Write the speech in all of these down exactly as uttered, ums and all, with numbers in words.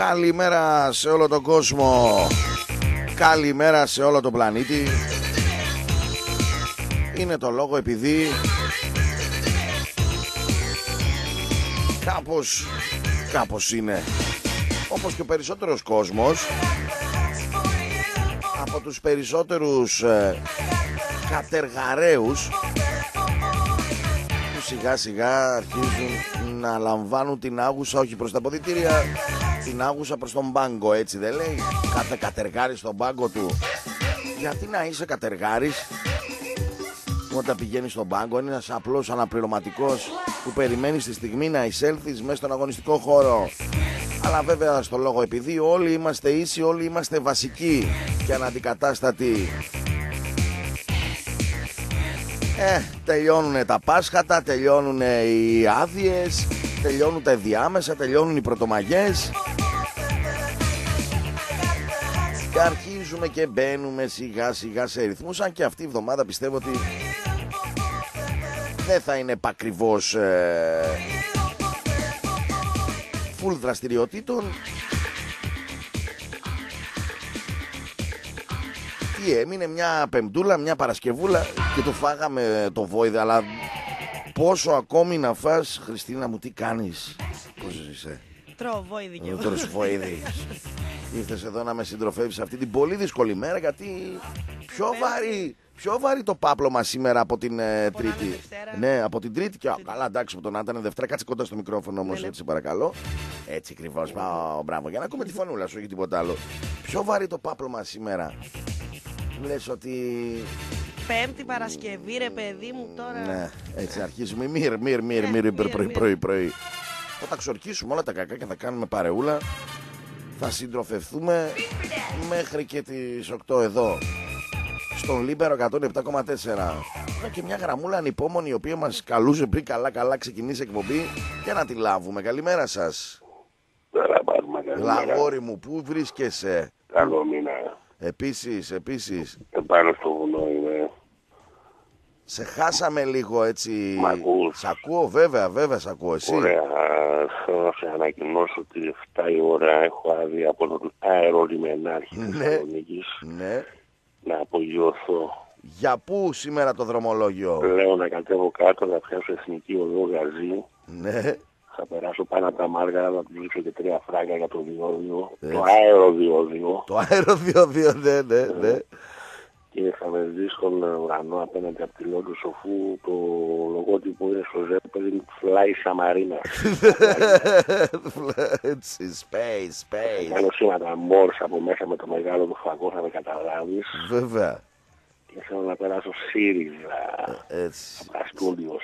Καλημέρα σε όλο τον κόσμο. Καλημέρα σε όλο τον πλανήτη. Είναι το λόγο επειδή Κάπως Κάπως είναι. Όπως και ο περισσότερος κόσμος, από τους περισσότερους ε, κατεργαρέους που σιγά σιγά αρχίζουν να λαμβάνουν την άγουσα, όχι προς τα αποδυτήρια, την άγουσα προς τον πάγκο, έτσι δεν λέει? Κάθε κατεργάρης στον πάγκο του. Γιατί να είσαι κατεργάρης όταν πηγαίνεις στον πάγκο? Είναι ένας απλός αναπληρωματικός που περιμένεις τη στιγμή να εισέλθεις μέσα στον αγωνιστικό χώρο. Αλλά βέβαια στο λόγο επειδή όλοι είμαστε ίσοι, όλοι είμαστε βασικοί και αναντικατάστατοι. Ε, τελειώνουνε τα Πάσχατα, τελειώνουνε οι άδειες, τελειώνουν τα ενδιάμεσα, τελειώνουν οι πρωτομαγιές και αρχίζουμε και μπαίνουμε σιγά σιγά σε ρυθμούς. Αν και αυτή η εβδομάδα πιστεύω ότι δεν θα είναι επακριβώς ε, full δραστηριοτήτων. Τι έμεινε? Μια Πεμπτούλα, μια Παρασκευούλα και το φάγαμε το βόηδε. Αλλά πόσο ακόμη να φας? Χριστίνα μου, τι κάνεις? Πώς είσαι? Τρώω βόηδη κι εγώ. Τρως βόηδη. Ήρθες εδώ να με συντροφεύεις αυτή την πολύ δύσκολη μέρα, γιατί πιο βαρύ, πιο βαρύ το πάπλωμα σήμερα από την ε, Τρίτη. Ναι, από την Τρίτη και α, καλά, εντάξει, από τον Άντα είναι Δευτέρα. Κάτσε κοντά στο μικρόφωνο όμως, έτσι παρακαλώ. Έτσι ακριβώς. Πάω, μπράβο, για να ακούμε τη φωνούλα σου, όχι τίποτα άλλο. Πιο βαρύ το πάπλωμα σήμερα. Λες ότι Πέμπτη Παρασκευή, ρε παιδί μου, τώρα. ναι, έτσι αρχίζουμε. Μυρ, μυρ, μυρ, μυρ, πρωί, πρωί, πρωί. Θα τα ξορκίσουμε όλα τα κακά και θα κάνουμε παρεούλα. Θα συντροφευθούμε μέχρι και τις οκτώ εδώ στον Λίμπερο εκατόν επτά κόμμα τέσσερα. Έχουμε και μια γραμμούλα ανυπόμονη η οποία μας καλούσε πριν καλά καλά ξεκινήσει εκπομπή για να τη λάβουμε. Καλημέρα σας. Λαγόρι μου, πού βρίσκεσαι? Καλό μήνα. Επίσης, επίσης. Επάνω στο βουνό είμαι. Σε χάσαμε λίγο έτσι. Μ' ακούς? Σ' ακούω, βέβαια, βέβαια σ' ακούω. Εσύ? Ωραία. Θέλω να σε ανακοινώσω ότι εφτά η ώρα έχω άδεια από τον αερολιμενάρχη της Ναι. Θεσσαλονίκης Ναι. να απογειωθώ. Για πού σήμερα το δρομολόγιο? Λέω να κατέβω κάτω, να πιάσω εθνική οδό Γαζή. Ναι. Θα περάσω πάνω από τα Μάργαρα, να του δείξω και τρία φράγκα για το διόδιο. Έτσι. Το αεροδιόδιο. Το αεροδιόδιο, ναι, ναι, ναι. Και θα με δει στον ουρανό απέναντι από τη Λόντου Σοφού το λογότυπο είναι στο Zeppelin Fly Σαμαρίνα. Έτσι, space, space. Κάνω σήματα μόρς από μέσα με το μεγάλο του φακό, θα με καταλάβεις. Βέβαια. Και θέλω να περάσω ΣΥΡΙΖΑ Έτσι. από τα στούντιος.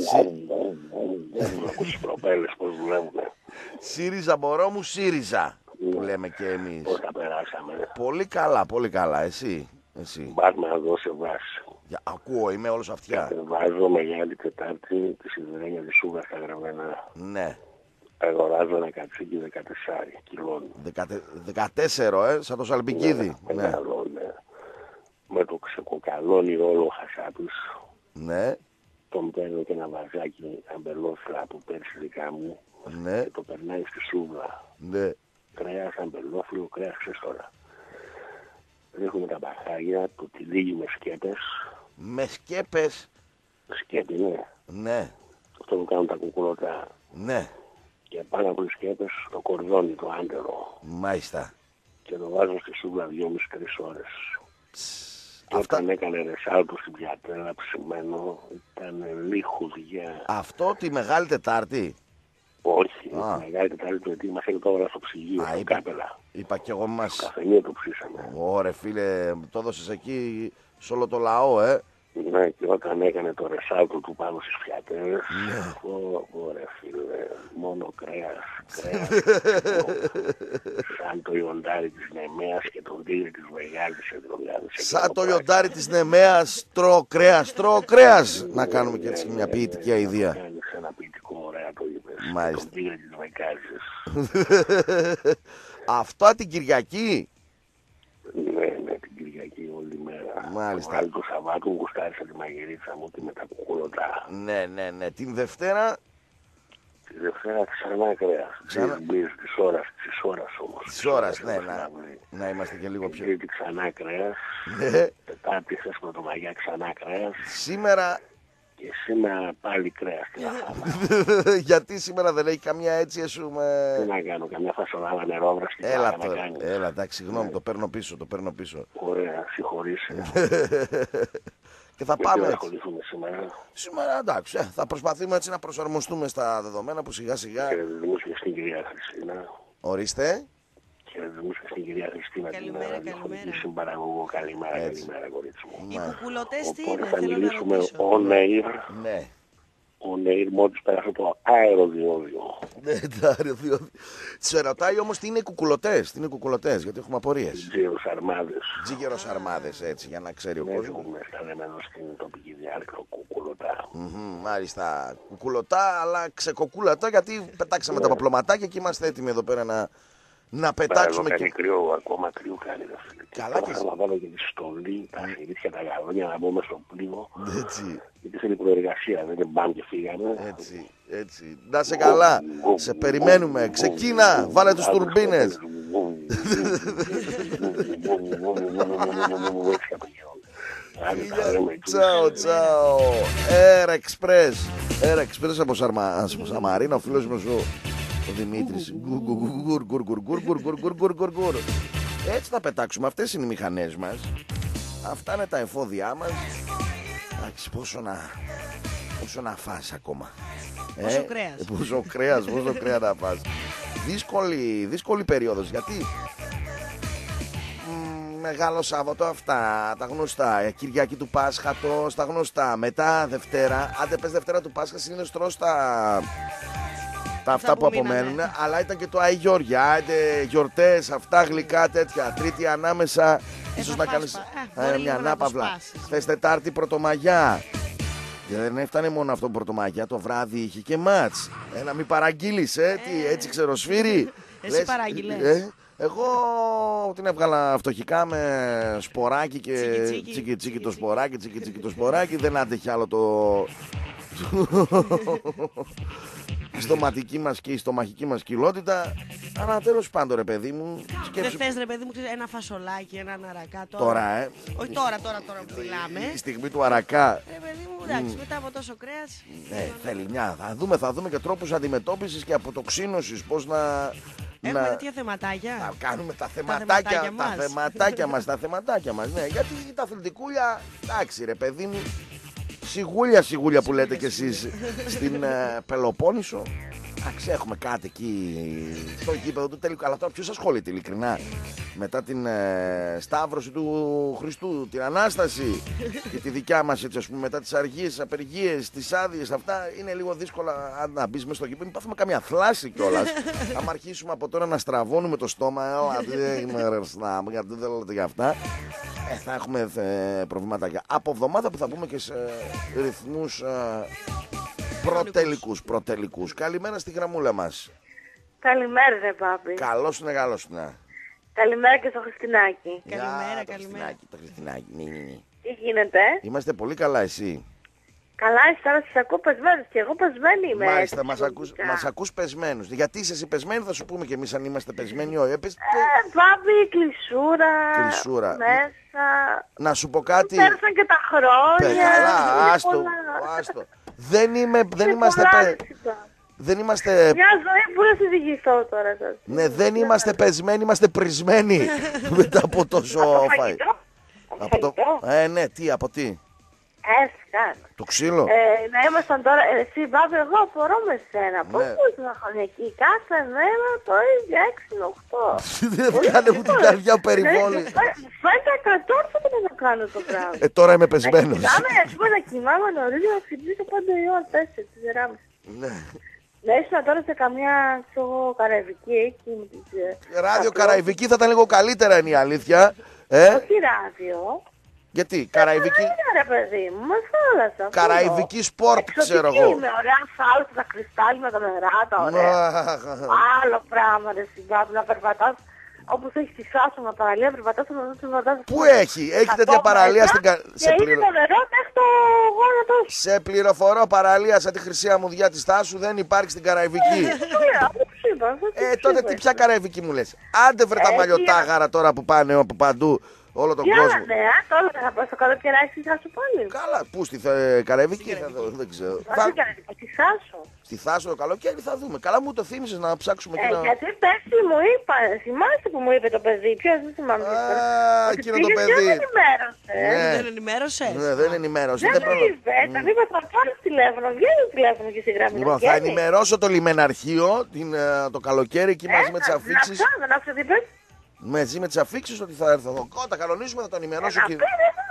Να ακούσεις τις προπέλες πώς δουλεύουνε. ΣΥΡΙΖΑ μωρό μου, ΣΥΡΙΖΑ που λέμε και εμείς. Πώς τα περάσαμε. Πολύ καλά, πολύ καλά. Εσύ, εσύ. Μπάρ να δώσει βάση. Για, ακούω, είμαι όλος αυτιά. Βάζω Μεγάλη Τετάρτη τη σιδερένια της Σούγας στα γραμμένα. Ναι. Αγοράζω ένα κατσίκι δεκατέσσερα κιλών. Δεκατε, δεκατέσσερα, ε, σαν το σαλπικίδι. Ναι. Μεγάλο, ναι. Με το ξεκοκαλώνει όλο ο χασάπης. Ναι. Τον παίρνω και ένα βαζάκι αμπελόφυλλα που πέρσι δικά μου. Ναι. Και το περνάει στη σούβλα. Ναι. Κρέας, αμπελόφυλλο, κρέας, ξέρεις τώρα. Ρίχνουμε τα μπαχάρια, το τυλίγι με σκέπες. Με σκέπες. Σκέπη, ναι. Ναι. Αυτό που κάνουν τα κουκουλωτά. Ναι. Και πάνω από τις σκέπες το κορδόνι, το άντερο. Μάλιστα. Και το βάζω στη σούβλα δυόμιση με τρεις ώρες. Και Αυτά... όταν έκανε ρεσάλτο στην πιατέλα ψημένο, ήταν λίχουδια. Αυτό τη Μεγάλη Τετάρτη. Όχι, Α. η Μεγάλη Τετάρτη του ετοίμασε και το έβαλα στο ψυγείο, Α, στο είπα- κάπελα. Είπα κι εγώ μας. Καφενείο το ψήσαμε. Ωρε φίλε, το έδωσες εκεί σε όλο το λαό, ε. Ναι, και όταν έκανε το ρεσάλτο του πάνω στις πιατέλες, Ναι. ωραία φίλε, μόνο κρέας, κρέας, σαν το ιοντάρι της Νεμέας και τον τίγρη της Μεγάλης Ενδρομιάδης. Σαν το λιοντάρι της Νεμέας, τρώω κρέας, τρώω κρέας. Να κάνουμε και έτσι μια ποιητική αηδία. Κάνεις ένα ποιητικό, ωραία το είπες. Μάλιστα. Τον τίγρη της Μεγάλης. Αυτά την Κυριακή. Ναι, ναι, την Κυριακή όλη μέρα. Μάλιστα. Άλλη το Σαββάτο γουστάρισα τη μαγειρίτσα μου και με τα κουκουλωτά. Ναι, ναι, ναι. Την Δευτέρα. Τη Δευτέρα ξανά κρέας. Ξανά. Της ώρας, της ώρας όμως. Της ώρας, ναι, να, να είμαστε και λίγο πιο... Τρίτη ξανά κρέας. Ναι. Τετάρτη χθες Πρωτομαγιά ξανά κρέας. Σήμερα... Και σήμερα πάλι κρέας. Τι να φάμε. Γιατί σήμερα δεν έχει καμιά έτσι εσούμε... Τι να κάνω, καμιά φασολάδα νερόβραστη. Έλα να τώρα, κάνει. έλα, εντάξει, συγγνώμη, το παίρνω πίσω, το παίρνω πίσω. Ωραία, συγχωρείς. Και θα Με πάμε τι θα έτσι. ασχοληθούμε σήμερα. Σήμερα εντάξει, ε, θα προσπαθούμε έτσι να προσαρμοστούμε στα δεδομένα που σιγά σιγά... Χαιρετισμούς και στην κυρία Χριστίνα. Ορίστε. Χαιρετισμούς και στην κυρία Χριστίνα. Καλημέρα, την καλημέρα. ραδιοφωνική συμπαραγωγό. Καλημέρα, Έτσι. καλημέρα, κορίτσι μου. Οι κουκουλωτές τι Οπότε είναι, θα θέλω να μιλήσουμε ρωτήσω. on air. Ναι. On air μόλις πέρασε το αεροδιόδιο. Ναι, τα αεροδιόδια. Σε ρωτάει όμως τι είναι οι κουκουλωτές, τι είναι οι κουκουλωτές, γιατί έχουμε απορίες. Τζίρους αρμάδες. Τζίγερος αρμάδες, έτσι, για να ξέρει ο Ναι, κόσμος. έχουμε στανεμένο στην τοπική διάρκεια κουκουλωτά. Μμμ, μάλιστα. Κουκουλωτά, αλλά ξεκοκούλατα, γιατί πετάξαμε τα παπλωματάκια και είμαστε έτοιμοι εδώ πέρα να, να πετάξουμε. Κάνει Και... κρύο, ακόμα κρύο κάνει. Ρε φίλε. Καλά Τώρα και θα εσύ. να βάλω και τη στολή, τα φυρίτια, τα γαλόνια να μπούμε στο πλοίο. Έτσι, Γιατί θέλει προεργασία, δεν είναι μπαμ και φύγαμε. έτσι, έτσι. Να σε καλά, σε περιμένουμε. Ξεκίνα, βάλε τους τουρμπίνες. Τσάω, τσάω. Air Express. Air Express από Σαμαρίνα, ο φίλος μας ο Δημήτρης. Γκουρ, γκουρ, γκουρ, γκουρ, γκουρ, γκουρ, γκουρ, γκουρ, γκουρ, γκουρ. Έτσι θα πετάξουμε. Αυτές είναι οι μηχανές μας. Αυτά είναι τα εφόδια μας. Εντάξει, πόσο να, πόσο να φας ακόμα. Πόσο κρέας. Πόσο κρέας, πόσο κρέα να φας. Δύσκολη, δύσκολη περίοδος, γιατί μ, Μεγάλο Σάββατο αυτά, τα γνωστά. Κυριακή του Πάσχατος, τα γνωστά. Μετά Δευτέρα, άντε πες Δευτέρα του Πάσχα, συνήθως τρως τα, τα αυτά που, που απομένουν. μείνανε. Αλλά ήταν και το Άι Γιώργια, άντε γιορτές, αυτά γλυκά τέτοια. Τρίτη ανάμεσα, ίσως θα να φας κάνεις πα- ε, ε, μπορεί μια λίγο να το ανάπαυλα. σπάσεις. Χθες Τετάρτη Πρωτομαγιά. Και δεν έφτανε μόνο αυτό Πρωτομαγιά, το βράδυ είχε και μάτς. Ε, να μην παραγγείλεις, ε, τι, έτσι ξεροσφύρι. Εσύ Λες, παράγγειλες. ε, εγώ την έβγαλα φτωχικά με σποράκι και Τσίκι, τσίκι. τσίκι τσίκι το σποράκι, τσίκι τσίκι το σποράκι. Δεν άντεχε άλλο το... η στοματική μας και η στομαχική μας κοιλότητα. Αλλά τέλος πάντων ρε παιδί μου, Δεν σκέψου θες ρε παιδί μου ξέρεις, ένα φασολάκι, ένα αρακά τώρα. τώρα, ε. Όχι τώρα, τώρα, τώρα που μιλάμε. Η στιγμή του αρακά. Ρε παιδί μου, εντάξει, μετά από τόσο κρέας. Ναι, θέλει μια. Θα δούμε, θα δούμε και τρόπους αντιμετώπισης και αποτοξίνωσης. Πώς να. Έχουμε να... τέτοια θεματάκια. να κάνουμε τα θεματάκια, θεματάκια τα μας. θεματάκια μας, τα θεματάκια μας, ναι. Γιατί τα αθλητικούλια, εντάξει ρε παιδί μου, σιγούλια σιγούλια που λέτε κι εσείς στην ε, Πελοπόννησο. Εντάξει, έχουμε κάτι εκεί στο γήπεδο του τελικού. Αλλά τώρα ποιος ασχολείται ειλικρινά μετά την ε, Σταύρωση του Χριστού, την Ανάσταση και τη δικιά μας έτσι, ας πούμε, μετά τις αργίες, τις απεργίες, τις άδειες, αυτά είναι λίγο δύσκολα αν να μπεις μες στο γήπεδο. Μην πάθουμε καμία θλάση κιόλας. Αν αρχίσουμε από τώρα να στραβώνουμε το στόμα, έλα, τι είναι ρε Σνάμ, γιατί δεν λέτε για αυτά, ε, θα έχουμε ε, προβληματάκια. Από εβδομάδα που θα μπούμε και σε ρυθμούς ε, προτελικούς, προτελικούς. Καλημέρα στη γραμμούλα μας. Καλημέρα, ρε Πάπη. Καλώς είναι, καλώς είναι. Καλημέρα και στο Χριστινάκι. Καλημέρα, Για το καλημέρα. Χριστινάκι, το Χριστινάκι. Ναι, ναι, ναι. Τι γίνεται? Είμαστε πολύ καλά, εσύ. Καλά, εσύ τώρα σας ακούω πεσμένους και εγώ πεσμένη είμαι. Μάλιστα, έτσι, μας ακούς, φυσικά. μας ακούς πεσμένους. Γιατί είσαι εσύ πεσμένη, θα σου πούμε και εμείς αν είμαστε πεσμένοι. Όχι, έπες, Ε, Πάπη, κλεισούρα. Κλεισούρα. Μέσα. να σου πω κάτι. Πέρασαν και τα χρόνια. Πε, καλά, είναι άστο, πολλά. άστο. Δεν, είμαι, δεν Είναι είμαστε πολλά, πε, ρε, σιγά. δεν είμαστε, Μια ζωή που να συζητηθώ τώρα σας. ναι, δεν είμαστε πεσμένοι, είμαστε πρισμένοι μετά από τόσο Από φάι. φαγητό. Από Από το, φαγητό. ε, ναι, τι, από τι, Ε, σκάνε. το ξύλο. Ε, να ήμασταν τώρα, ε, εσύ Πάπη, εγώ απορώ με σένα. Πώς Ναι. μπορείς να είχαν εκεί κάθε μέρα το ίδιο έξι με οκτώ. Δεν βγάλε μου την καρδιά περιβόλη. Φαίνεται ακατόρθωτο να κάνω το πράγμα. Ε, τώρα είμαι πεσμένος. Κοιτάμε, ας πούμε, να κοιμάμαι νωρίς, να ξυπνήσω πάντα η ώρα τέσσερα, τεσσεράμισι. Ναι. Να ήσουν τώρα σε καμιά, ξέρω εγώ, καραϊβική εκεί με τις... ε, Ράδιο απλώς. Καραϊβική θα ήταν λίγο καλύτερα είναι η αλήθεια. Ε, Όχι ράδιο. γιατί, Καραϊβική, Είναι ρε παιδί μου, με θάλασσα. αυτό. Καραϊβική σπορτ ξέρω Εξωτική εγώ. είναι, ωραία θάλασσα, τα κρυστάλλινα, τα νερά, τα ωραία. Αχ, Άλλο πράγμα ρε συμπάπη, να περπατάς Όπως έχει τη Σάσονα παραλία, περπατάς στον οδό του Βαρδάζου. Πού έχει, έχει τέτοια παραλία στην κα... Και είναι πληρο... το νερό μέχρι το γόνατο. Σε πληροφορώ, παραλία σαν τη Χρυσή Αμμουδιά της Τάσου δεν υπάρχει στην Καραϊβική. Ε, τότε τι πια Καραϊβική μου λες. Άντε βρε τα μαλλιοτάγαρα τώρα που πάνε από παντού. Όλο τον Τι κόσμο. άλλα νέα, τώρα θα πάω στο καλοκαιράκι στη Θάσο πάλι. Καλά, πού στη θε... Καραϊβική θα δω, δεν ξέρω. Θα... Στη Θάσο. Στη Θάσο το καλοκαίρι θα δούμε. Καλά μου το θύμισες να ψάξουμε ε, και να... Γιατί πέρσι μου είπα, θυμάστε που μου είπε το παιδί, ποιος δεν θυμάμαι. Α, εκείνο το παιδί. Δεν ενημέρωσε. Ναι. Δεν ενημέρωσες. Ναι, δεν ενημέρωσε. Δεν μου είπε, θα είπε θα πάρει τηλέφωνο, βγαίνει το τηλέφωνο και στη γραμμή. Λοιπόν, θα ενημερώσω το λιμεναρχείο την, το καλοκαίρι εκεί μαζί με τις αφήξεις. Να ξέρω, να ξέρω τι πες. Μαζί με τις αφήξεις ότι θα έρθω εδώ. Όταν κανονίσουμε θα το ενημερώσω και... Δεν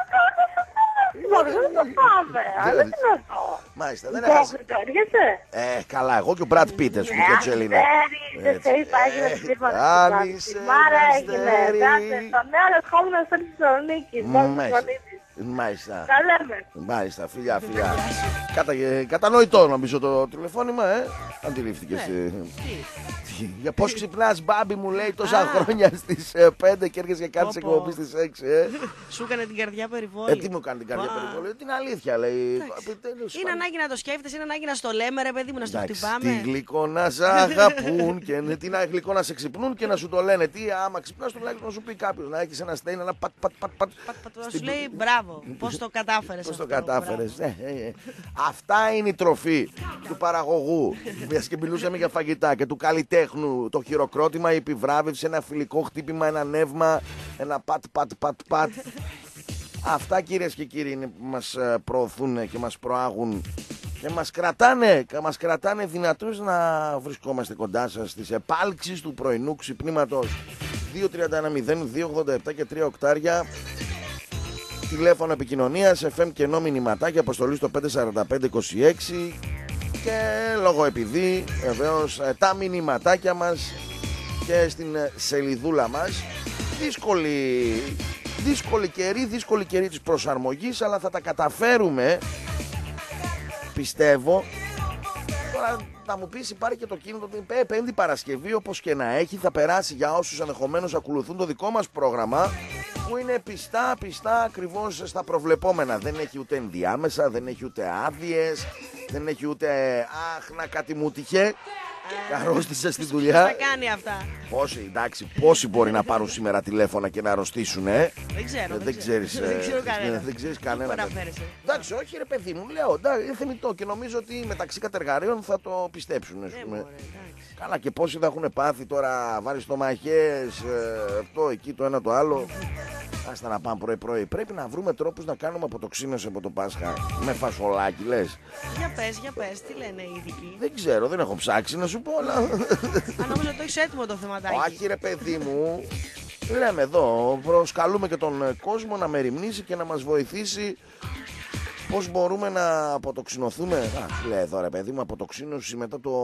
το πάμε, δεν είναι αυτό. Μάλιστα, δεν έχασε. Ε, καλά, εγώ και ο Μπρατ Πίτερ σου και ο Τσελίνα. Δεν σε είπα, έγινε το φίρμα του Άνοιξε Μάρα έγινε, το νέο ερχόμενο στην Θεσσαλονίκη. Μάλιστα. Τα λέμε. Μάλιστα, φιλιά, φιλιά. Κατα... Κατανοητό νομίζω το τηλεφώνημα, ε. Αντιλήφθηκες. Ναι. Για πώς ξυπνάς, μπάμπι μου λέει τόσα χρόνια στις πέντε και έρχεσαι και κάνεις εκπομπή στις έξι, ε. Σου έκανε την καρδιά περιβόλη. Ε, τι μου κάνει την καρδιά περιβόλη, την αλήθεια λέει. Είναι ανάγκη να το σκέφτεσαι, είναι ανάγκη να στο λέμε, ρε παιδί μου, να στο χτυπάμε. Τι γλυκό να σ' αγαπούν και τι να γλυκό να σε ξυπνούν και να σου το λένε. Τι άμα ξυπνάς τουλάχιστον να σου πει κάποιος, να έχεις ένα στέιν, ένα πατ πατ πατ πατ. Να σου λέει μπράβο, πώς το κατάφερες. Πώς το κατάφερες. Αυτά είναι η τροφή του παραγωγού. Μιας και μιλούσαμε για φαγητά και του καλλιτέχνου. Το χειροκρότημα, η επιβράβευση, ένα φιλικό χτύπημα, ένα νεύμα, ένα πατ πατ πατ πατ. Αυτά κυρίες και κύριοι είναι που μας προωθούν και μας προάγουν και μας κρατάνε, και μας κρατάνε δυνατούς να βρισκόμαστε κοντά σας στις επάλξεις του πρωινού ξυπνήματος. Δύο τριάντα ένα μηδέν δύο ογδόντα επτά και τρία οκτάρια. Τηλέφωνο επικοινωνίας, εφ εμ κενό μηνυματάκι, αποστολή στο πέντε σαράντα πέντε είκοσι έξι. Και λόγω επειδή βεβαίως τα μηνυματάκια μας και στην σελιδούλα μας δύσκολη, δύσκολη καιρή, δύσκολη καιρή της προσαρμογής, αλλά θα τα καταφέρουμε, πιστεύω. Τώρα θα μου πεις υπάρχει και το κίνητο την Πέμπτη Παρασκευή, όπως και να έχει, θα περάσει για όσους ενδεχομένως ακολουθούν το δικό μας πρόγραμμα, που είναι πιστά πιστά ακριβώς στα προβλεπόμενα. Δεν έχει ούτε ενδιάμεσα, δεν έχει ούτε άδειες, δεν έχει ούτε αχ να κάτι μου τυχε. Αρρώστησα στη δουλειά. Ποιος θα κάνει αυτά. Πόσοι, εντάξει, πόσοι μπορεί να πάρουν σήμερα τηλέφωνα και να αρρωστήσουν, ε? Δεν ξέρω. Δεν, δεν ξέρεις. Δεν ξέρω κανένα. Δεν ξέρεις κανένα. Εντάξει, όχι ρε παιδί μου, λέω, εντάξει, είναι θεμιτό και νομίζω ότι μεταξύ κατεργαρίων θα το πιστέψουν. Ναι, μωρέ, καλά, και πόσοι θα έχουν πάθει τώρα βαριστομαχές, αυτό, εκεί, το ένα, το άλλο. Άστα να πάμε πρωί-πρωί. Πρέπει να βρούμε τρόπους να κάνουμε αποτοξίνωση από το Πάσχα. Με φασολάκι, λες. Για πες, για πες, τι λένε οι ειδικοί. Δεν ξέρω, δεν έχω ψάξει να σου πω, αλλά. Αν νόμιζα το έχεις έτοιμο το θεματάκι. Όχι, ρε παιδί μου. Λέμε εδώ, προσκαλούμε και τον κόσμο να μεριμνήσει και να μας βοηθήσει πώς μπορούμε να αποτοξινωθούμε. Α, λέει εδώ ρε παιδί μου, αποτοξίνωση μετά το...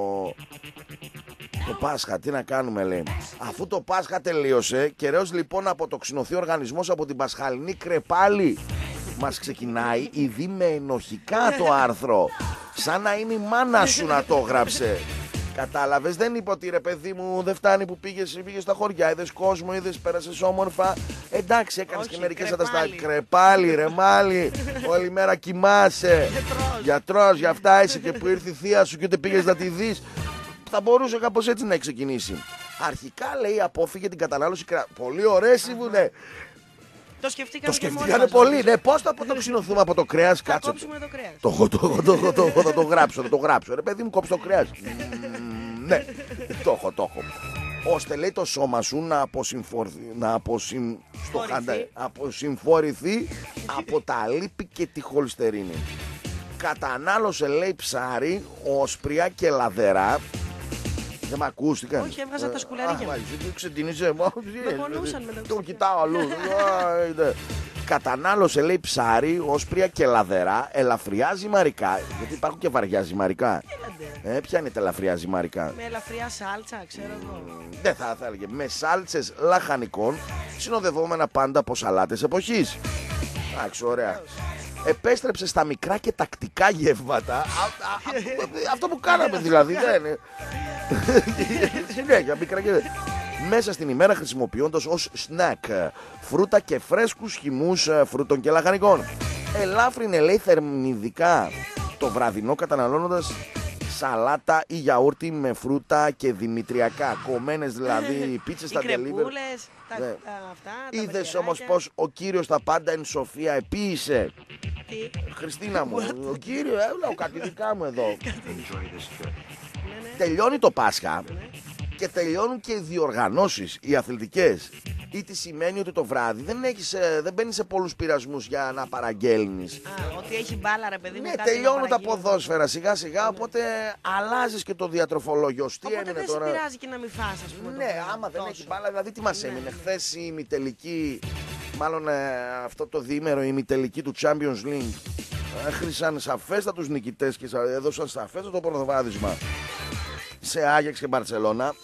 το Πάσχα. Τι να κάνουμε, λέει. Αφού το Πάσχα τελείωσε, καιρός λοιπόν να αποτοξινωθεί ο οργανισμός από την πασχαλινή κρεπάλη. Μας ξεκινάει ήδη με ενοχικά το άρθρο. Σαν να είναι η μάνα σου να το γράψε. Κατάλαβες, δεν είπε ότι ρε παιδί μου δεν φτάνει που πήγες, πήγες στα χωριά, είδες κόσμο, είδες, πέρασες όμορφα. Εντάξει, έκανες και μερικές από τα στα κρεπάλι, ρε μάλι, όλη μέρα κοιμάσαι. Γιατρός, για αυτά είσαι και που ήρθε η θεία σου και ούτε πήγες να τη δεις. Θα μπορούσε κάπως έτσι να έχει ξεκινήσει. Αρχικά λέει απόφυγε την κατανάλωση κρέα. Πολύ ωραίες σύμβουλε. Το σκεφτήκανε, το σκεφτήκανε πολύ. Ναι, πώς θα αποτοξινωθούμε από το κρέας, θα κάτσε. κόψουμε το κρέας. Το έχω, το έχω, το έχω, το έχω, θα το γράψω, θα το γράψω. Ρε παιδί μου, κόψε το κρέας. Ναι, το έχω, το έχω. Ώστε λέει το σώμα σου να αποσυμφορηθεί, να αποσυμ... στο χαντα... αποσυμφορηθεί από τα λίπη και τη χολυστερίνη. Κατανάλωσε λέει ψάρι, όσπρια και λαδερά. Δεν μ' ακούστηκαν. Όχι, έβγαζα τα σκουλαρίκια. Αχ, ξεντινίζε. Με πονούσαν με το κοιτάω αλλού. Κατανάλωσε λέει ψάρι, όσπρια και λαδερά, ελαφριά ζυμαρικά. Γιατί υπάρχουν και βαριά ζυμαρικά. Ε, ποια είναι τα ελαφριά ζυμαρικά? Με ελαφριά σάλτσα, ξέρω εγώ. Δεν θα, θα έλεγε. Με σάλτσες λαχανικών, συνοδευόμενα πάντα από σαλάτες εποχής. Εντάξει, ωραία. Επέστρεψε στα μικρά και τακτικά γεύματα. Αυτό που κάναμε δηλαδή, δεν είναι. Συνέχεια, μικρά γεύματα. μέσα στην ημέρα χρησιμοποιώντας ως σνακ φρούτα και φρέσκους χυμούς φρούτων και λαχανικών. Ελάφρυνε, λέει, θερμιδικά το βραδινό καταναλώνοντας σαλάτα ή γιαούρτι με φρούτα και δημητριακά. Κομμένες δηλαδή πίτσες στα delivery. κρεπούλες, τα, Ναι. τα, αυτά, τα Είδες όμως μπατζεράκια. πως ο κύριος τα πάντα εν σοφία επίησε. Τι? Χριστίνα μου, ο κύριος, έλα, κάτι δικά μου εδώ. Ναι, ναι. Τελειώνει το Πάσχα Ναι. και τελειώνουν και οι διοργανώσεις, οι αθλητικές. Ή τι σημαίνει ότι το βράδυ δεν, έχεις, ε, δεν μπαίνεις σε πολλούς πειρασμούς για να παραγγέλνεις. Α, ότι έχει μπάλα, ρε παιδί μου. Ναι, κάτι να τελειώνουν τα παραγγείλει. ποδόσφαιρα σιγά σιγά, οπότε αλλάζεις και το διατροφολόγιο. Τι Οπότε έμεινε δεν τώρα. σε πειράζει και να μην φας, ας πούμε. το Ναι, βράδυ, άμα δεν τόσο. έχει μπάλα, δηλαδή τι μας Ναι, έμεινε. ναι. Χθες η ημιτελική, μάλλον ε, αυτό το διήμερο, η ημιτελική του Champions League, έχρισαν σαφέστατους νικητές και σα- έδωσαν σαφέστατο προβάδισμα σε Άγιαξ και Μπαρτσελώνα.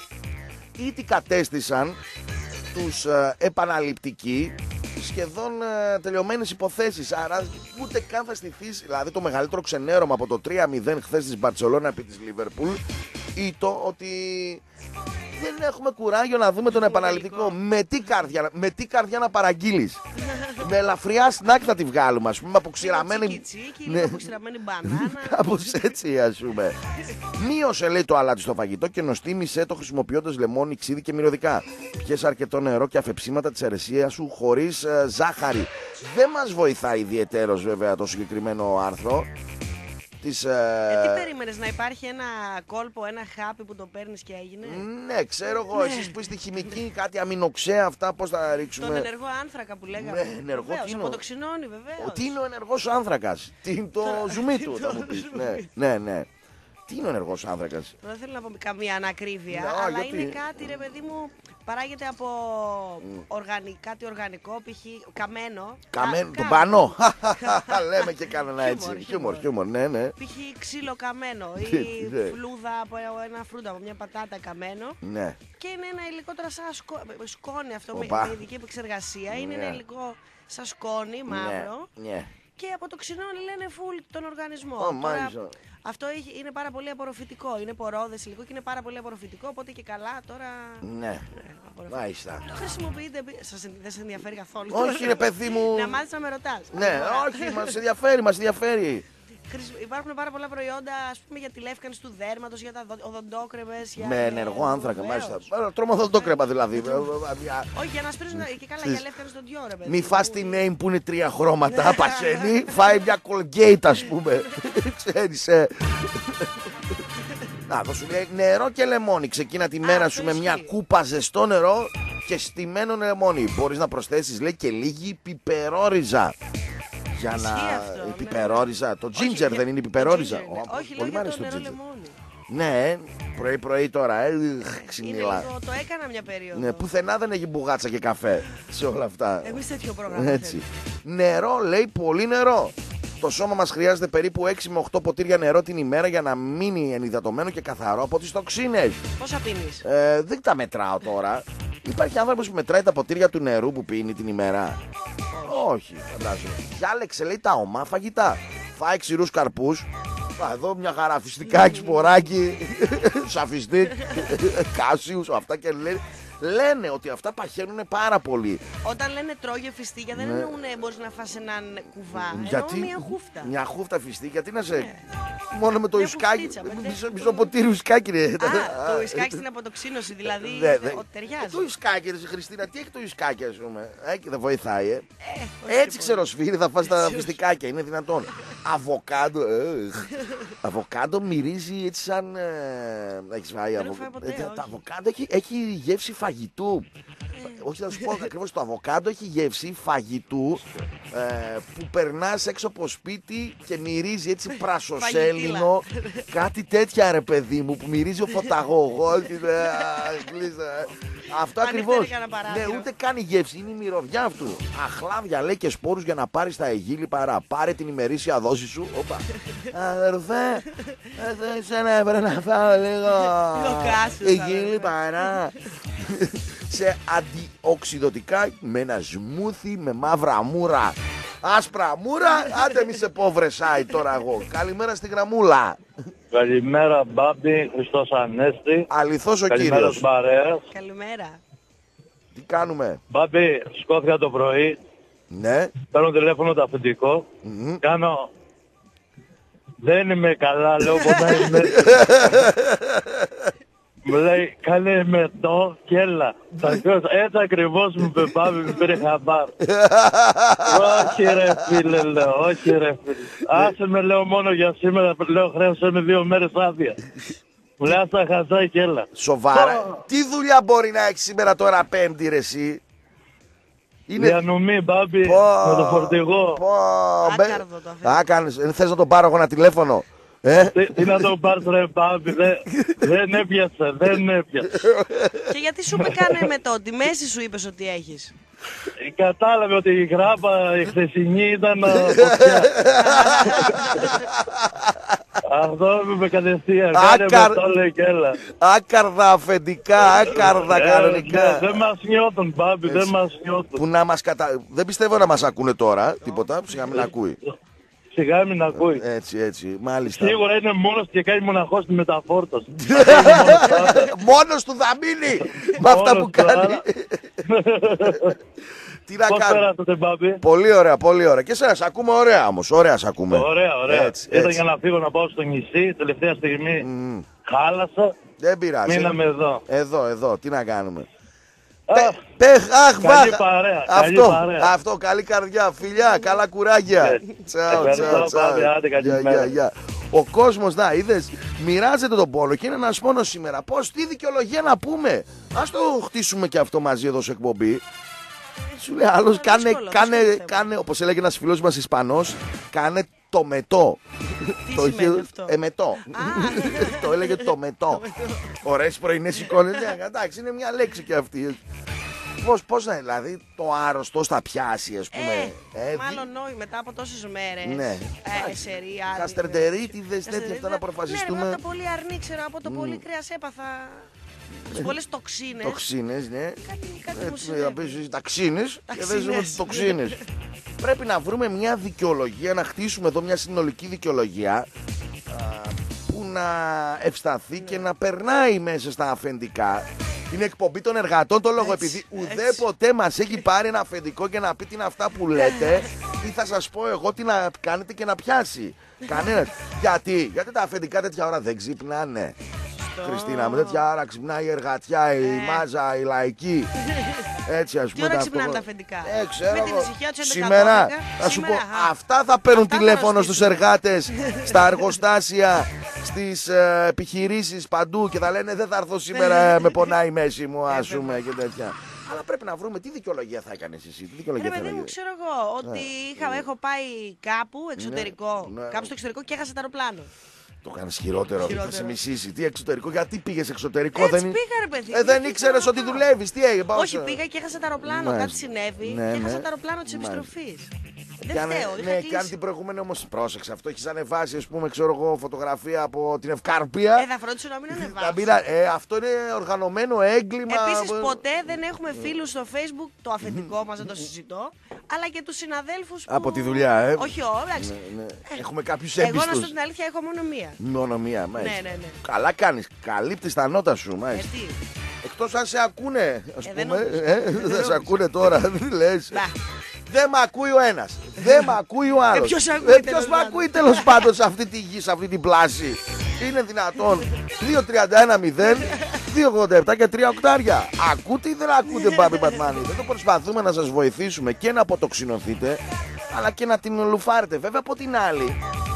Ή τι κατέστησαν τους ε, επαναληπτικοί σχεδόν ε, τελειωμένες υποθέσεις. Άρα ούτε καν θα στηθείς, δηλαδή το μεγαλύτερο ξενέρωμα από το τρία μηδέν χθες της Μπαρτσελώνα επί της Λίβερπουλ ή το ότι δεν έχουμε κουράγιο να δούμε τον επαναληπτικό. Με τι καρδιά, με τι καρδιά να παραγγείλεις. Με ελαφριά σνακ θα τη βγάλουμε, ας πούμε, από ξηραμένη. Τσίκι τσίκι, Ναι. λίγο αποξηραμένη μπανάνα. Κάπως έτσι, ας πούμε. Μείωσε, λέει, το αλάτι στο φαγητό και νοστίμησε το χρησιμοποιώντας λεμόνι, ξύδι και μυρωδικά. Πιες αρκετό νερό και αφεψίματα της αιρεσίας σου χωρίς ε, ζάχαρη. Δεν μας βοηθάει ιδιαιτέρως, βέβαια, το συγκεκριμένο άρθρο. Της, ε, Ε, τι περίμενες, να υπάρχει ένα κόλπο, ένα χάπι που το παίρνεις και έγινε. Ναι, ξέρω εγώ, εσείς που είστε χημικοί, κάτι αμινοξέα, αυτά πώς θα Τον ρίξουμε. ενεργό άνθρακα που λέγαμε. Ναι, ενεργό, Βεβαίως, τι είναι ο- αποτοξινώνει, βεβαίως. Τι είναι ο ενεργός άνθρακας, τι είναι το ζουμί του, θα μου πεις. Ναι, ναι, ναι. Τι είναι ο ενεργός άνθρακας. Δεν θέλω να πω καμία ανακρίβεια, Ναι, αλλά γιατί? είναι κάτι, ρε παιδί μου, παράγεται από οργανι, κάτι οργανικό, π.χ. καμένο. Καμένο, Κα- τον κα- πάνω. Λέμε και κανένα έτσι. Χιούμορ, Χιούμορ, χιούμορ, ναι, ναι. Π.χ. ξύλο καμένο ή Ναι. φλούδα από ένα φρούτο, από μια πατάτα καμένο. Ναι. Και είναι ένα υλικό τώρα σαν σκο... σκόνη αυτό με, Οπα. με ειδική επεξεργασία. Είναι Ναι. ένα υλικό σαν σκόνη, μαύρο. Ναι, ναι. Και αποτοξινώνει, λένε, φουλ τον οργανισμό. Ω, μάλιστα. Αυτό έχει- είναι πάρα πολύ απορροφητικό. Είναι πορόδες υλικό και είναι πάρα πολύ απορροφητικό. Οπότε και καλά τώρα. Ναι. απορροφητικό. Μάλιστα. Το χρησιμοποιείτε. Σας, εν- δεν σε ενδιαφέρει καθόλου. Όχι, ρε παιδί μου. Να μάθεις να με ρωτάς. Ναι, όχι, μας ενδιαφέρει, μας ενδιαφέρει. Χρησι- Υπάρχουν πάρα πολλά προϊόντα, ας πούμε, για τη λεύκανση του δέρματος, για τα δο- οδοντόκρεμες. Για... Με ενεργό άνθρακα, Βεβαίως. μάλιστα. Ε, Τρώμε οδοντόκρεμα δηλαδή. Ε, ε, μια- Όχι, για να σπρίζουν και καλά Στις- για λεύκανση των δυο, ρε παιδί. Μη μου. φας την name που είναι τρία χρώματα, παχαίνει, φάει μια Colgate, ας πούμε. Ξέρεις, ε. Να, εδώ σου λέει νερό και λεμόνι. Ξεκίνα τη μέρα αυτό σου με μια ισχύει. κούπα ζεστό νερό και στυμμένο λεμόνι. Μπορείς να προσθέσεις, λέει, και λίγη πιπερόριζα. Για Ισχύει να. αυτό, Η ναι. πιπερόριζα. Το Όχι, ginger για- δεν είναι η το πιπερόριζα. ginger, ναι. Ω, Όχι, λέω πολύ μ' για αρέσει το το νερό ginger. λεμόνι. Ναι, πρωί-πρωί τώρα, ε, Είναι ξυνήλα. λίγο, το έκανα μια περίοδο. Ναι, πουθενά δεν έχει μπουγάτσα και καφέ σε όλα αυτά. Εμείς τέτοιο πρόγραμμα Έτσι. Νερό, λέει, πολύ νερό. Το σώμα μας χρειάζεται περίπου έξι με οκτώ ποτήρια νερό την ημέρα για να μείνει ενυδατωμένο και καθαρό από τις τοξίνες. θέλει. Πόσα πίνεις? Ε, δεν τα μετράω τώρα. Υπάρχει άνθρωπος που μετράει τα ποτήρια του νερού που πίνει την ημέρα. Όχι, φαντάζομαι. Διάλεξε, λέει, τα ομά φαγητά. Φάει ξηρούς καρπούς. Α, εδώ μια χαρά φιστικάκι, σποράκι, σαφιστίκ, κάσιους, αυτά και λένε, λένε ότι αυτά παχαίνουν πάρα πολύ. Όταν λένε τρώγε φιστίκια δεν Ναι. εννοούν μπορείς να φας έναν κουβά. Γιατί Εννοούν μια χούφτα. Μια χούφτα φιστίκ, γιατί να σε. Μόνο με το Μια ουσκάκι. χουφτίτσα, με Μισό, τέτοιο- μισό ποτήρι ουσκάκι, ρε. Α, το ουσκάκι στην αποτοξίνωση, δηλαδή Ναι, ναι. ο- ταιριάζει. Το ουσκάκι, ρε Χριστίνα, τι έχει το ουσκάκι, α πούμε. Ε, και δεν βοηθάει, ε. Ε, όχι Έτσι και ξέρω, σφύρι, θα φας τα φιστικάκια, είναι δυνατόν. Αβοκάντο, ε, αβοκάντο μυρίζει έτσι σαν. Ε, έχεις φάει έχω αβο- φάει ποτέ, ε, τα- όχι. Τα αβοκάντο έχει, έχει γεύση φαγητού. Όχι, θα σου πω ακριβώς, το αβοκάντο έχει γεύση φαγητού ε, που περνάς έξω από σπίτι και μυρίζει έτσι πρασοσέλινο. Κάτι τέτοια, ρε παιδί μου, που μυρίζει ο φωταγωγός. και, ε, κλείσε, ε. Αυτό Ανοίχτε ακριβώς. κανένα παράθυρο. Ναι, ούτε κάνει γεύση, είναι η μυρωδιά αυτού. Αχλάδια, λέει, και σπόρους για να πάρεις τα αιγύλη παρά. Πάρε την ημερήσια δόση σου. Όπα. Αδερφέ, ε, εσένα έπρεπε να φάω λίγο Λίγο κάσους, αιγύλη αδερφέ. παρά. Σε αντιοξυδοτικά με ένα σμούθι με μαύρα μούρα. Άσπρα μούρα, άντε μη σε πω βρε site τώρα εγώ. Καλημέρα στη γραμμούλα. Καλημέρα Μπάμπη, Χριστός Ανέστη. Αληθώς ο Καλημέρα κύριος. στους παρέας. Καλημέρα. Τι κάνουμε? Μπάμπη, σκόθηκα το πρωί. Ναι. Παίρνω τηλέφωνο το αφεντικό. Μμμ. Κάνω... Δεν είμαι καλά, λέω πως να είμαι. Μου λέει, κάνε με το και έλα. Θα πω, έτσι ακριβώς μου είπε Μπάμπη, μου πήρε χαμπάρ. Όχι ρε φίλε, λέω, όχι ρε φίλε. Άσε με, λέω, μόνο για σήμερα, λέω, χρέωσε με δύο μέρες άδεια. Μου λέει, άστα χαζά και έλα. Σοβαρά. Τι δουλειά μπορεί να έχει σήμερα τώρα Πέμπτη ρε εσύ? Είναι... Διανομή Μπάμπη, Πω, με το φορτηγό. πω, Άκαρδο μπε- το αφεντικό. Α, κάνεις, ε, θες να τον πάρω εγώ ένα τηλέφωνο? Ε? Τι, τι να τον πάρεις ρε Μπάμπη, δεν, δεν έπιασε, δεν έπιασε. Και γιατί σου είπε κάνε με το, τη μέση σου είπες ότι έχεις. Κατάλαβε ότι η γράπα η χθεσινή ήταν α, φωτιά. Αυτό με κατευθείαν. Κάνε Άκαρ- με το λέει και έλα. Άκαρδα αφεντικά, άκαρδα Ε, κανονικά. ναι, δεν μας νιώθουν Μπάμπη, δεν μας νιώθουν. Που να μας κατα... Δεν πιστεύω να μας ακούνε τώρα τίποτα, σιγά μην ακούει. Σιγά μην ακούει. Έτσι, έτσι, μάλιστα. Σίγουρα είναι μόνος και κάνει μοναχός στη μεταφόρτωση. Μόνος του θα μείνει με αυτά που Μόνος του, κάνει. άρα. Τι να Πώς κάνει. πέρασατε Μπάμπη? Πολύ ωραία, πολύ ωραία. Και εσένα, σ' ακούμε ωραία όμως. Ωραία σ' ακούμε. Ωραία, ωραία. Έτσι, Ήταν έτσι. για να φύγω να πάω στο νησί, τελευταία στιγμή χάλασα, Δεν πειράζει. μείναμε εδώ. Εδώ, εδώ, τι να κάνουμε. Α, Πεχ, αχ, καλή βάχ. παρέα, καλή Αυτό, παρέα. αυτό, καλή καρδιά, φιλιά, καλά κουράγια. Ε, Τσάου, ευχαριστώ, τσάου, τσάου. Πάπη, άντε, Γεια, καλημέρα. γεια, γεια. Ο κόσμος, να, είδες, μοιράζεται τον πόνο και είναι ένας πόνος σήμερα. Πώς, τι δικαιολογία να πούμε. Ας το χτίσουμε και αυτό μαζί εδώ σε εκπομπή. Σου λέει άλλος, Είναι κάνε, δύσκολο, κάνε, δύσκολο θέμα. κάνε, όπως έλεγε ένας φίλος μας Ισπανός, κάνε το μετό. Τι Το σημαίνει είχε- αυτό? Εμετό. Το έλεγε το μετό. Ωραίες πρωινές εικόνες. Ναι, εντάξει, είναι μια λέξη και αυτή. Πώς, πώς να είναι, δηλαδή το άρρωστο θα πιάσει, ας πούμε. Ε, Ε, μάλλον όχι, μετά από τόσες μέρες. Ναι. Ε, σερία. Καστερντερίτιδες, τέτοια αυτά να Ναι, προφασιστούμε. ρε, μετά πολύ αρνή, ξέρω, από το πολύ κρέας έπαθα. Τις πολλές τοξίνες. Τοξίνες, ναι. Κάτι, κάτι μου Έτσι, να συνέβη. πεις ταξίνες και δεν ζούμε Ταξίνες. τοξίνες. Πρέπει να βρούμε μια δικαιολογία, να χτίσουμε εδώ μια συνολική δικαιολογία α, που να ευσταθεί και να περνάει μέσα στα αφεντικά. Είναι εκπομπή των εργατών, το λόγο, Έτσι, επειδή έτσι. ουδέποτε μας έχει πάρει ένα αφεντικό και να πει τι είναι αυτά που λέτε ή θα σας πω εγώ τι να κάνετε και να πιάσει. Κανένας. Γιατί, γιατί τα αφεντικά τέτοια ώρα δεν ξυπνάνε. Χριστίνα, με τέτοια ώρα ξυπνάει η εργατιά, η μάζα, η λαϊκή. Έτσι, ας Τι πούμε. ώρα τα ξυπνάνε αυτό- τα αφεντικά? Ε, ξέρω Με την εγώ. ησυχία τους έντεκα Σήμερα, δώδεκα. θα σου πω, Σήμερα, α. αυτά θα παίρνουν Αυτά θα τηλέφωνο στους ρωτήσουμε. εργάτες, στα εργοστάσια, στις ε, επιχειρήσεις παντού και θα λένε δεν θα έρθω σήμερα, ε, με πονάει η μέση μου, ας πούμε, και τέτοια. Αλλά πρέπει να βρούμε τι δικαιολογία θα έκανες εσύ, τι δικαιολογία Ρε θα παιδί μου, έκανες. ξέρω εγώ ότι είχα, έχω πάει κάπου εξωτερικό. ναι. Κάπου στο εξωτερικό και έχασα το αεροπλάνο. Το κάνεις χειρότερο, θα Χειρότερο. σε μισήσει. Τι εξωτερικό, γιατί πήγες εξωτερικό, Έτσι δεν πήγα, ρε παιδί. Ε, δεν Πήγα ήξερες στο ότι αεροπλάνο. δουλεύεις, τι έγινε, πάω Όχι, σε- πήγα και έχασα το αεροπλάνο. Μάλιστα. Κάτι συνέβη Ναι, και έχασα ναι. το αεροπλάνο τη Μάλιστα. επιστροφή. Δεν Και αν- φταίω, είχα ναι, και αν κλείσει. την προηγούμενη όμως πρόσεξε αυτό, έχεις ανεβάσει, ας πούμε, ξέρω εγώ, φωτογραφία από την Ευκαρπία. Ε, θα φρόντισε να μην Να ανεβάσω. μην α- ε, αυτό είναι οργανωμένο έγκλημα. Επίσης ε, ποτέ δεν έχουμε φίλους στο Facebook, το αφεντικό μας δεν το συζητώ, αλλά και τους συναδέλφους που... Από τη δουλειά, ε. Όχι, όχι, εντάξει. Ναι, ναι. Έχουμε κάποιους Εγώ να σου έμπιστους. πω την αλήθεια έχω μόνο μία. Μόνο μία, μάλιστα. Ναι, ναι, ναι. Καλά κάνεις, καλύπτεις τα νότα σου, Ε, μάλιστα. τι. Εκτός αν σε ακούνε, ας Ε, δεν πούμε. νομίζω. ε, δεν σε ακούνε τώρα, δεν λες. Να. Δεν με ακούει ο ένας. Δεν με ακούει ο άλλος. ποιος ακούει, ποιος τέλος με πάντων. ακούει τέλος πάντων σε αυτή τη γη, σε αυτή την πλάση. Είναι δυνατόν. δύο τριάντα ένα μηδέν, δύο ογδόντα επτά και τρία οκτάρια. Ακούτε ή δεν ακούτε, Μπάμπη Μπατμάνη? Δεν το προσπαθούμε να σας βοηθήσουμε και να αποτοξινωθείτε, αλλά και να την λουφάρετε. Βέβαια από την άλλη,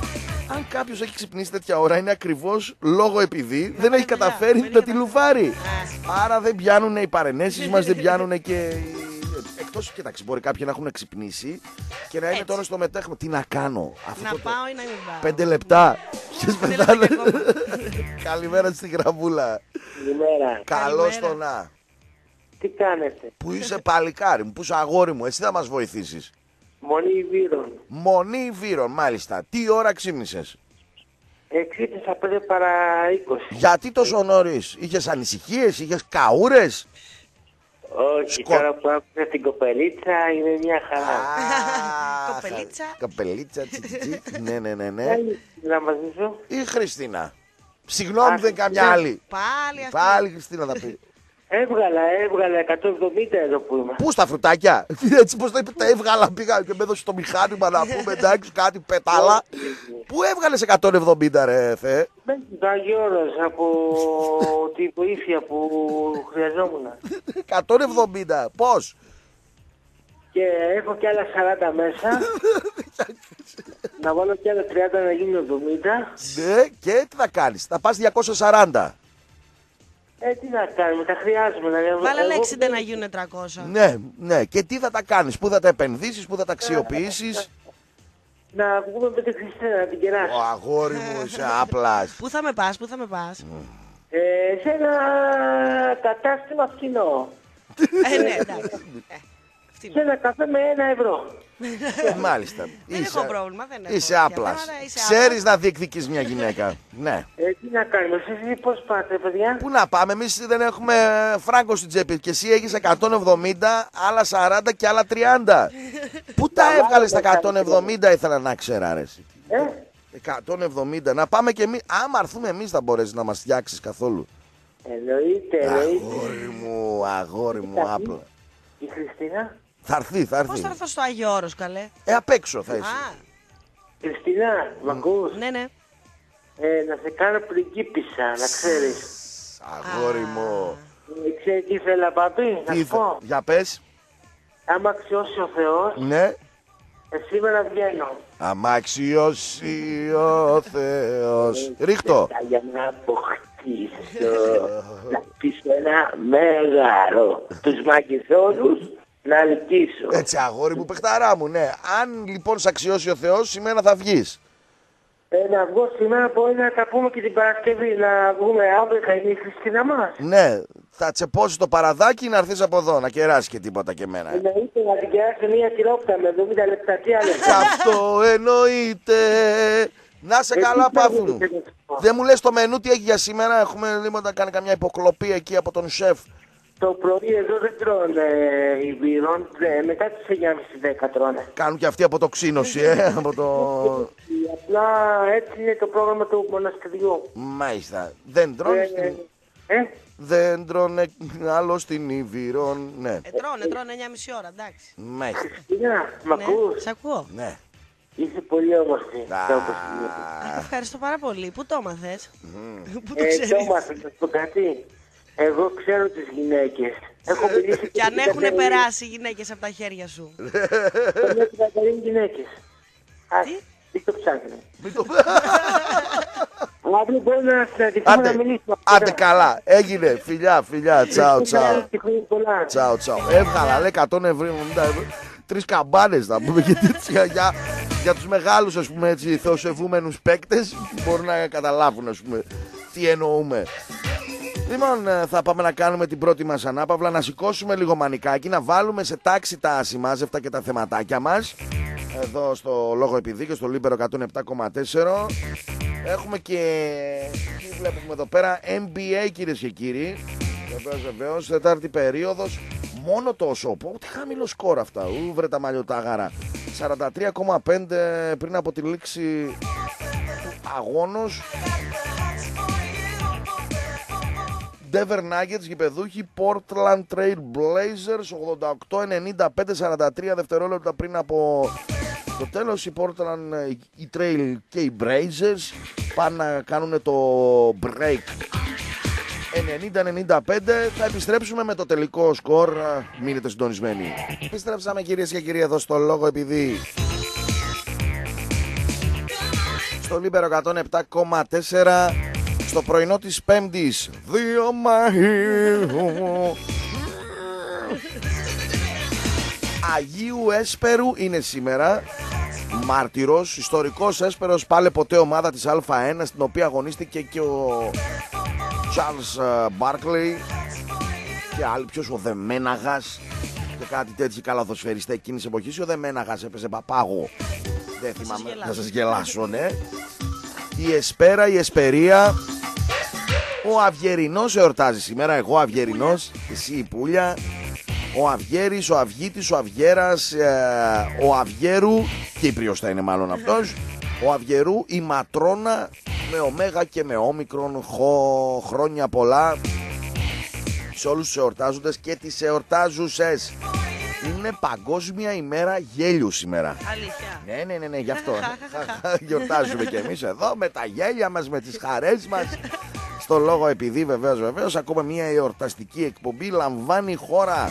αν κάποιος έχει ξυπνήσει τέτοια ώρα, είναι ακριβώς λόγω επειδή δεν έχει δουλειά, καταφέρει δεν να είχε τη λουφάρει. Α. Άρα δεν πιάνουν οι παρενέσεις μας, δεν πιάνουν και. οι- Εκτός, κοιτάξτε, μπορεί κάποιοι να έχουν ξυπνήσει και να είναι Έτσι. τώρα στο μετέχμα. Τι να κάνω, αυτό Να το. πάω ή να μην πάω. Πέντε λεπτά. Ποιες Πέντε πετάνε. λεπτά και ακόμα. Καλημέρα στη γραμμούλα. Καλημέρα. Καλώς Καλημέρα. το να. Τι κάνετε? Που είσαι παλικάρι μου, που είσαι αγόρι μου, εσύ θα μας βοηθήσεις. Μονή Βύρων. Μονή Βύρων, μάλιστα. Τι ώρα ξύπνησες? Εξήτησα πέντε παρά είκοσι. Γιατί τόσο νωρίς? Είχες ανησυχίες, είχες καούρες? Όχι, Σκο- τώρα που άκουσα την κοπελίτσα είναι μια χαρά. Κοπελίτσα. Κοπελίτσα, τσι, τσι, τσι. Ναι, ναι, ναι, ναι. Να μαζί σου. Η Χριστίνα. Συγγνώμη, δεν καμιά άλλη. Πάλι αυτή. Πάλι η Χριστίνα θα πει. Έβγαλα, έβγαλα εκατόν εβδομήντα εδώ που είμαι. Πού στα φρουτάκια. Έτσι πως τα είπε, τα έβγαλα. Πήγα και με έδωσε το μηχάνημα να πούμε εντάξει κάτι πετάλα. Πού έβγαλες εκατόν εβδομήντα ρε Θεέ. Το Άγιο Όρος από τη βοήθεια που χρειαζόμουν. εκατόν εβδομήντα. Πώς. Και έχω και άλλα σαράντα μέσα. Να βάλω και άλλα τριάντα να γίνει εβδομήντα. Ναι, και τι θα κάνεις. Θα πας διακόσια σαράντα. Ε, τι να κάνουμε, τα χρειάζομαι. Να... Βάλε εγώ- εξήντα να γίνουν τριακόσια. Ναι, ναι. Και τι θα τα κάνεις. Πού θα τα επενδύσεις, πού θα τα αξιοποιήσεις. Να βγούμε με τη Χριστίνα να την κεράσω. Ο αγόρι μου είσαι άπλας. Πού θα με πας, πού θα με πας. Ε, σε ένα κατάστημα φθηνό. Ε, ναι, εντάξει. Ε, αυτή Σε είναι. ένα καφέ με ένα ευρώ. Ε, Μάλιστα. Δεν έχω πρόβλημα, δεν έχω. Είσαι τέτοια άπλας. πράγματα, είσαι Ξέρεις άπλας. να διεκδικείς μια γυναίκα. Ναι. Ε, τι να κάνουμε, εσείς πώς πάτε, παιδιά. Πού να πάμε, εμείς δεν έχουμε φράγκο στην τσέπη. Και εσύ έχεις εκατόν εβδομήντα, άλλα σαράντα και άλλα τριάντα. Πού τα έβγαλες τα εκατόν εβδομήντα, ήθελα να ξέρω, αρέσει. Ε, εκατόν εβδομήντα. Να πάμε και εμείς. Άμα έρθουμε εμείς, θα μπορέσεις να μας φτιάξεις καθόλου. εννοείται, εννοείται. Αγόρι μου, αγόρι μου, άπλα. Η Χριστίνα. Θα έρθει, θα Πώς έρθει. θα έρθω στο Άγιο Όρος, καλέ. Ε, απ' έξω θα είσαι. Α, Χριστίνα, μ' ακούς. ναι, ναι. Ε, να σε κάνω πριγκίπισσα, να ξέρεις. Αγόρι μου. Ε, ξέρεις τι ήθελα, παπί, να Τι σου θα... πω. Για πες. Άμα αξιώσει ο Θεός, Ναι. ε, σήμερα βγαίνω. Αμάξιωση ο Θεός. Ρίχτω. Ε, για να αποκτήσω, να πείσω ένα μέγαρο. Τους μακηθόνους να νικήσω. Έτσι αγόρι μου, παιχταρά μου, ναι. Αν λοιπόν σ' αξιώσει ο Θεός, σήμερα θα βγεις. Ε, να βγω σήμερα, μπορεί να τα πούμε και την Παρασκευή. Να βγούμε αύριο, θα είναι η Χριστίνα μας. Ναι, θα τσεπώσεις το παραδάκι να έρθεις από εδώ, να κεράσεις και τίποτα και εμένα. Εννοείται να την κεράσει μια τυρόπιτα με εβδομήντα λεπτά. Τι άλλο. Κι αυτό εννοείται. Να σε Ε, καλά, τι Πάθου. θέλεις να σου πω. Δεν μου λες το μενού τι έχει για σήμερα. Έχουμε λίγο να κάνει καμιά υποκλοπή εκεί από τον σεφ. Το πρωί εδώ δεν τρώνε οι μπύρων. Μετά τις εννιά και μισή δέκα τρώνε. Κάνουν και αυτοί από το ξύνωση, ε, από το... Απλά έτσι είναι το πρόγραμμα του μοναστηριού. Μάλιστα. Δεν τρώνε Ε, στην... ε, Δεν τρώνε άλλο στην Ήβυρον. Ναι, Ε, τρώνε, τρώνε εννιά και μισή ώρα, εντάξει. μάλιστα. Χριστίνα, μ' Ναι, ακούς. σ' ακούω. Ναι. Είσαι πολύ όμορφη. Α, Το όπως είναι. Ευχαριστώ πάρα πολύ. Πού το έμαθες. Πού το Ε, ξέρεις. το μάθα, να σου πω κάτι. Εγώ ξέρω τις γυναίκες. Έχω μιλήσει Και αν με έχουν την περάσει οι γυναίκες από τα χέρια σου. Καμιά την Κατερίνη γυναίκες. Α, Τι? τι το ψάχνει. Μην το... Αύριο μπορεί να συναντηθούμε να Άντε, μιλήσουμε. άντε καλά. Έγινε. Φιλιά, φιλιά. Τσάου, τσάου. Πολλά. Τσάου, τσάου. Έβγαλα, λέει εκατόν ευρώ. Τρεις καμπάνες να πούμε και τέτοια για, για τους μεγάλους, ας πούμε, έτσι, θεοσεβούμενους παίκτες που μπορούν να καταλάβουν, ας πούμε, τι εννοούμε. Λοιπόν, ε, θα πάμε να κάνουμε την πρώτη μας ανάπαυλα, να σηκώσουμε λίγο μανικάκι, να βάλουμε σε τάξη τα ασημάζευτα και τα θεματάκια μας. Εδώ στο Λόγο Επειδή και στο Λίμπερο εκατόν επτά κόμμα τέσσερα. Έχουμε και, τι βλέπουμε εδώ πέρα, N B A, κυρίες και κύριοι. Βεβαίως, βεβαίως, τετάρτη περίοδος. Μόνο τόσο. Πω, τι χαμηλό σκορ αυτά. Ου, βρε τα μαλλιοτάγαρα. σαράντα τρία κόμμα πέντε πριν από τη λήξη του αγώνος. Denver Nuggets, γηπεδούχοι, Portland Trail Blazers, ογδόντα οκτώ ενενήντα πέντε, σαράντα τρία δευτερόλεπτα πριν από το τέλος. Οι Portland, οι Trail και οι Blazers πάνε να κάνουν το break ενενήντα ενενήντα πέντε. Θα επιστρέψουμε με το τελικό σκορ. Μείνετε συντονισμένοι. Επιστρέψαμε, κυρίες και κύριοι, εδώ στο Λόγο Επειδή. Στο Λίμπερο εκατόν επτά κόμμα τέσσερα. Στο πρωινό της Πέμπτης. Δύο Μαΐου. Αγίου Έσπερου είναι σήμερα. Μάρτυρος, ιστορικός Έσπερος, πάλε ποτέ ομάδα της Α1, στην οποία αγωνίστηκε και ο Charles Barkley και άλλοι, ποιος, ο Δεμέναγας και κάτι τέτοιοι καλαθοσφαιριστές εκείνης της εποχής. Ο Δεμέναγας έπαιζε παπάγο. Δεν θυμάμαι, να σας γελάσω, ναι. Η Εσπέρα, η Εσπερία. Ο Αυγερινός εορτάζει σήμερα. Εγώ Αυγερινός, εσύ η Πούλια. Ο Αυγέρης, ο Αυγίτης, ο Αυγέρας, ε, ο Αυγέρου, Κύπριος θα είναι μάλλον αυτός. Ο Αυγερού, η Ματρόνα, με ωμέγα και με όμικρον. Χω, χρόνια πολλά σε όλους τους εορτάζοντες και τις εορτάζουσες. Είναι Παγκόσμια ημέρα γέλιου σήμερα. Αλήθεια. Ναι, ναι, ναι, ναι, γι' αυτό γιορτάζουμε κι εμείς εδώ με τα γέλια μας, με τις χαρές μας. Στο λόγο επειδή βεβαίως, βεβαίως, ακόμα μια εορταστική εκπομπή λαμβάνει η χώρα.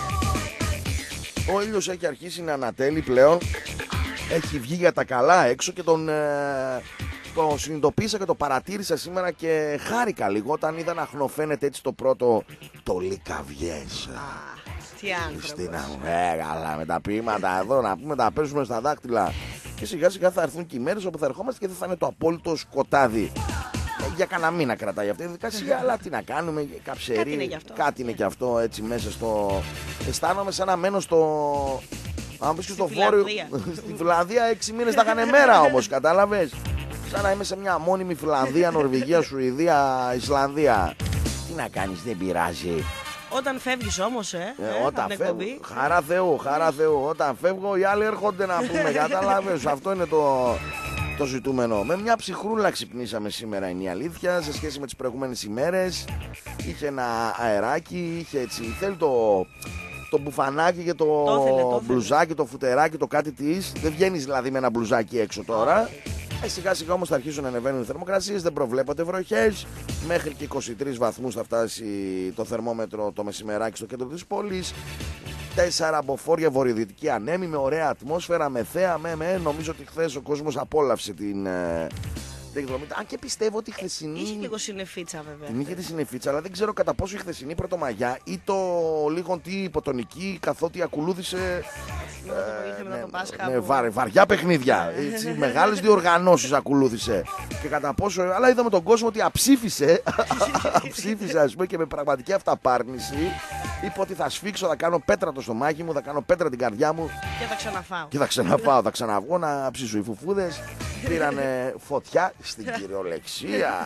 Ο ήλιος έχει αρχίσει να ανατέλει πλέον. Έχει βγει για τα καλά έξω και τον, ε, τον συνειδητοποίησα και το παρατήρησα σήμερα και χάρηκα λίγο όταν είδα να χνοφαίνεται έτσι το πρώτο το λικαβιές. Τι Χριστίνα άνθρωπος. μου, ε, καλά, με τα ποίηματα εδώ να πούμε τα παίζουμε στα δάχτυλα. Και σιγά σιγά θα έρθουν και οι μέρες όπου θα ερχόμαστε και δεν θα είναι το απόλυτο σκοτάδι. Ε, για κανένα μήνα κρατάει αυτή η διαδικασία, αλλά τι να κάνουμε, καψερή. Κάτι είναι γι' αυτό. Κάτι είναι κι αυτό έτσι μέσα στο. Αισθάνομαι σαν να μένω στο. Αν πεις και στο βόρειο. Στη Φιλανδία έξι μήνες θα είχαν μέρα όμως, κατάλαβες. Σαν να είμαι σε μια μόνιμη Φιλανδία, Νορβηγία, Σουηδία, Ισλανδία. Τι να κάνεις, δεν πειράζει. Όταν φεύγεις όμως, ε, Ε, ε, όταν από την φεύγω, εκπομπή. χαρά Θεού, χαρά Θεού. Όταν φεύγω, οι άλλοι έρχονται να πούμε. Κατάλαβες, αυτό είναι το, το ζητούμενο. Με μια ψυχρούλα ξυπνήσαμε σήμερα, είναι η αλήθεια, σε σχέση με τις προηγούμενες ημέρες. Είχε ένα αεράκι, είχε έτσι. Θέλει το, το μπουφανάκι και το, Το ήθελε, το ήθελε. μπλουζάκι, το φουτεράκι, το κάτι της. Δεν βγαίνεις δηλαδή με ένα μπλουζάκι έξω τώρα. Ε, σιγά σιγά όμως θα αρχίσουν να ανεβαίνουν οι θερμοκρασίες, δεν προβλέπονται βροχές. Μέχρι και είκοσι τρεις βαθμούς θα φτάσει το θερμόμετρο το μεσημεράκι στο κέντρο της πόλης. Τέσσερα μποφόρια βορειοδυτική ανέμη με ωραία ατμόσφαιρα, με θέα, με, με. Νομίζω ότι χθες ο κόσμος απόλαυσε την, ε, την εκδρομή. Αν και πιστεύω ότι η χθεσινή. Είχε λίγο συννεφίτσα βέβαια. Την είχε τη συννεφίτσα, αλλά δεν ξέρω κατά πόσο η χθεσινή Πρωτομαγιά ή το λίγο τι υποτονική, καθότι ακολούθησε. Λίγο το απόγευμα μετά το Πάσχα ναι, που- βαρ, βαριά παιχνίδια. Έτσι, μεγάλες διοργανώσεις ακολούθησε. Και κατά πόσο. Αλλά είδαμε τον κόσμο ότι αψήφισε. αψήφισε, ας πούμε, και με πραγματική αυταπάρνηση. Είπε ότι θα σφίξω, θα κάνω πέτρα το στομάχι μου, θα κάνω πέτρα την καρδιά μου Και θα ξαναφάω. και θα ξαναπάω, θα ξαναβγώ να ψήσω. Οι φουφούδες πήρανε φωτιά στην κυριολεξία.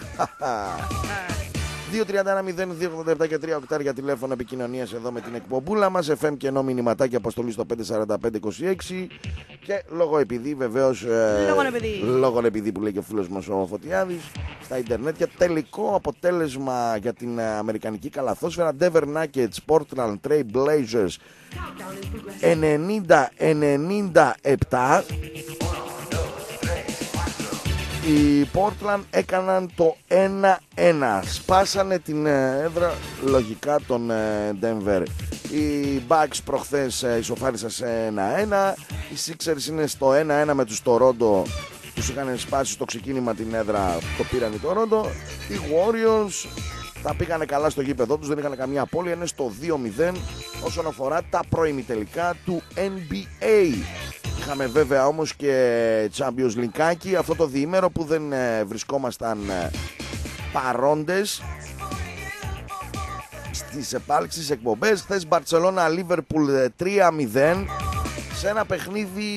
δύο τριάντα ένα μηδέν δύο ογδόντα επτά και τρία οκτάρια τηλέφωνο επικοινωνίας εδώ με την εκπομπούλα μας. εφ εμ και ενώ μηνυματάκι αποστολή στο πέντε τέσσερα πέντε είκοσι έξι. Και λόγω επειδή βεβαίως. Ε, Λόγων επειδή. λόγων επειδή που λέει και ο φίλος μας ο Φωτιάδης. Στα ίντερνετ για τελικό αποτέλεσμα για την ε, αμερικανική καλαθόσφαιρα. Denver Nuggets, Portland Trail Blazers ενενήντα ενενήντα επτά. Οι Portland έκαναν το ένα ένα. Σπάσανε την ε, έδρα λογικά των ε, Denver. Οι Bucks προχθές ε, ισοφάρισαν σε ένα ένα. Οι Sixers είναι στο ένα ένα με τους Toronto. Τους είχαν σπάσει στο ξεκίνημα την έδρα, το πήραν οι Toronto. Οι Warriors τα πήγανε καλά στο γήπεδό τους, δεν είχαν καμία απώλεια, είναι στο δύο μηδέν όσον αφορά τα προημιτελικά του N B A. Είχαμε βέβαια όμως και Champions League αυτό το διήμερο που δεν ε, βρισκόμασταν ε, παρόντες στις επάλξεις εκπομπές. Χθες Μπαρτσελώνα Liverpool τρία μηδέν σε ένα παιχνίδι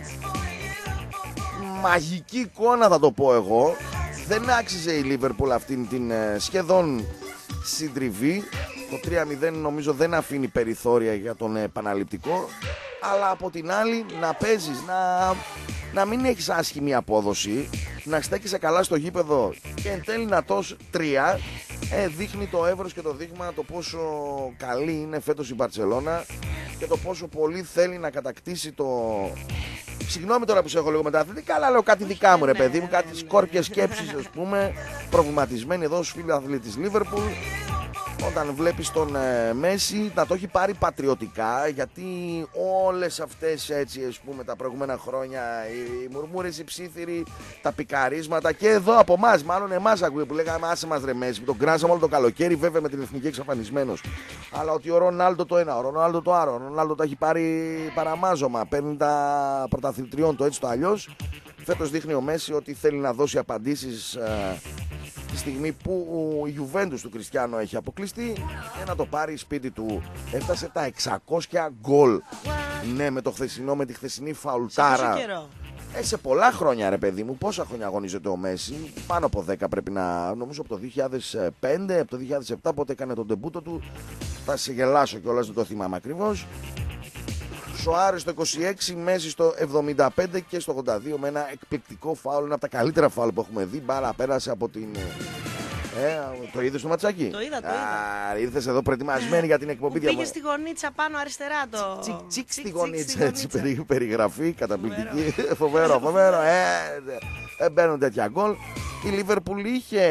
μαγική εικόνα, θα το πω εγώ. Δεν άξιζε η Liverpool αυτήν την ε, σχεδόν συντριβή. Το τρία μηδέν νομίζω δεν αφήνει περιθώρια για τον επαναληπτικό. Αλλά από την άλλη να παίζεις, να, να μην έχεις άσχημη απόδοση, να στέκεσαι καλά στο γήπεδο και εν τέλει να τός τρία, ε, δείχνει το εύρος και το δείγμα το πόσο καλή είναι φέτος η Μπαρτσελώνα και το πόσο πολύ θέλει να κατακτήσει το... Συγγνώμη τώρα που σε έχω λίγο μεταθλητικά, αλλά λέω κάτι δικά μου ρε παιδί μου, κάτι σκόρπιες σκέψεις ας πούμε, προβληματισμένοι εδώ στους φίλοι αθλητές της Λίβερπουλ. Όταν βλέπεις τον ε, Μέση να το έχει πάρει πατριωτικά, γιατί όλες αυτές έτσι ας πούμε τα προηγούμενα χρόνια οι μουρμούρες, οι ψήθυροι, τα πικαρίσματα και εδώ από εμάς, μάλλον εμάς ακούγε που λέγαμε άσε μας ρε Μέση, τον κράζαμε όλο το καλοκαίρι βέβαια με την εθνική εξαφανισμένος, αλλά ότι ο Ρονάλντο το ένα, ο Ρονάλντο το άλλο, ο Ρονάλντο τα έχει πάρει παραμάζωμα, παίρνει τα πρωταθλητριών το έτσι το αλλιώς. Φέτος δείχνει ο Μέση ότι θέλει να δώσει απαντήσεις ε, τη στιγμή που η Juventus του Κριστιάνο έχει αποκλειστεί και να το πάρει σπίτι του. Έφτασε τα εξακόσια γκολ. Ναι, με το χθεσινό, με τη χθεσινή φαουλτάρα. Σε καιρό. Ε, σε πολλά χρόνια ρε παιδί μου, πόσα χρόνια αγωνίζεται ο Μέση, πάνω από δέκα πρέπει να, νομίζω από το δύο χιλιάδες πέντε, από το δύο χιλιάδες επτά πότε έκανε τον ντεμπούτο του, θα σε γελάσω κιόλας, δεν το θυμάμαι ακριβώς. Σοάρε στο είκοσι έξι, Μέση στο εβδομήντα πέντε και στο ογδόντα δύο με ένα εκπληκτικό φάουλ. Ένα από τα καλύτερα φάουλ που έχουμε δει. Μπάλα πέρασε από την. Ε, το είδες το ματσάκι? Το είδα, το είδα. Α, ήρθες εδώ προετοιμασμένη για την εκπομπή. Που πήγε στη γονίτσα πάνω αριστερά το. Τσικ, τσικ στη τσικ, γονίτσα, έτσι περι, περιγραφή καταπληκτική. Φοβερό, φοβερό. Ε, ε, μπαίνουν τέτοια γκολ. Η Λίβερπουλ είχε.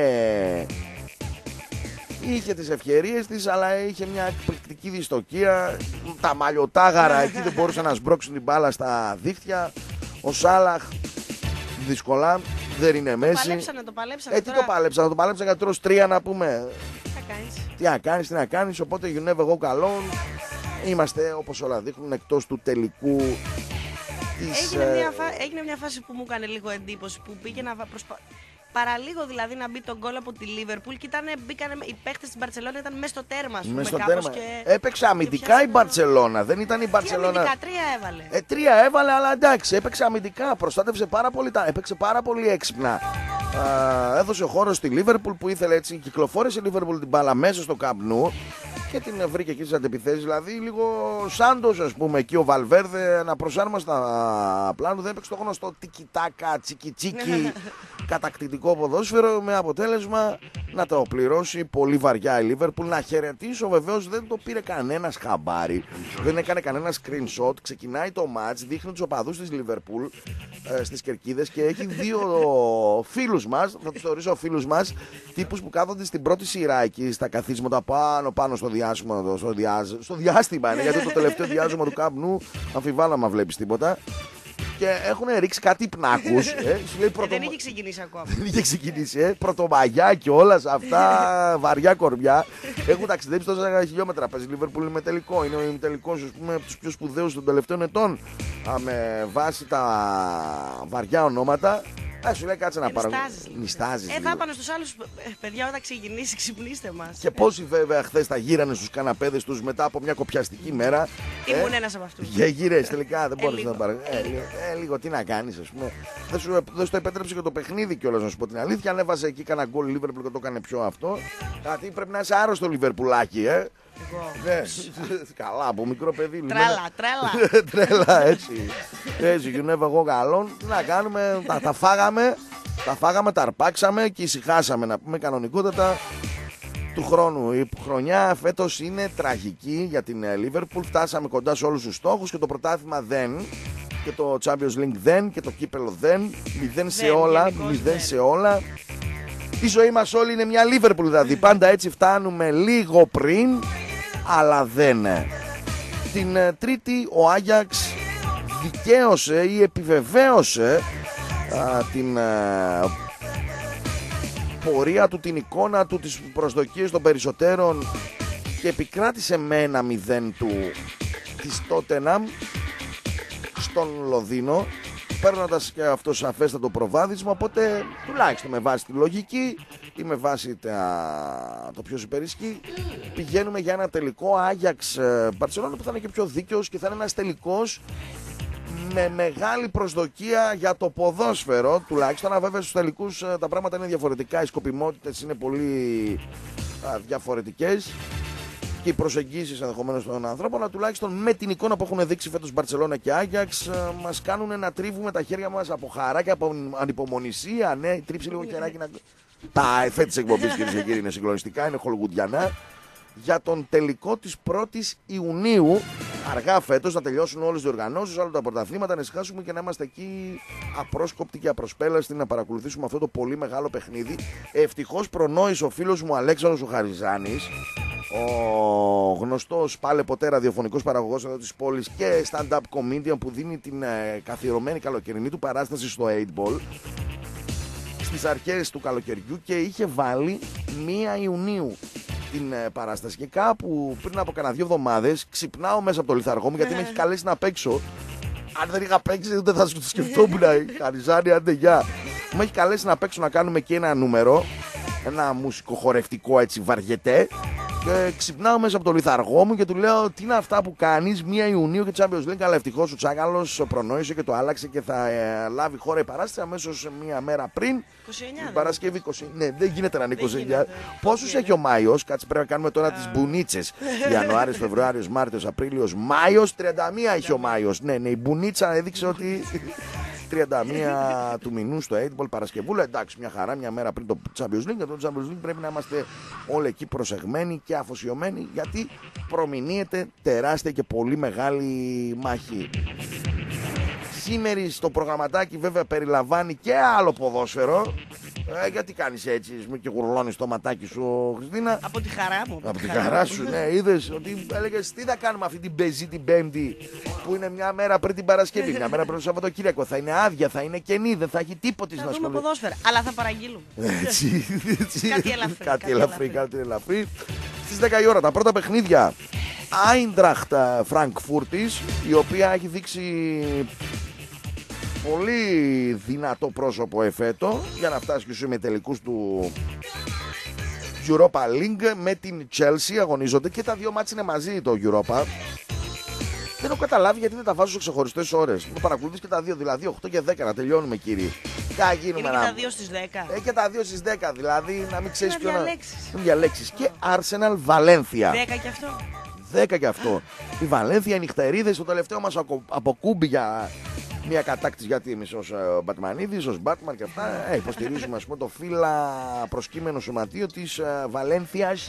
Είχε τις ευκαιρίες της, αλλά είχε μια εκπληκτική δυστοκία. Τα μαλλιοτάγαρα εκεί δεν μπορούσαν να σμπρώξουν την μπάλα στα δίχτυα. Ο Σάλαχ δύσκολα, δεν είναι Μέση. Το παλέψανε, το παλέψανε. Ε, τι το παλέψανε, το παλέψανε για τρως τρία να πούμε. Τι θα κάνεις. Τι να κάνεις, τι να κάνεις, οπότε you never go alone. Είμαστε, όπως όλα δείχνουν, εκτός του τελικού της... Έγινε, ε... μια φα... Έγινε μια φάση που μου έκανε λίγο εντύπωση, που πήγε να προσπα... παραλίγο δηλαδή να μπει τον γκολ από τη Λίβερπουλ και ήταν, μπήκανε, οι παίχτες της Μπαρτσελόνα ήταν μέσα στο τέρμα. Μες στο κάπως τέρμα. Και... Έπαιξε αμυντικά η Μπαρτσελόνα, δεν ήταν η Μπαρτσελόνα. αμυντικά, τρία έβαλε. Ε, τρία έβαλε, αλλά εντάξει, έπαιξε αμυντικά, προστάτευσε πάρα πολύ, έπαιξε πάρα πολύ έξυπνα. Α, έδωσε χώρο στη Λίβερπουλ που ήθελε έτσι, κυκλοφόρησε η Λίβερπουλ την μπάλα μέσα στο Camp Nou και την βρήκε εκεί στις αντεπιθέσεις. Δηλαδή, λίγο Σάντος, ας πούμε, εκεί ο Βαλβέρδε να προσάρμοστα πλάνο, δεν έπαιξε το γνωστό τικιτάκα, τσικιτσίκι, κατακτητικό ποδόσφαιρο, με αποτέλεσμα να το πληρώσει πολύ βαριά η Λίβερπουλ. Να χαιρετήσω, βεβαίως δεν το πήρε κανένας χαμπάρι, δεν έκανε κανένα screenshot. Ξεκινάει το match, δείχνει τους οπαδούς της Λίβερπουλ ε, στις κερκίδες και έχει δύο φίλους μας, θα τους θεωρήσω φίλους μας, τύπους που κάθονται στην πρώτη σειρά εκεί στα καθίσματα πάνω πάνω στο διάστημα, στο, διάζ, στο διάστημα είναι, γιατί το τελευταίο διάστημα του Camp Nou αμφιβάλλω άμα βλέπεις τίποτα. Και έχουν ρίξει κάτι πνάκους. Ε, ε, πρωτο... Δεν είχε ξεκινήσει ακόμα. Δεν είχε ξεκινήσει, ε. Πρωτομαγιά και όλα αυτά, βαριά κορμιά. Έχουν ταξιδέψει τόσα χιλιόμετρα. Παίζει Λίβερπουλ με τελικό. Είναι ο ημιτελικός, ας πούμε, από τους πιο σπουδαίους των τελευταίων ετών. Α, με βάση τα βαριά ονόματα. Α, σου λέει κάτσε να πάρω. Νιστάζεις. Ε, θα πάνε στους άλλους, παιδιά, όταν ξεκινήσει, ξυπνήστε μας. Και πόσοι βέβαια χθες τα γύρανε στους καναπέδες τους μετά από μια κοπιαστική μέρα. Ήμουν ε, ένας από αυτούς. Για γύρες τελικά, δεν μπορείς ε, να πάρει. Ε, ε, λίγο, τι να κάνεις, ας πούμε. Δεν σου, δεν σου το επέτρεψε και το παιχνίδι κιόλας, να σου πω την αλήθεια. Ανέβασε εκεί κανένα γκολ Λίβερπουλ και το έκανε πιο αυτό. Γιατί πρέπει να είσαι άρρωστο Λιβερπουλάκι, ε. Ναι, καλά, από μικρό παιδί. Τρέλα, τρέλα. Τρέλα, έτσι. Έτσι, γυρνεύω εγώ καλόν. Τι να κάνουμε, τα, τα φάγαμε, τα φάγαμε, τα αρπάξαμε και ησυχάσαμε, να πούμε κανονικότατα του χρόνου. Η χρονιά φέτος είναι τραγική για την Liverpool. Φτάσαμε κοντά σε όλους τους στόχους και το πρωτάθλημα δεν. Και το Champions League δεν. Και το κύπελο δεν. Μηδέν σε όλα. Μηδέν σε όλα. Η ζωή μας όλη είναι μια Liverpool, δηλαδή. Πάντα έτσι φτάνουμε λίγο πριν, αλλά δεν. Την Τρίτη ο Άγιαξ δικαίωσε ή επιβεβαίωσε α, την α, πορεία του, την εικόνα του, τις προσδοκίες των περισσότερων και επικράτησε με ένα μηδέν του της Τότεναμ στον Λονδίνο, παίρνοντας και αυτό σαφέστατο προβάδισμα. Οπότε τουλάχιστον με βάση τη λογική ή με βάση τα... το ποιος υπερισχύει, πηγαίνουμε για ένα τελικό Άγιαξ Μπαρτσελόνα που θα είναι και πιο δίκαιος και θα είναι ένας τελικός με μεγάλη προσδοκία για το ποδόσφαιρο τουλάχιστον. Αλλά βέβαια στους τελικούς τα πράγματα είναι διαφορετικά, οι σκοπιμότητες είναι πολύ α, διαφορετικές και οι προσεγγίσεις ενδεχομένως των ανθρώπων, αλλά τουλάχιστον με την εικόνα που έχουν δείξει φέτος Μπαρτσελόνα και Άγιαξ μας κάνουν να τρίβουμε τα χέρια μας από χαρά και από ανυπομονησία. Ναι, τρίψει λίγο χεράκι να... Τα εφέ της εκπομπής, κυρίες και κύριοι, είναι συγκλονιστικά, είναι χολιγουντιανά. Για τον τελικό της πρώτης Ιουνίου, αργά φέτος, να τελειώσουν όλες τις διοργανώσεις, όλα τα πρωταθλήματα, να ησυχάσουμε και να είμαστε εκεί απρόσκοπτοι και απροσπέλαστοι να παρακολουθήσουμε αυτό το πολύ μεγάλο παιχνίδι. Ευτυχώς προνόησε ο φίλος μου Αλέξανδρος ο Χαριζάνης, ο γνωστός πάλε ποτέ ραδιοφωνικός παραγωγός εδώ της πόλης και stand-up comedian που δίνει την ε, καθιερωμένη καλοκαιρινή του παράσταση στο eight ball στις αρχές του καλοκαιριού και είχε βάλει μία Ιουνίου την ε, παράσταση. Και κάπου πριν από κανένα δύο εβδομάδες ξυπνάω μέσα από το λιθαργό μου γιατί με έχει καλέσει να παίξω. Αν δεν είχα παίξει ούτε θα σου το σκεφτόμουν. Χαριζάνη, άντε γεια. Με έχει καλέσει να παίξω, να κάνουμε και ένα νούμερο, ένα μουσικοχορευτικό έτσι βαριετέ. Και ξυπνάω μέσα από το λιθαργό μου και του λέω: τι είναι αυτά που κάνεις πρώτη Ιουνίου και Champions League? Αλλά ευτυχώς ο Τσάκαλος προνόησε και το άλλαξε και θα ε, λάβει χώρα η παράσταση αμέσως μία μέρα πριν. είκοσι εννιά, την Παρασκευή είκοσι. Ναι, δεν γίνεται να είναι είκοσι εννιά. Πόσους έχει ο Μάιος? Κάτσε, πρέπει να κάνουμε τώρα τις μπουνίτσες. Ιανουάριος, Φεβρουάριος, Μάρτιος, Απρίλιος, Μάιος. τριάντα μία έχει ο Μάιος. Ναι, ναι, η μπουνίτσα έδειξε ότι. τριάντα μία του μηνού στο οκτώ Παρασκευούλα. Εντάξει, μια χαρά, μια μέρα πριν το Champions League. Για το Champions League πρέπει να είμαστε όλοι εκεί προσεγμένοι και αφοσιωμένοι, γιατί προμηνύεται τεράστια και πολύ μεγάλη μάχη. Σήμερα στο προγραμματάκι βέβαια περιλαμβάνει και άλλο ποδόσφαιρο. Ε, γιατί κάνεις έτσι και γουρλώνεις το ματάκι σου, Χριστίνα? Από τη χαρά μου. Από τη χαρά σου, ναι. Είδες ότι έλεγες τι θα κάνουμε αυτή την πεζή την Πέμπτη, που είναι μια μέρα πριν την Παρασκευή, μια μέρα πριν το Σαββατοκύριακο. Θα είναι άδεια, θα είναι κενή, δεν θα έχει τίποτα να Θα ασχοληθεί. δούμε ποδόσφαιρα, αλλά θα παραγγείλουμε. Έτσι, έτσι. Κάτι ελαφρύ, Κάτι κάτι ελαφρύ, ελαφρύ. κάτι ελαφρύ. Στις δέκα η ώρα τα πρώτα παιχνίδια. Άιντραχτ Φραγκφούρτης, η οποία έχει δείξει πολύ δυνατό πρόσωπο εφέτο για να φτάσει και στους ημιτελικούς του Europa League. Με την Chelsea αγωνίζονται και τα δύο μάτς είναι μαζί το Europa. Δεν έχω καταλάβει γιατί δεν τα βάζω σε ξεχωριστές ώρες. Το παρακολουθείς και τα δύο, δηλαδή οκτώ και δέκα να τελειώνουμε, κύριοι. Θα γίνουμε Είναι και να... τα δύο στις δέκα. Ε, και τα δύο στις δέκα, δηλαδή να μην ξέρεις Να ποιο να... διαλέξεις. Να διαλέξεις. Και Arsenal Valencia. δέκα και αυτό. δέκα και αυτό. Η Βαλένθια, οι νυχτερίδες, το τελευταίο μας ακο- αποκούμπι για μια κατάκτηση, γιατί εμείς ως uh, Μπατμανίδης, ως Μπάτμαν και αυτά ε, υποστηρίζουμε, ας πούμε, το φύλλα προσκύμενο σωματείο της uh, Βαλένθιας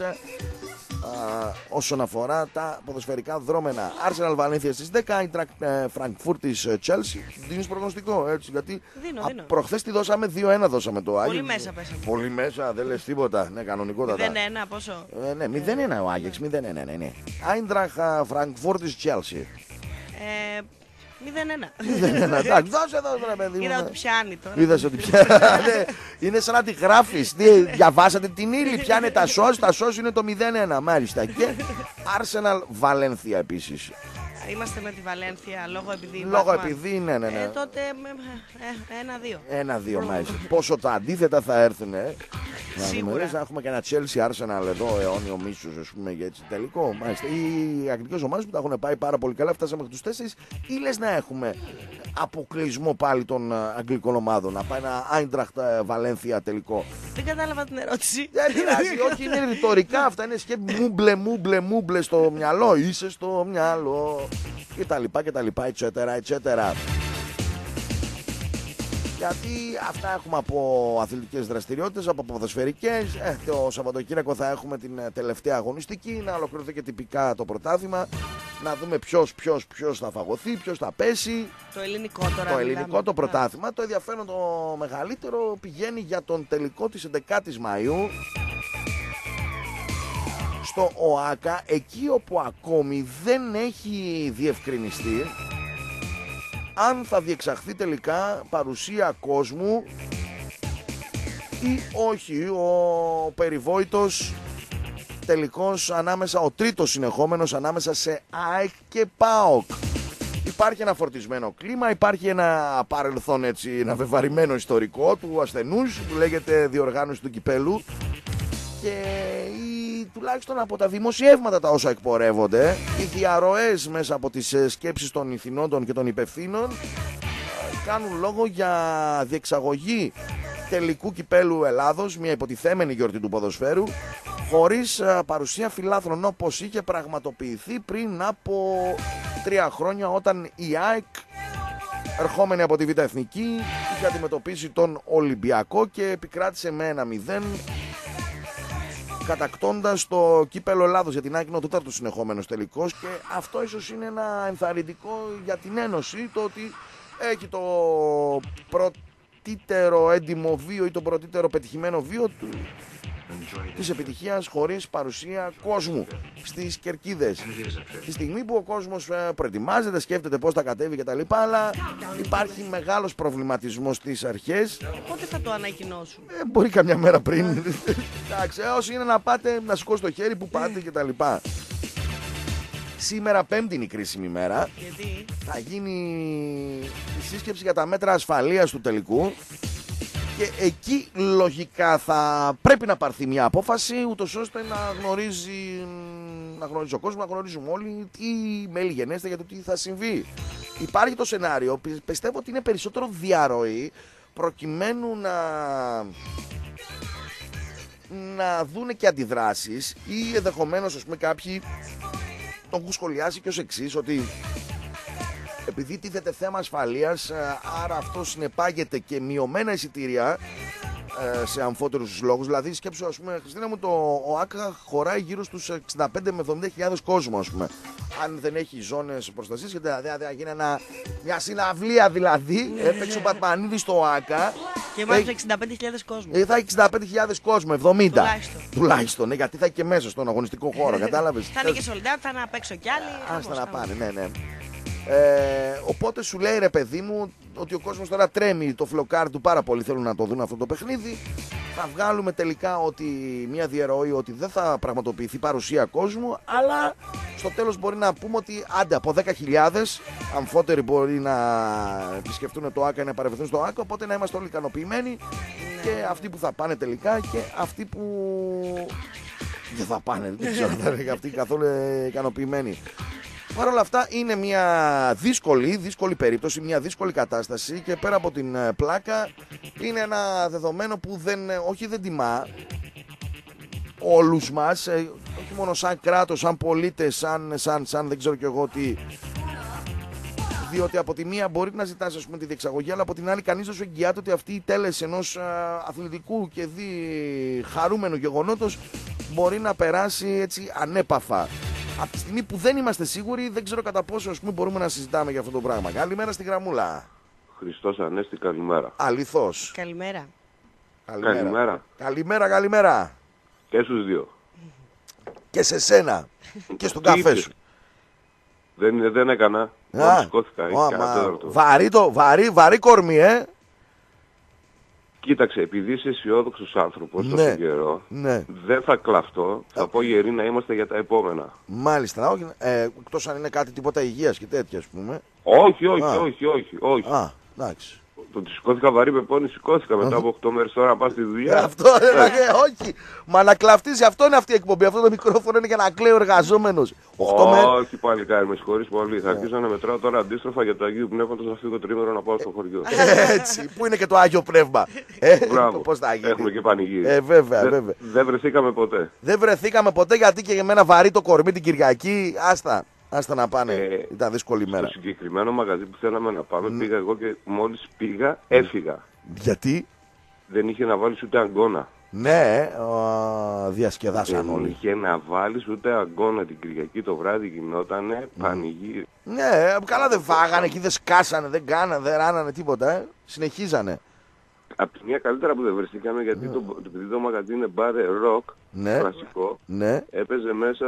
uh, όσον αφορά τα ποδοσφαιρικά δρόμενα. Arsenal Valencia στις δέκα, η Frankfurt της Chelsea. Δίνεις προγνωστικό, έτσι, γιατί Δίνω, α, δίνω. προχθές τη δώσαμε δύο ένα δώσαμε το Άγιο. Πολύ μέσα πέσαμε. Πολύ μέσα, δεν λες τίποτα, ναι, κανονικότατα. μηδέν ένα, πόσο. Ε, ναι, μηδέν ένα ο Άγιαξ, μηδέν ένα, ναι, ναι. Άιντραχ Φραγκφούρτ της Chelsea. Ε, μηδέν ένα. μηδέν ένα, εντάξει, δώσε εδώ, ρε παιδί μου. Είδα ότι πιάνει τώρα. Είδες ότι πιάνει. Είναι σαν να τη γράφεις. Τι, διαβάσατε την ύλη, πιάνε τα σως, τα σως είναι το μηδέν ένα, μάλιστα. Και Arsenal Valencia επίσης. Είμαστε με τη Βαλένθια λόγω επειδή. Λόγω Batman. επειδή, ναι, ναι, ναι. Ε, τότε ε, ένα-δύο. Ένα-δύο μάλιστα. Πόσο τα αντίθετα θα έρθουν, ε. Να Σίγουρα. δούμε, λες, να έχουμε και ένα Chelsea Arsenal εδώ, αιώνιο μίσους, ας πούμε, για έτσι τελικό. Μάλιστα. Οι αγγλικές ομάδες που τα έχουν πάει πάρα πολύ καλά, φτάσαμε μέχρι τους τέσσερις, ή λες να έχουμε αποκλεισμό πάλι των αγγλικών ομάδων, να πάει ένα Eintracht Valencia τελικό? Δεν κατάλαβα την ερώτηση. Δεν πειράζει, όχι, είναι ρητορικά αυτά, είναι σκέψη μούμπλε, μούμπλε, μούμπλε στο μυαλό, είσαι στο μυαλό και τα λοιπά και τα λοιπά, ετσέτερα, ετσέτερα. Γιατί αυτά έχουμε από αθλητικές δραστηριότητες, από ποδοσφαιρικές. Ε, το Σαββατοκύριακο θα έχουμε την τελευταία αγωνιστική, να ολοκληρωθεί και τυπικά το πρωτάθλημα, να δούμε ποιος, ποιος, ποιος θα φαγωθεί, ποιος θα πέσει. Το ελληνικό τώρα. Το μιλάμε. ελληνικό το πρωτάθλημα. Το ενδιαφέρον το μεγαλύτερο πηγαίνει για τον τελικό της έντεκατης Μαΐου στο ΟΑΚΑ, εκεί όπου ακόμη δεν έχει διευκρινιστεί αν θα διεξαχθεί τελικά παρουσία κόσμου ή όχι. Ο περιβόητος τελικός ανάμεσα, ο τρίτος συνεχόμενος ανάμεσα σε ΑΕΚ και ΠΑΟΚ. Υπάρχει ένα φορτισμένο κλίμα, υπάρχει ένα παρελθόν, έτσι, ένα βεβαρημένο ιστορικό του ασθενούς που λέγεται διοργάνωση του κυπέλου, και η, τουλάχιστον από τα δημοσιεύματα τα όσα εκπορεύονται, οι διαρροές μέσα από τις σκέψεις των ηθινόντων και των υπευθύνων κάνουν λόγο για διεξαγωγή τελικού κυπέλου Ελλάδος, μια υποτιθέμενη γιορτή του ποδοσφαίρου, χωρίς παρουσία φιλάθρων όπως είχε πραγματοποιηθεί πριν από τρία χρόνια, όταν η ΑΕΚ, ερχόμενη από τη Β' Εθνική, είχε αντιμετωπίσει τον Ολυμπιακό και επικράτησε με ένα μηδέν, κατακτώντας το κύπελο Ελλάδος. Για την ΑΕΚ είναι ο τέταρτος συνεχόμενος τελικός, και αυτό ίσως είναι ένα ενθαρρυντικό για την Ένωση, το ότι έχει το πρωτύτερο έντιμο βίο ή το πρωτύτερο πετυχημένο βίο του, της επιτυχίας χωρίς παρουσία κόσμου στις κερκίδες. Τη στιγμή που ο κόσμος προετοιμάζεται, σκέφτεται πώς θα κατέβει κτλ., αλλά υπάρχει μεγάλος προβληματισμός στις αρχές. Πότε θα το ανακοινώσουν? Ε, μπορεί καμιά μέρα πριν. Εντάξει, όσοι είναι να πάτε, να σηκώσει το χέρι που πάτε κτλ. Σήμερα Πέμπτη είναι η κρίσιμη μέρα. Γιατί? Θα γίνει η σύσκεψη για τα μέτρα ασφαλείας του τελικού. Και εκεί λογικά θα πρέπει να πάρθει μια απόφαση, ούτως ώστε να γνωρίζει, να γνωρίζει ο κόσμος, να γνωρίζουμε όλοι τι μέλη γενέστε για το τι θα συμβεί. Υπάρχει το σενάριο, πιστεύω ότι είναι περισσότερο διαρροή, προκειμένου να, να δούνε και αντιδράσεις, ή ενδεχομένως, ας πούμε, κάποιοι το έχουν σχολιάσει και ως εξής, ότι επειδή τίθεται θέμα ασφαλείας, άρα αυτό συνεπάγεται και μειωμένα εισιτήρια σε αμφότερους λόγους. Δηλαδή σκέψου, ας πούμε, Χριστίνα μου, το ΟΑΚΑ χωράει γύρω στους εξήντα πέντε με εβδομήντα χιλιάδες κόσμο, ας πούμε. Αν δεν έχει ζώνες προστασίας, δηλαδή θα γίνει ένα, μια συναυλία δηλαδή, έπαιξε ο Πατμανίδης στο ΟΑΚΑ. Και μάλιστα εξήντα πέντε χιλιάδες κόσμο. Θα έχει εξήντα πέντε χιλιάδες κόσμο, εβδομήντα. Τουλάχιστον. Τουλάχιστον, ναι, γιατί θα είναι και μέσα στον αγωνιστικό χώρο, κατάλαβες. Θα είναι και sold out, θα είναι απ' έξω κι άλλοι. Άστα να πάνε, ναι, ναι. Ε, οπότε σου λέει, ρε παιδί μου, ότι ο κόσμος τώρα τρέμει το φλοκάρ του πάρα πολύ, θέλουν να το δουν αυτό το παιχνίδι. Θα βγάλουμε τελικά ότι μια διαρροή ότι δεν θα πραγματοποιηθεί παρουσία κόσμου, αλλά στο τέλος μπορεί να πούμε ότι άντε από δέκα χιλιάδες αμφότεροι μπορεί να επισκεφτούν το ΆΚΑ ή να παρευρεθούν στο ΆΚΑ, οπότε να είμαστε όλοι ικανοποιημένοι, και αυτοί που θα πάνε τελικά και αυτοί που δεν θα πάνε, δεν ξέρω, θα είναι αυτοί καθόλου ικανοποιημένοι. Παρ' όλα αυτά είναι μια δύσκολη, δύσκολη περίπτωση, μια δύσκολη κατάσταση, και πέρα από την πλάκα είναι ένα δεδομένο που δεν, όχι δεν τιμά όλους μας, όχι μόνο σαν κράτος, σαν πολίτες, σαν, σαν, σαν δεν ξέρω κι εγώ τι, διότι από τη μία μπορεί να ζητάς, ας πούμε, τη διεξαγωγή, αλλά από την άλλη κανείς δεν σου εγγυάται ότι αυτή η τέλεση ενός αθλητικού και δι χαρούμενου γεγονότος μπορεί να περάσει έτσι ανέπαφα. Από τη στιγμή που δεν είμαστε σίγουροι, δεν ξέρω κατά πόσο, ας πούμε, μπορούμε να συζητάμε για αυτό το πράγμα. Καλημέρα στη γραμμούλα. Χριστός Ανέστη, καλημέρα. Αληθώς. Καλημέρα. Καλημέρα. Καλημέρα. Καλημέρα, καλημέρα. Και στους δύο. Και σε σένα. Και στον καφέ σου. Δεν, δεν έκανα. Μόλις σηκώθηκα. Βαρύ, το, βαρύ, βαρύ κορμί, ε. Κοίταξε, επειδή είσαι αισιόδοξος άνθρωπος Ναι. τόσο καιρό, Ναι. δεν θα κλαφτώ. Θα πω γεροί να είμαστε για τα επόμενα. Μάλιστα, όχι, ε, εκτός αν είναι κάτι τίποτα υγείας και τέτοια, ας πούμε. Όχι, όχι, Α. όχι, όχι, όχι. Α, εντάξει. Το ότι σηκώθηκα βαρύ πεπόνι, σηκώθηκα μετά από οκτώ μέρες τώρα να πάω στη Ε, δουλειά. αυτό ε, ε, όχι. Μα να κλαφτείς, αυτό είναι αυτή η εκπομπή. Αυτό το μικρόφωνο είναι για να κλαίει ο εργαζόμενος. οκτώ μέρες. Όχι παλικάρι, με συγχωρείς πολύ. Θα αρχίσω να μετράω τώρα αντίστροφα για το Αγίου Πνεύματος να φύγω τρίμηνο να πάω στο χωριό. Έτσι, πού είναι και το Άγιο Πνεύμα. Ε, Μπράβο. πώς θα γίνει. Έχουμε και πανηγύρι. Ε, βέβαια, Δεν- βέβαια. Δεν βρεθήκαμε ποτέ. Δεν βρεθήκαμε ποτέ, γιατί και για μένα βαρύ το κορμί την Κυριακή. Άστα, άστα να πάνε. Ε, Ήταν δύσκολη ημέρα. Στο συγκεκριμένο μαγαζί που θέλαμε να πάμε, πήγα εγώ και μόλις πήγα, έφυγα. Γιατί? Δεν είχε να βάλεις ούτε αγκώνα. Ναι, ο, διασκεδάσαν Δεν όλοι. είχε να βάλεις ούτε αγκώνα. Την Κυριακή το βράδυ γινότανε πανηγύρι. Ναι, καλά δεν φάγανε εκεί, δεν σκάσανε, δεν κάνανε, δεν ράνανε τίποτα. Ε. Συνεχίζανε. Απ' τη μία καλύτερα που δεν βρεθήκαμε, γιατί το, το, επειδή το μαγαζί είναι bar rock, Ναι. κλασικό, Ναι. έπαιζε μέσα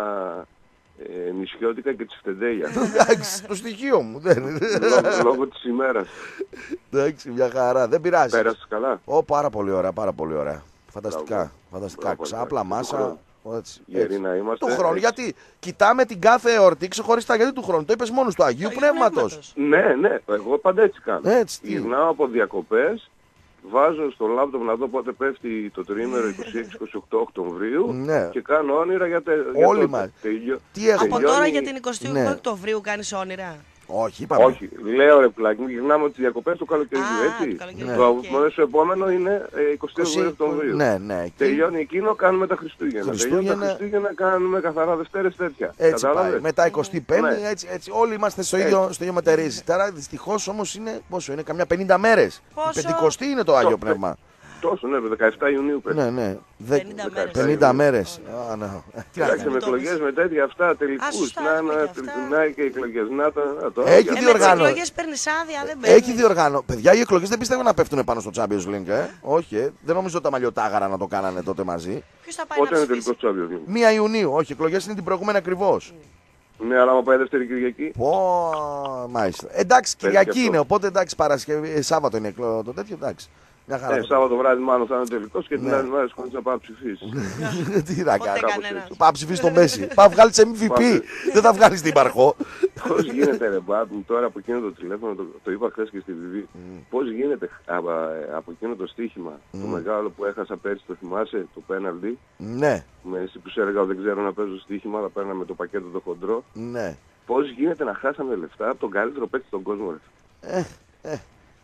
ε, νησιώτικα και τσιφτεντέλια. Εντάξει, το στοιχείο μου. Δεν... λόγω, λόγω της ημέρας. Εντάξει, μια χαρά. Δεν πειράζει. Πέρασες καλά. Ω, πάρα πολύ ωραία, πάρα πολύ ωραία. Φανταστικά. Μπράβο. Φανταστικά. Μπράβο, Ξάπλα, του μάσα. χρόνου. Έτσι, Γεροί έτσι. να είμαστε. Του χρόνου. Έτσι. Γιατί κοιτάμε την κάθε εορτή ξεχωριστά. Γιατί του χρόνου. Το είπες μόνος του Αγίου Αγίου Πνεύματος. Πνεύματος. Ναι, ναι, εγώ πάντα έτσι κάνω. Έτσι, τι. Γυρνάω από διακοπές, βάζω στο λάπτοπ να δω πότε πέφτει το τριήμερο είκοσι έξι είκοσι οκτώ Οκτωβρίου Ναι. και κάνω όνειρα για, τε, για Όλοι το μας. τελειώ- Τι έχουμε. Από τελειώνει- τώρα για την εικοστή όγδοη Ναι. Οκτωβρίου κάνεις όνειρα. Όχι, είπαμε. Όχι, λέω ρε πλάκι, γυρνάμε τις διακοπές του καλοκαιριού, Α, έτσι. το καλοκαίρι, Ναι. Το οκ. αμέσως επόμενο είναι ε, εικοστή όγδοη Οκτωβρίου. Ναι, ναι. εκεί. Τελειώνει εκείνο, κάνουμε τα Χριστούγεννα. Χριστούγεννα. Τελειώνει τα Χριστούγεννα, κάνουμε καθαρά Δευτέρες τέτοια. Έτσι Κατάλαβες? πάει. Μετά εικοστή πέμπτη, Ναι. έτσι, έτσι. Όλοι είμαστε στο ίδιο, στο ίδιο μετερίζει. Τώρα δυστυχώς όμως είναι πόσο, είναι καμιά πενήντα μέρες. Πόσο? Η πεντηκοστή είναι το Άγιο Το- Πνεύμα. Τόσο, ναι, δεκαεφτά Ιουνίου πέφτει. Ναι, ναι. Δε- πενήντα μέρες. πενήντα μέρες. Α, ναι. Τι να Εντάξει, κάνουμε. με το εκλογές πεις. με τέτοια αυτά Α, τελικούς. σωστά, Να, έχουμε να, και αυτά. να και οι εκλογές. Να το, να το. Έχει Για- Ε, με τις διοργάνω- εκλογές παίρνεις άδεια, δεν παίρνεις. Έχει διοργάνω. Παιδιά, οι εκλογές δεν πιστεύω να πέφτουν πάνω στο Champions League, ε. Όχι, ε. Δεν νομίζω ότι τα μαλλιοτάγαρα να το κάνανε τότε μαζί. Ποιος θα πάει Πότε να είναι ψηφίσει. τελικός Champions League? Μία Ιουνίου. Όχι, οι εκλογές είναι την προηγούμενη ακριβώς. Ναι, αλλά άμα πάει δεύτερη Κυριακή. Πω, μάλιστα. Εντάξει, Πες Κυριακή και αυτό. είναι, οπότε εντάξει, Παρασκευή, ε, Σάββατο είναι εκλο- το τέτοιο, εντάξει. Μια χαρά. Ε, Σάββατο βράδυ μάλλον θα είναι τελικός και την άλλη μέρα σκοτεινή να πάω να ψηφίσει. Τι να κάνει. κανένας. Πάω να ψηφίσει το Μέση. Πάω να βγάλει εμ βι πι. Δεν θα βγάλει την Παρχό. Πώς γίνεται ρε μπάτ μου τώρα από εκείνο το τηλέφωνο, το, το είπα χθες και στη Βιβί, mm. πώς γίνεται από, από εκείνο το στοίχημα, mm. το μεγάλο που έχασα πέρσι, το θυμάσαι, το πέναλτι, ναι. με εσύ που σου έλεγα δεν ξέρω να παίζω στοίχημα, θα παίρναμε το πακέτο το χοντρό, ναι. πώς γίνεται να χάσαμε λεφτά από τον καλύτερο παίκτη στον κόσμο ρε. Ε, ε.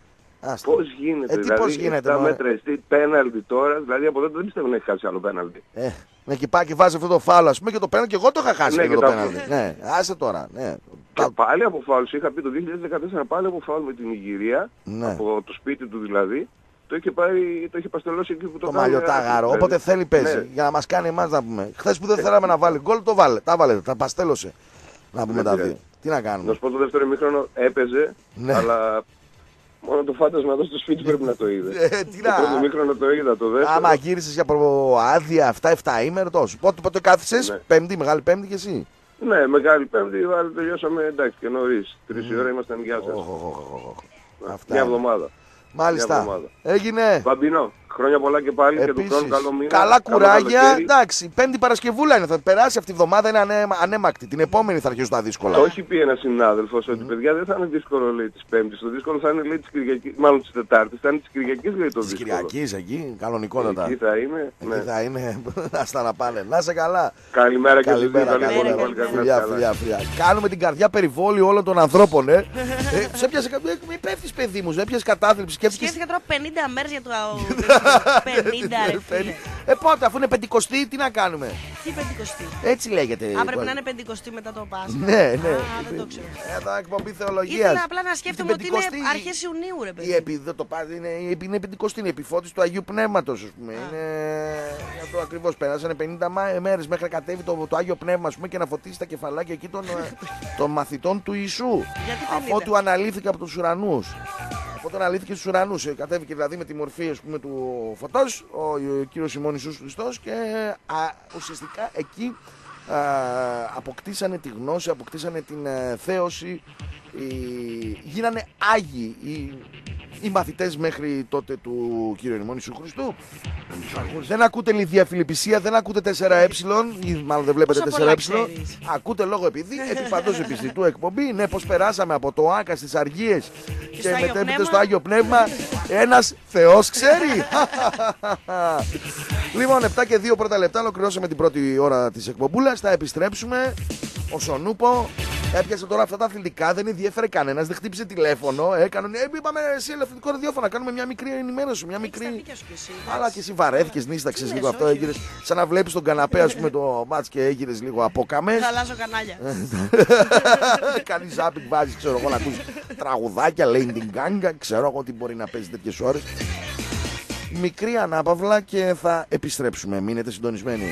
Πώς γίνεται, ε, τι δηλαδή, πώς γίνεται, επτά μέτρα εστί, πέναλτι τώρα, δηλαδή από τότε δεν πιστεύω να έχει χάσει άλλο πέναλτι. Ε, ναι, και πάει και βάζει αυτό το φάουλ, ας πούμε, και το πέναλτι, και εγώ το είχα χάσει, ναι, το τα... πέναλτι. Ναι, άσε τώρα, ναι. Και πάλι από φάουλ, είχα πει το δύο χιλιάδες δεκατέσσερα πάλι από φάουλ με την Ιγυρία, ναι. Από το σπίτι του δηλαδή, το είχε, πάρει, το είχε παστελώσει εκεί που το, το μαλλιοτάγαρο, όποτε θέλει παίζει, ναι. Για να μας κάνει εμάς να πούμε. Χθες που δεν θέλαμε να βάλει γκολ, το βάλε, τα βάλε, τα παστέλωσε. Να πούμε τα δύο. Τι να κάνουμε. Να σου πω το δεύτερο ημίχρονο έπαιζε, ναι. Αλλά μόνο το φάντασμα εδώ στο σπίτι πρέπει να το είδε. Ε, τι το πρώτο μήχρονο το είδα, το δεύτερο. Άμα γύρισες για προάδεια αυτά εφτά ημέρο τόσο. Πότε, πότε κάθισες, ναι. Πέμπτη, Μεγάλη Πέμπτη και εσύ. Ναι, Μεγάλη Πέμπτη, αλλά τελειώσαμε εντάξει και νωρίς. Τρεις mm. ώρα ήμασταν γεια σας. Oh, oh, oh, oh. Μια εβδομάδα. Μάλιστα. Έγινε. Μπαμπινό, χρόνια πολλά και πάλι. Επίσης, και του χρόνου καλό μήνα. Καλά κουράγια. Εντάξει, Πέμπτη Παρασκευούλα είναι. Θα περάσει αυτή η εβδομάδα, είναι ανέ, ανέμακτη. Την επόμενη θα αρχίσουν τα δύσκολα. Το έχει πει ένας συνάδελφος ότι παιδιά δεν θα είναι δύσκολο λέει της Πέμπτης. Το δύσκολο θα είναι λέει της Κυριακής, μάλλον της Τετάρτης. Θα είναι της Κυριακής λέει το δύσκολο. Της Κυριακής εκεί, κανονικότατα. Εκεί θα είναι. Εκεί ναι. Θα είναι. Άστα να πάνε. Να σε καλά. Καλημέρα και καλημέρα. Φιλιά, φιλιά, φιλιά. Κάνουμε την καρδιά περιβόλη όλων των ανθρώπων, ε. Σε πιάσε κάποιο. Με πέφτει παιδί μου, έπιασε κατάθλιψη. Σκέφτηκα τώρα πενήντα μέρες για το. πενήντα ρε φίλε. Ε πότε, αφού είναι πεντηκοστή, τι να κάνουμε. Τι πεντηκοστή. Έτσι λέγεται. Α, πρέπει να είναι πεντηκοστή μετά το Πάσχα. Ναι, ναι. Α, δεν το ξέρω. Εδώ εκπομπή θεολογίας. Ήθελα απλά να σκέφτομαι ότι είναι αρχές Ιουνίου ρε παιδί. Επί, το πάλι είναι, είναι πεντηκοστή, είναι επιφώτιση του Αγίου Πνεύματος, ας πούμε. Είναι αυτό ακριβώς. Περάσανε πενήντα μέρες μέχρι να κατέβει το, το Άγιο Πνεύμα, ας πούμε, και να φωτίσει τα κεφαλάκια εκεί των, των μαθητών του Ιησού. Αφού του αναλύθηκε από τους ουρανούς. Από τον αλήθηκε στους ουρανούς. Κατέβηκε δηλαδή με τη μορφή ας πούμε, του φωτός ο, ο κύριος ημών Ιησούς Χριστός και α, ουσιαστικά εκεί α, αποκτήσανε τη γνώση, αποκτήσανε την α, θέωση, οι, γίνανε άγιοι οι, οι μαθητές μέχρι τότε του κύριου ημών Ιησού Χριστού. Δεν ακούτε λιδία Φιλιππισία, δεν ακούτε τέσσερα ε, ή μάλλον δεν βλέπετε τέσσερα ε. Ακούτε λόγω επειδή, επί παντός επιστητού εκπομπή. Ναι, πως περάσαμε από το Άκα στις Αργίες και, και μετέπειτα στο Άγιο Πνεύμα. Ένας Θεός ξέρει. Λοιπόν, επτά και δύο πρώτα λεπτά, ολοκληρώσαμε την πρώτη ώρα της εκπομπούλας. Θα επιστρέψουμε. Ο Σονούπο έπιασε τώρα αυτά τα αθλητικά, δεν ενδιέφερε κανένας, δεν χτύπησε τηλέφωνο. Έκανε, ε, είπαμε σε ελευθερικό ραδιόφωνο να κάνουμε μια μικρή ενημέρωση. Μια μικρή. Αλλά και εσύ βαρέθηκες, νύσταξες λίγο αυτό. Έγινες σαν να βλέπεις τον καναπέ, ας πούμε, το μάτς και έγινες λίγο απόκαμες. Θα αλλάζω κανάλια. Κάνεις ζάπινγκ, βάζεις, ξέρω εγώ, να ακούσεις τραγουδάκια, λέει την γκάγκα, ξέρω εγώ τι μπορεί να παίζει τέτοιες ώρες. Μικρή ανάπαυλα και θα επιστρέψουμε. Μείνετε συντονισμένοι.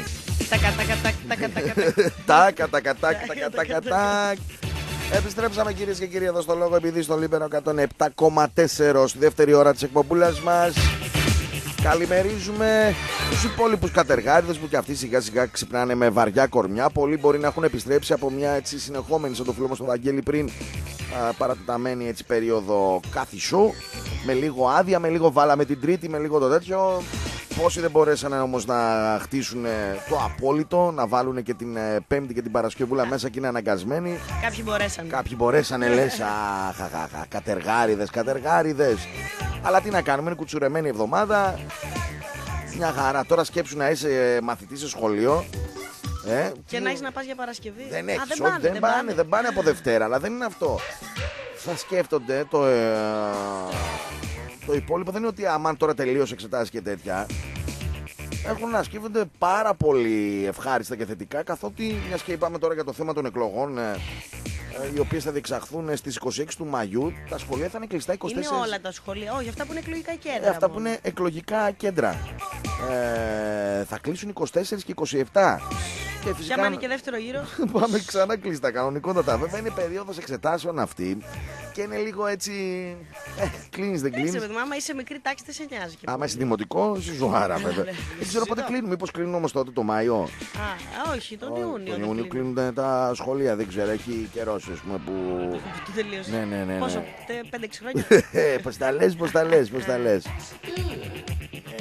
Τάκα, τάκα, τάκα, τάκα, τάκα. Επιστρέψαμε κυρίες και κύριοι εδώ στο Λόγο επειδή στο Λίμπερο εκατόν επτά κόμμα τέσσερα στη δεύτερη ώρα της εκπομπούλας μας. Καλημερίζουμε τους υπόλοιπους κατεργάριδες που και αυτοί σιγά σιγά ξυπνάνε με βαριά κορμιά. Πολλοί μπορεί να έχουν επιστρέψει από μια έτσι συνεχόμενη, σαν το φίλο μας τον Βαγγέλη πριν, α, παρατεταμένη έτσι περίοδο κάθισου. Με λίγο άδεια, με λίγο βάλαμε την Τρίτη, με λίγο το τέτοιο. Πόσοι δεν μπορέσανε όμως να χτίσουν το απόλυτο, να βάλουν και την Πέμπτη και την Παρασκευούλα μέσα και είναι αναγκασμένοι. Κάποιοι μπορέσανε. Κάποιοι μπορέσανε, λες, αχ, κατεργάριδες, κατεργάριδες. Αλλά τι να κάνουμε, είναι κουτσουρεμένη εβδομάδα. Μια χαρά. Τώρα σκέψου να είσαι μαθητής σε σχολείο. Ε, και να έχεις να πας για Παρασκευή. Δεν έχεις, Α, δεν, όχι, πάνε, δεν, δεν, πάνε, πάνε. δεν πάνε από Δευτέρα, αλλά δεν είναι αυτό. Θα σκέφτονται το, ε, το υπόλοιπο. Δεν είναι ότι αμάν τώρα τελείωσε εξετάσεις και τέτοια. Έχουν να σκέφτονται πάρα πολύ ευχάριστα και θετικά, καθότι μιας και είπαμε τώρα για το θέμα των εκλογών, ε, οι οποίες θα διεξαχθούν στις είκοσι έξι του Μαΐου, τα σχολεία θα είναι κλειστά είκοσι τέσσερα. Είναι όλα τα σχολεία, όχι αυτά που είναι εκλογικά κέντρα. Ε, αυτά που είναι εκλογικά κέντρα. Ε, θα κλείσουν είκοσι τέσσερα και είκοσι επτά. Και φυσικά. Και είναι και δεύτερο γύρο. Πάμε ξανά κλειστά, κανονικότατα. Βέβαια είναι περίοδος εξετάσεων αυτή και είναι λίγο έτσι. Ε, κλείνεις, δεν κλείνεις. Έτσι, άμα είσαι μικρή τάξη, δεν σε νοιάζει. Άμα είσαι δημοτικό, είσαι ζωάρα, βέβαια. Δεν ξέρω πότε κλείνουν. Μήπως κλείνουν όμως τότε το Μάιο. Α, όχι, τον Ιούνιο. Τον Ιούνιο κλείνουν τα σχολεία, δεν ξέρω. Έχει καιρός, ας πούμε που. Τι τελείωσε. Ναι, ναι, ναι. Πόσο, πέντε έξι χρόνια. Πώς τα λες, πώς τα λες, πώς τα λες.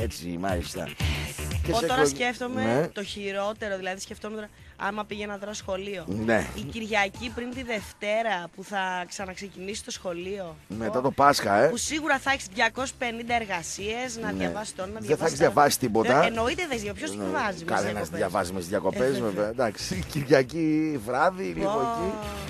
Έτσι, μάλιστα. Και Εγώ σε τώρα εκλογ- σκέφτομαι Ναι. το χειρότερο, δηλαδή σκεφτόμουν τώρα, άμα πήγαινα τώρα σχολείο. Ναι. Η Κυριακή πριν τη Δευτέρα που θα ξαναξεκινήσει το σχολείο. Μετά το Πάσχα, ε. Που σίγουρα θα έχει διακόσιες πενήντα εργασίες να Ναι. διαβάσει το ένα, να Δεν θα διαβάσει έχεις το άλλο. διαβάσει τίποτα. Δεν- Εννοείται δεν διαβάζει. Ποιο διαβάζει. Κανένα δεν διαβάζει με τι διακοπέ, βέβαια. Εντάξει, Κυριακή βράδυ, λίγο εκεί.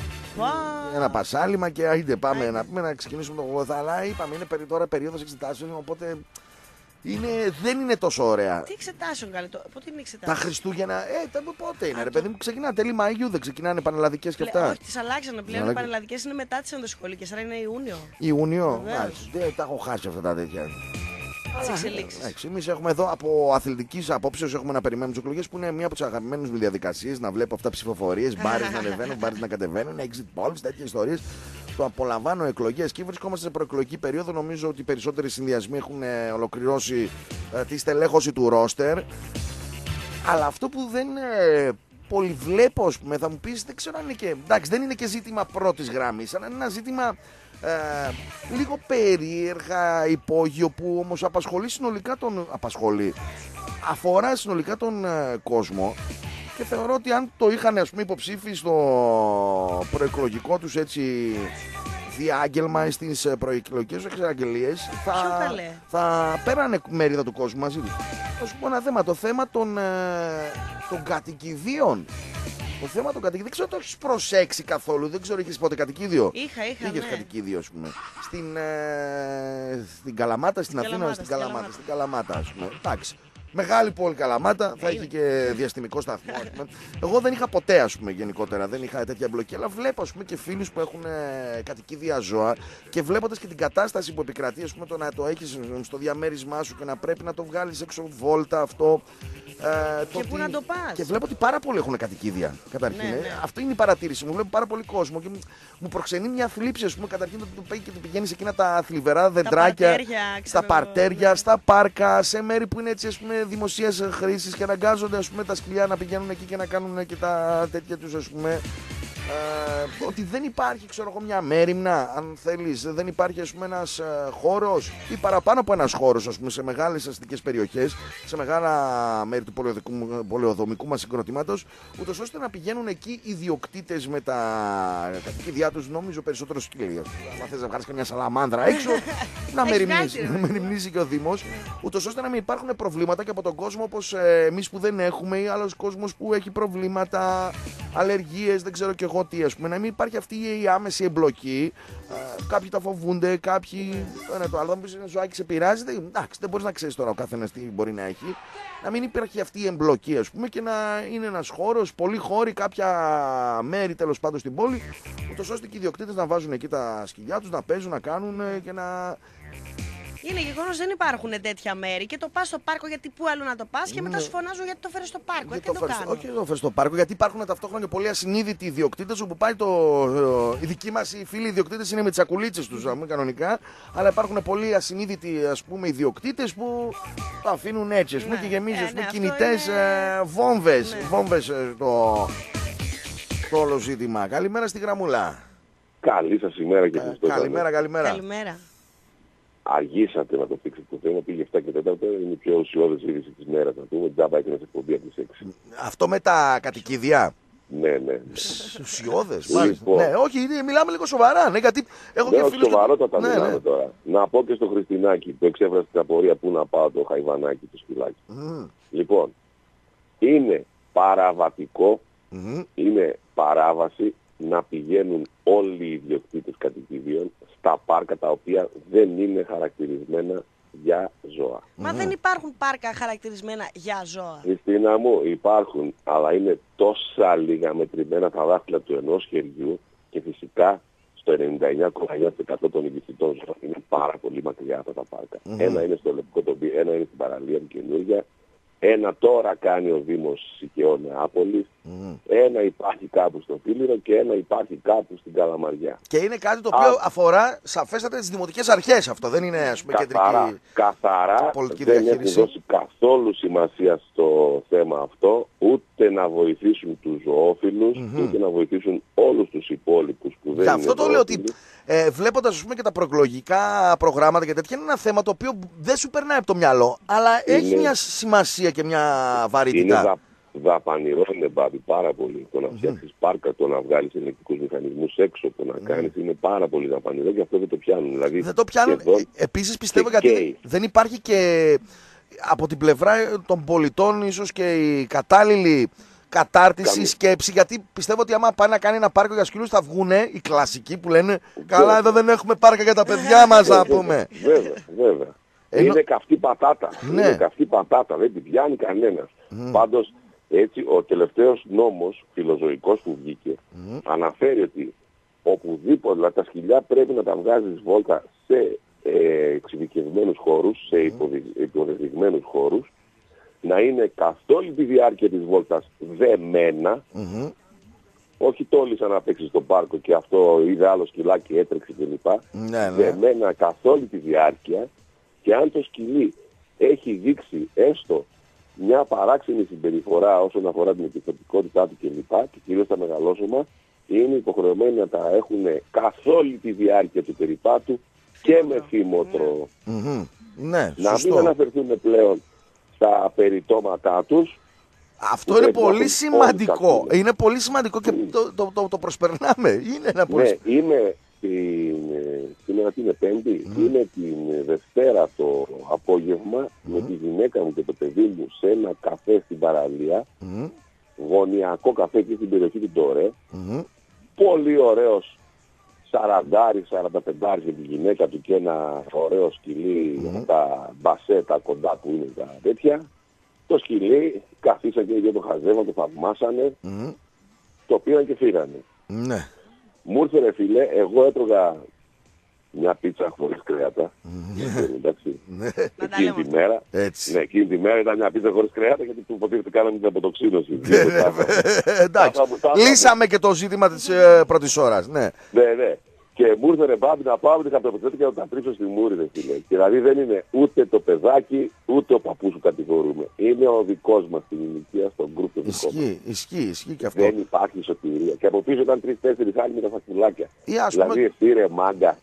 Ένα πασάλιμα και άιντε πάμε Άιντε. να πούμε να ξεκινήσουμε το γόθα. Αλλά είπαμε είναι περί- τώρα περίοδος εξετάσεων, οπότε είναι, δεν είναι τόσο ωραία. Τι εξετάσεων καλέ, το- πότε είναι Τα εξετάσεων. Χριστούγεννα, ε, τα, πότε είναι, Α, ρε το- παιδί μου, ξεκινά τέλη Μαΐου, δεν ξεκινάνε πανελλαδικές και Πλε- αυτά. Όχι, τις αλλάξανε πλέον. Οι Αλλάξανε. πανελλαδικές είναι μετά τις ενδοσχολικές, άρα είναι Ιούνιο. Ιούνιο, Βεβαίως. μάλιστα, δεν τα έχω χάσει αυτά τα τέτοια. Τις εξελίξεις. Εμεί έχουμε εδώ από αθλητική απόψεω έχουμε να περιμένουμε τι εκλογέ που είναι μία από τι αγαπημένε μου διαδικασίε. Να βλέπω αυτά ψηφοφορίε, μπάρε να ανεβαίνουν, μπάρε να κατεβαίνουν, exit polls, τέτοιες ιστορίες. Το απολαμβάνω εκλογές και βρισκόμαστε σε προεκλογική περίοδο. Νομίζω ότι οι περισσότεροι συνδυασμοί έχουν ε, ολοκληρώσει ε, τη στελέχωση του ρόστερ. Αλλά αυτό που δεν ε, πολυβλέπω, ας πούμε, θα μου πεις, δεν ξέρω αν είναι και. Εντάξει, δεν είναι και ζήτημα πρώτης γραμμής, αλλά είναι ένα ζήτημα ε, λίγο περίεργα υπόγειο που όμως απασχολεί συνολικά τον. Απασχολεί. Αφορά συνολικά τον ε, κόσμο. Και θεωρώ ότι αν το είχαν, ας πούμε, υποψήφοι στο προεκλογικό τους έτσι διάγγελμα στις προεκλογικές εξαγγελίες θα, Ποιο καλέ? θα πέρανε μερίδα του κόσμου μαζί τους. Θα σου πω ένα θέμα, το θέμα των, ε, των κατοικιδίων. Το θέμα των κατοικιδίων, δεν ξέρω αν το έχεις προσέξει καθόλου, δεν ξέρω, είχες ποτέ κατοικίδιο. Είχα, είχα, Είχες ναι. κατοικίδιο, ας πούμε. Στην, ε, στην Καλαμάτα, στην, Στην Αθήνα, Καλαμάτα, στην στην Καλαμάτα, Καλαμάτα. στην Καλαμάτα, ας πούμε. Εντάξει. Μεγάλη πόλη Καλαμάτα, θα έχει και διαστημικό σταθμό. Ας πούμε. Εγώ δεν είχα ποτέ, ας πούμε, γενικότερα, δεν είχα τέτοια εμπλοκή. Αλλά βλέπω, ας πούμε, και φίλους που έχουν ε, κατοικίδια ζώα και βλέποντας και την κατάσταση που επικρατεί, ας πούμε, το να το έχεις στο διαμέρισμά σου και να πρέπει να το βγάλεις έξω βόλτα αυτό. Ε, το Και πού ότι- να το πας. Και βλέπω ότι πάρα πολλοί έχουν κατοικίδια. Καταρχήν. Ναι, ε. ναι. Αυτό είναι η παρατήρηση μου. Βλέπω πάρα πολύ κόσμο και μου- μου προξενεί μια θλίψη, ας πούμε, καταρχήν το που πηγαίνει σε εκείνα τα θλιβερά δεντράκια, παρτέρια, στα ξέρω, παρτέρια, ναι. στα πάρκα, σε μέρη που είναι έτσι, ας πούμε, δημοσίας χρήσης και αναγκάζονται, ας πούμε, τα σκυλιά να πηγαίνουν εκεί και να κάνουν και τα τέτοια τους, ας πούμε. Ε, ότι δεν υπάρχει, ξέρω εγώ, μια μέριμνα, αν θέλεις, δεν υπάρχει, ας πούμε, ένας ε, χώρος ή παραπάνω από ένας χώρος, ας πούμε, σε μεγάλες αστικές περιοχές, σε μεγάλα μέρη του πολεοδομικού, πολεοδομικού μας συγκροτήματος, ούτως ώστε να πηγαίνουν εκεί οι ιδιοκτήτες με τα κατοικίδια τους, νομίζω περισσότερο σκύλια. Αν θες να βγάλεις καμιά σαλαμάνδρα έξω, να Έχει μεριμνήσει, βγάλει, να μεριμνήσει και ο Δήμος, ούτως ώστε να μην υπάρχουν προβλήματα και από τον κόσμο όπως ε, εμείς που δεν έχουμε ή άλλος κόσμος που έχει προβλήματα, αλλεργίες, δεν ξέρω και εγώ τι, ας πούμε, να μην υπάρχει αυτή η άμεση εμπλοκή. Ε, κάποιοι τα φοβούνται, κάποιοι. Το ένα το άλλο. Θα μου πεις ένα ζωάκι σε πειράζει. Δεν, εντάξει, δεν μπορείς να ξέρεις τώρα ο καθένας τι μπορεί να έχει. Να μην υπάρχει αυτή η εμπλοκή, ας πούμε, και να είναι ένας χώρος, πολλοί χώροι, κάποια μέρη τέλος πάντων στην πόλη, ούτως ώστε και οι ιδιοκτήτες να βάζουν εκεί τα σκυλιά τους, να παίζουν, να κάνουν ε, και να. Είναι γεγονός δεν υπάρχουν τέτοια μέρη και το πας στο πάρκο γιατί πού άλλο να το πας και μετά Ναι. σου φωνάζουν γιατί το φέρεις στο πάρκο. Ε, Γιατί τι το φέρεις- κάνω. όχι, δεν το φέρεις στο πάρκο, γιατί υπάρχουν ταυτόχρονα και πολλοί ασυνείδητοι ιδιοκτήτες όπου πάει το. ε, Οι δικοί μας οι φίλοι ιδιοκτήτες είναι με τις σακουλίτσες τους, mm. κανονικά, αλλά υπάρχουν πολλοί ασυνείδητοι, ας πούμε, ιδιοκτήτες που το αφήνουν έτσι, ας πούμε, Ναι. και γεμίζει, Ε, ας πούμε, ναι, αυτό κινητές είναι- ε, βόμβες. Ναι. Βόμβες ε, το, το όλο ζήτημα. Καλημέρα στη γραμμούλα. Καλή σας ημέρα και Ε, Χριστός. καλημέρα, καλημέρα. Καλημέρα. Αργήσατε να το θίξετε το θέμα, πήγε επτά και τέσσερα, είναι η πιο ουσιώδης είδηση της μέρας. Να πούμε, τζάμπα έκανες εκπομπή από τις έξι. Αυτό με τα κατοικίδια. Ναι, ναι. Ουσιώδες, Λοιπόν. μάλιστα. Ναι, όχι, είναι- μιλάμε λίγο σοβαρά, ναι, γιατί έχω Ναι, και όχι φίλους. σοβαρότατα Ναι, μιλάμε ναι. τώρα. Να πω και στο Χριστινάκι που εξέφρασε την απορία πού να πάω το χαϊβανάκι, το σκυλάκι. Μμμ, Λοιπόν, είναι παραβατικό, μμμ. είναι παράβαση να πηγαίνουν όλοι οι ιδιοκτήτες κατοικιδίων στα πάρκα τα οποία δεν είναι χαρακτηρισμένα για ζώα. Μα δεν υπάρχουν πάρκα χαρακτηρισμένα για ζώα. Χριστίνα μου, υπάρχουν, αλλά είναι τόσα λίγα μετρημένα τα δάχτυλα του ενός χεριού και φυσικά στο ενενήντα εννιά κόμμα εννιά τοις εκατό των ειδιστικών ζώων είναι πάρα πολύ μακριά αυτά τα πάρκα. Μμμ. Ένα είναι στο Λευκό Τοπίο, ένα είναι στην παραλία μου καινούργια, ένα τώρα κάνει ο Δήμος Σικαιών Νεάπολης, Μμμ. ένα υπάρχει κάπου στο Φίλιρο και ένα υπάρχει κάπου στην Καλαμαριά. Και είναι κάτι το οποίο Α. αφορά σαφέστατα τις δημοτικές αρχές αυτό. Δεν είναι, ας πούμε, Καθαρά, κεντρική καθαρά πολιτική δεν έχουν διαχείριση. δώσει καθόλου σημασία στο θέμα αυτό, ούτε να βοηθήσουν τους ζωόφιλους, Μμμ. ούτε να βοηθήσουν όλους τους υπόλοιπους που δεν Γι' είναι αυτό το λέω ότι ζωόφιλοι. ε, βλέποντας, ας πούμε, και τα προεκλογικά προγράμματα και τέτοια, είναι ένα θέμα το οποίο δεν σου περνάει από το μυαλό, αλλά Είναι... έχει μια σημασία και μια βαρύτητα. Είναι δα, δαπανηρό, είναι Μπάμπη, πάρα πολύ. Το να φτιάξεις mm. πάρκα, το να βγάλεις ελεκτρικούς μηχανισμούς έξω, το να mm. κάνεις, είναι πάρα πολύ δαπανηρό και αυτό δεν το πιάνουν. Δηλαδή, δεν το πιάνουν. σχεδόν... Επίσης πιστεύω γιατί καίει. Δεν υπάρχει και από την πλευρά των πολιτών ίσως και η κατάλληλη κατάρτιση, Καμία. σκέψη, γιατί πιστεύω ότι άμα πάει να κάνει ένα πάρκο για σκύλους θα βγουνε οι κλασικοί που λένε καλά, εδώ δεν έχουμε πάρκα για τα παιδιά μας, να πούμε. Βέβαια, βέβαια. Ενώ... Είναι καυτή πατάτα. Ναι. Είναι καυτή πατάτα, δεν την πιάνει κανένας. Mm. Πάντως, έτσι, ο τελευταίος νόμος φιλοζωικός που βγήκε mm. αναφέρει ότι οπουδήποτε, δηλαδή τα σκυλιά πρέπει να τα βγάζεις βόλτα σε ε, εξειδικευμένους χώρους, σε υποδεδειγμένους χώρους, να είναι καθ' όλη τη διάρκεια της βόλτας δεμένα, mm-hmm. όχι τόλισαν να παίξει στο πάρκο και αυτό είδε άλλο σκυλάκι έτρεξε κλπ. Ναι, ναι. Δεμένα καθ' όλη τη διάρκεια, και αν το σκυλί έχει δείξει έστω μια παράξενη συμπεριφορά όσον αφορά την επιθετικότητά του κλπ. Και κυρίως τα μεγαλόσωμα, είναι υποχρεωμένοι να τα έχουν καθ' όλη τη διάρκεια του περιπάτου και με φήμοτρο. Mm-hmm. Ναι, να μην αναφερθούν πλέον στα περιτώματά τους. Αυτό είναι πολύ σημαντικό. Είναι πολύ σημαντικό και το, το, το, το προσπερνάμε. Είναι ένα πολύ... Ναι, είμαι την, σήμερα είναι Πέμπτη, mm. είμαι την Δευτέρα το απόγευμα mm. με τη γυναίκα μου και το παιδί μου σε ένα καφέ στην παραλία, mm. γωνιακό καφέ εκεί στην περιοχή του Ντορέ, mm. πολύ ωραίος σαραντάρι, σαρανταπεντάρι για τη γυναίκα του και ένα ωραίο σκυλί, mm. τα μπασέτα κοντά που είναι τα τέτοια. Το σκυλί καθίσαν και οι δύο το χαζεύαν, το θαυμάσανε, mm. το πήραν και φύγανε. Ναι. Μου ήρθε ρε φίλε, εγώ έτρωγα μια πίτσα χωρίς κρέατα, mm. εντάξει, εκείνη τη μέρα, ναι, εκείνη τη μέρα ήταν μια πίτσα χωρίς κρέατα γιατί του υποτίθεται κάναμε την αποτοξίνωση. Εντάξει, λύσαμε και το ζήτημα της πρώτης ώρας, ναι. Ναι, ναι. Και μου ήρθε ρε Μπάμπη να πάω με την χαρτοπετσέτη και να τα τρίψω στη μούρη, ρε φίλε. Και δηλαδή δεν είναι ούτε το παιδάκι, ούτε ο παππούς που κατηγορούμε. Είναι ο δικός μας στην ηλικία, στον γκρουπ του δικό μας. Ισχύει, ισχύει, ισχύει και αυτό. Δεν υπάρχει σωτηρία. Και από πίσω ήταν τρεις-τέσσερις άλλοι με τα φακουλάκια. Πούμε... Δηλαδή εσύ ρε μάγκα,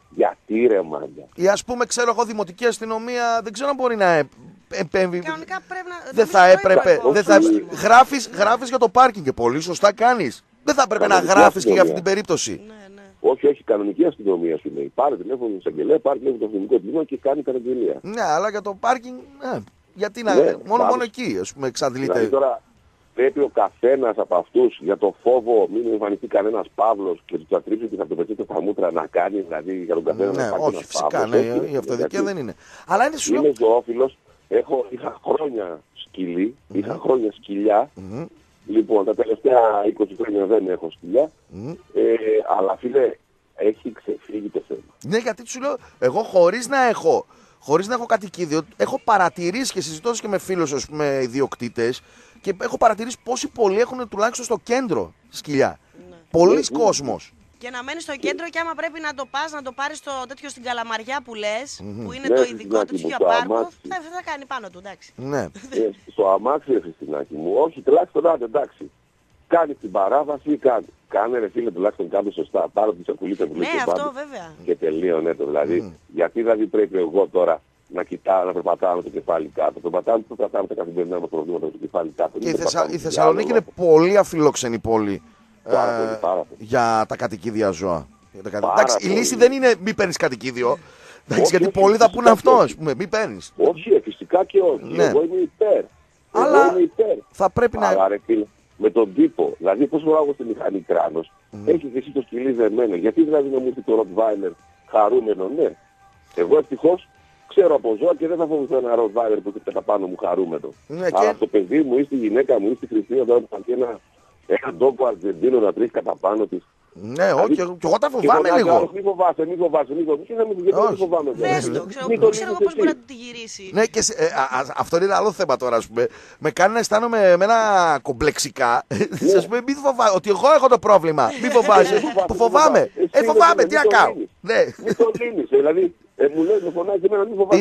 γιατί ρε μάγκα. Ή ας πούμε, ξέρω εγώ, δημοτική αστυνομία, δεν ξέρω αν μπορεί να επέμβει. Κανονικά πρέπει να... Δεν θα έπρεπε. Δεν θα... Γράφεις, γράφεις για το πάρκινγκ και πολύ σωστά κάνεις. Δεν θα έπρεπε να γράφεις και για αυτή την περίπτωση. Όχι, όχι, κανονική αστυνομία σου λέει. Πάρε τηλέφωνο στην εισαγγελέα, πάρε τηλέφωνο στο αστυνομικό τμήμα και κάνει καταγγελία. Ναι, αλλά για το πάρκινγκ, ναι, γιατί να. Ναι, μόνο, μόνο εκεί, ας πούμε, εξαντλείται. Δηλαδή τώρα πρέπει ο καθένας από αυτούς για το φόβο, μην εμφανιστεί κανένας Παύλος και του θα τρίψει και θα το πετύχει στα μούτρα να κάνει, δηλαδή για τον καθένα ναι, να κάνει. Όχι, φυσικά, ναι, η αυτοδικία δεν είναι. Αλλά είναι σου. Είμαι ζωόφιλος, έχω, είχα χρόνια σκυλί, mm-hmm. είχα χρόνια σκυλιά. Mm-hmm. Λοιπόν, τα τελευταία είκοσι χρόνια δεν έχω σκυλιά, mm-hmm. ε, αλλά φίλε, έχει ξεφύγει το θέμα. Ναι, γιατί σου λέω, εγώ χωρίς να έχω, χωρίς να έχω κατοικίδιο, έχω παρατηρήσει και συζητώντας και με φίλους, ας πούμε, ιδιοκτήτες, και έχω παρατηρήσει πόσοι πολλοί έχουν τουλάχιστον στο κέντρο σκυλιά. Ναι. Πολλοί ναι, κόσμος. Και να μένει στο κέντρο και άμα πρέπει να το πας, να το πάρεις το τέτοιο στην Καλαμαριά που λες, mm-hmm. που είναι ναι, το ειδικό τέτοιο για πάρκο, θα, θα κάνει πάνω του, εντάξει. Ναι. ε, στο αμάξι, ρε Χριστινάκη μου, όχι, τουλάχιστον άντε, εντάξει. Κάνει την παράβαση, κάνει. Κάνε ρε φίλε τουλάχιστον κάτω σωστά. Πάρω τη σακουλίτα που λέει ναι, και αυτό βέβαια. Και τελείωνε το. Δηλαδή, mm. γιατί δηλαδή πρέπει εγώ τώρα να κοιτάω, να περπατάω με το κεφάλι κάτω. Περπατάω, το κρατάμε τα καθημερινά μας προβλήματα με το κεφάλι κάτω. Και η, Θεσσα... η Θεσσαλονίκη είναι πολύ αφιλόξενη πόλη πάρα ε, πολύ, πάρα πολύ. για τα κατοικίδια ζώα. Εντάξει, η λύση δεν είναι μη παίρνεις κατοικίδιο. Εντάξει, γιατί πολλοί θα πούνε αυτό, ας πούμε, μη παίρνεις. Όχι, φυσικά και όχι. Εγώ είμαι υπέρ. Αλλά θα πρέπει να. Με τον τύπο, δηλαδή πώς φοράω στη μηχανή κράνος, mm. έχει και εσύ το σκυλί δεμένο. Γιατί δηλαδή να μου έρθει το Rottweiler χαρούμενο, ναι. Εγώ ευτυχώς ξέρω από ζώα και δεν θα φοβηθώ ένα Rottweiler που έχει πάνω μου χαρούμενο. Ναι, αλλά και... το παιδί μου ή στη γυναίκα μου ή στη Χριστίνα τώρα που θα βγει ένα, ένα ντόκο Αργεντίνο να τρέχει κατά πάνω της. Ναι, όχι, και εγώ τα φοβάμαι λίγο. Μην φοβάσαι, μην φοβάσαι, μην φοβάσαι. Μην φοβάμαι. Δες το, ξέρω εγώ πώς μπορεί να τη γυρίσει. Ναι, και αυτό είναι ένα άλλο θέμα τώρα, ας πούμε. Με κάνει να αισθάνομαι με ένα κομπλεξικά. Σας πούμε, μην φοβάσαι, ότι εγώ έχω το πρόβλημα. Μην φοβάσαι, που φοβάμαι. Ε, φοβάμαι, τι να κάνω. Μην το λύνεις, δηλαδή. μου λέει, με φωνάζει εμένα, μην φοβάσαι.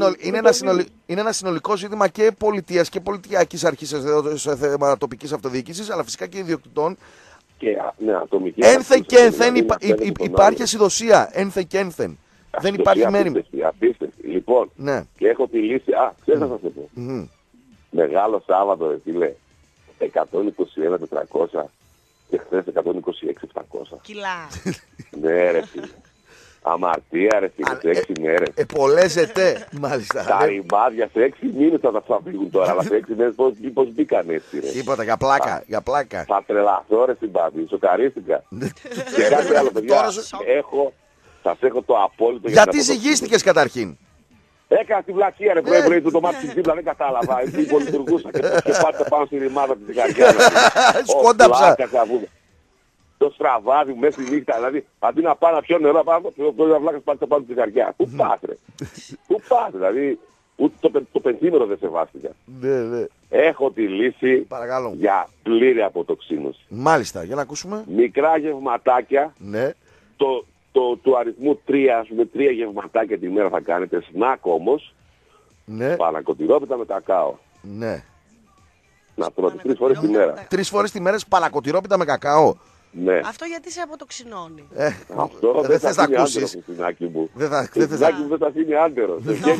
Είναι ένα συνολικό ζήτημα και πολιτείας και πολιτιακής αρχής σε θέμα τοπικής αυτοδιοίκησης, αλλά φυσικά και ιδιοκτητών. και ναι, ατομική. Ένθε και ένθεν δηλαδή, υπα... υ... υπάρχει ασυδοσία. Ένθε και ένθεν. Δεν υπάρχει μέρημνα. Απίστευτη, απίστευτη. Λοιπόν, ναι. Και έχω τη λύση. Α, ξέρεις να σας το πω. Mm. Μεγάλο Σάββατο, ρε φίλε. εκατόν είκοσι ένα τετρακόσια και χθες εκατόν είκοσι έξι επτακόσια. Κιλά. Ναι, ρε φίλε. Αμαρτία, ρε φίλε, σε έξι μέρες. Επολέζεται, μάλιστα. Τα ρημάδια σε έξι μήνες θα τα φύγουν τώρα, αλλά σε έξι μέρες πώς, πώς μπήκαν έτσι, ρε. Τίποτα, για πλάκα, για πλάκα. Θα τρελαθώ, ρε συμπάτη, σοκαρίστηκα. Και κάτι άλλο, παιδιά, έχω, σας έχω το απόλυτο. Γιατί ζυγίστηκες καταρχήν? Έκανα τη βλακία, ρε πρωί-πρωί του το μάτι της δίπλα, δεν κατάλαβα. Έτσι πολυλουργούσα και πάτε πάνω στη ρημάδα της καρδιάς. Σκόνταψα. Το στραβάδι μου μέσα στη νύχτα, δηλαδή αντί να πάω να πιω νερό, πάω να βλάκας πάτε πάνω στη καρδιά. Πού πας, ρε. Πού πας, δηλαδή ούτε το, το πενθήμερο δεν σεβάστηκα. Ναι, ναι. Έχω τη λύση Παρακαλώ. Για πλήρη αποτοξίνωση. Μάλιστα, για να ακούσουμε. Μικρά γευματάκια. Ναι. Το, το, του αριθμού τρία, ας πούμε, τρία γευματάκια τη μέρα θα κάνετε. Σνακ όμως. Ναι. Πανακοτηρόπιτα με κακάο. Ναι. Να τρώτε τρεις φορές τη μέρα. Τρεις φορές τη μέρα παλακοτηρόπιτα με κακάο. Ναι. Αυτό γιατί σε αποτοξινώνει. Ε, Αυτό δεν θες να ακούσεις. Μου. Δεν θα δεν θες να ακούσεις. Δεν θα αφήνει άντερο. Δεν θα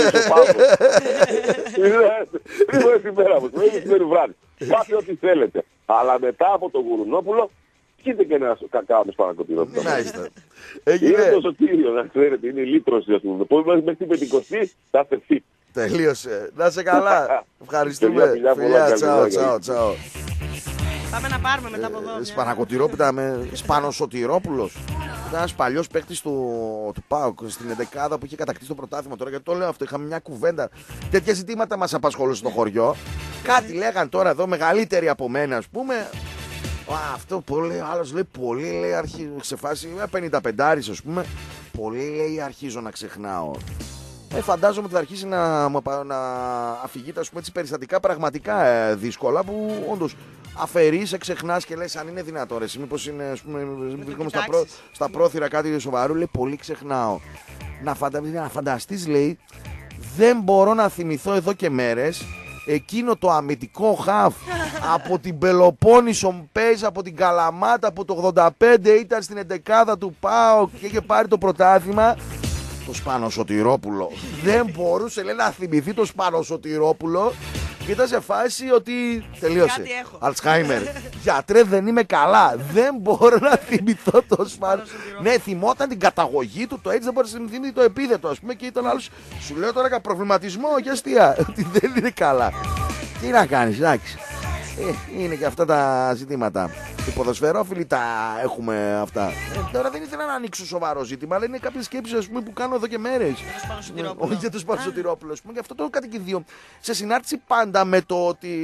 Τρεις φορές τη μέρα μου. Τρεις φορές βράδυ. Πάτε ό,τι θέλετε. Αλλά μετά από το γουρουνόπουλο πιείτε και ένα κακάο με σπανακοτηρόπιτα. Μάλιστα. Είναι το σωτήριο, να ξέρετε. Είναι η λύτρωση, ας πούμε. Πώς μέχρι την πεντηκοστή θα είστε fit. Τελείωσε. Να σε καλά. Ευχαριστούμε. Φιλιά, τσάω, τσάω, τσάω. Πάμε να πάρουμε μετά από εδώ. Σπανακοτηρόπιτα με Σπανοσωτηρόπουλος. Ήταν ένας παλιός παίκτης του, του ΠΑΟΚ στην εντεκάδα που είχε κατακτήσει το πρωτάθλημα τώρα. Γιατί το λέω αυτό, είχαμε μια κουβέντα. Τέτοια ζητήματα μας απασχολούν στο χωριό. Κάτι λέγαν τώρα εδώ μεγαλύτεροι από μένα, ας πούμε. Α, αυτό πολύ, άλλος λέει πολύ, λέει, αρχίζω σε φάση πενήντα πέντε, ας πούμε. Πολύ, λέει, αρχίζω να ξεχνάω. Ε, φαντάζομαι ότι θα αρχίσει να, να αφηγείται, ας πούμε, έτσι, περιστατικά πραγματικά ε, δύσκολα που όντως αφαιρείς, ξεχνάς και λες αν είναι δυνατό ρε. Μήπως είναι, ας πούμε, βρίσκομαι στα, πρό, στα πρόθυρα κάτι σοβαρό, λέει πολύ ξεχνάω. Να, φαντα, να φανταστείς, λέει, δεν μπορώ να θυμηθώ εδώ και μέρες εκείνο το αμυντικό χαφ από την Πελοπόννησο Μπέις, από την Καλαμάτα που το ογδόντα πέντε ήταν στην εντεκάδα του ΠΑΟΚ και είχε πάρει το πρωτάθλημα. Το Σπανοσωτηρόπουλο. Δεν μπορούσε, λέει, να θυμηθεί το Σπανοσωτηρόπουλο και ήταν σε φάση ότι τελείωσε. Αλτσχάιμερ. Γιατρέ, δεν είμαι καλά. Δεν μπορώ να θυμηθώ το Σπανοσωτηρόπουλο. Ναι, θυμόταν την καταγωγή του, το έτσι δεν μπορούσε να θυμηθεί το επίθετο, ας πούμε, και ήταν άλλος. Σου λέω τώρα για προβληματισμό και αστεία. Ότι δεν είναι καλά. Τι να κάνεις, εντάξει. Ε, είναι και αυτά τα ζητήματα. Οι ποδοσφαιρόφιλοι τα έχουμε αυτά. Ε, τώρα δεν ήθελα να ανοίξω σοβαρό ζήτημα, αλλά είναι κάποιες σκέψεις, ας πούμε, που κάνω εδώ και μέρες. Όχι για το Σπανοσωτηρόπουλο, ας πούμε, και αυτό το κατοικιδίο. Σε συνάρτηση πάντα με το ότι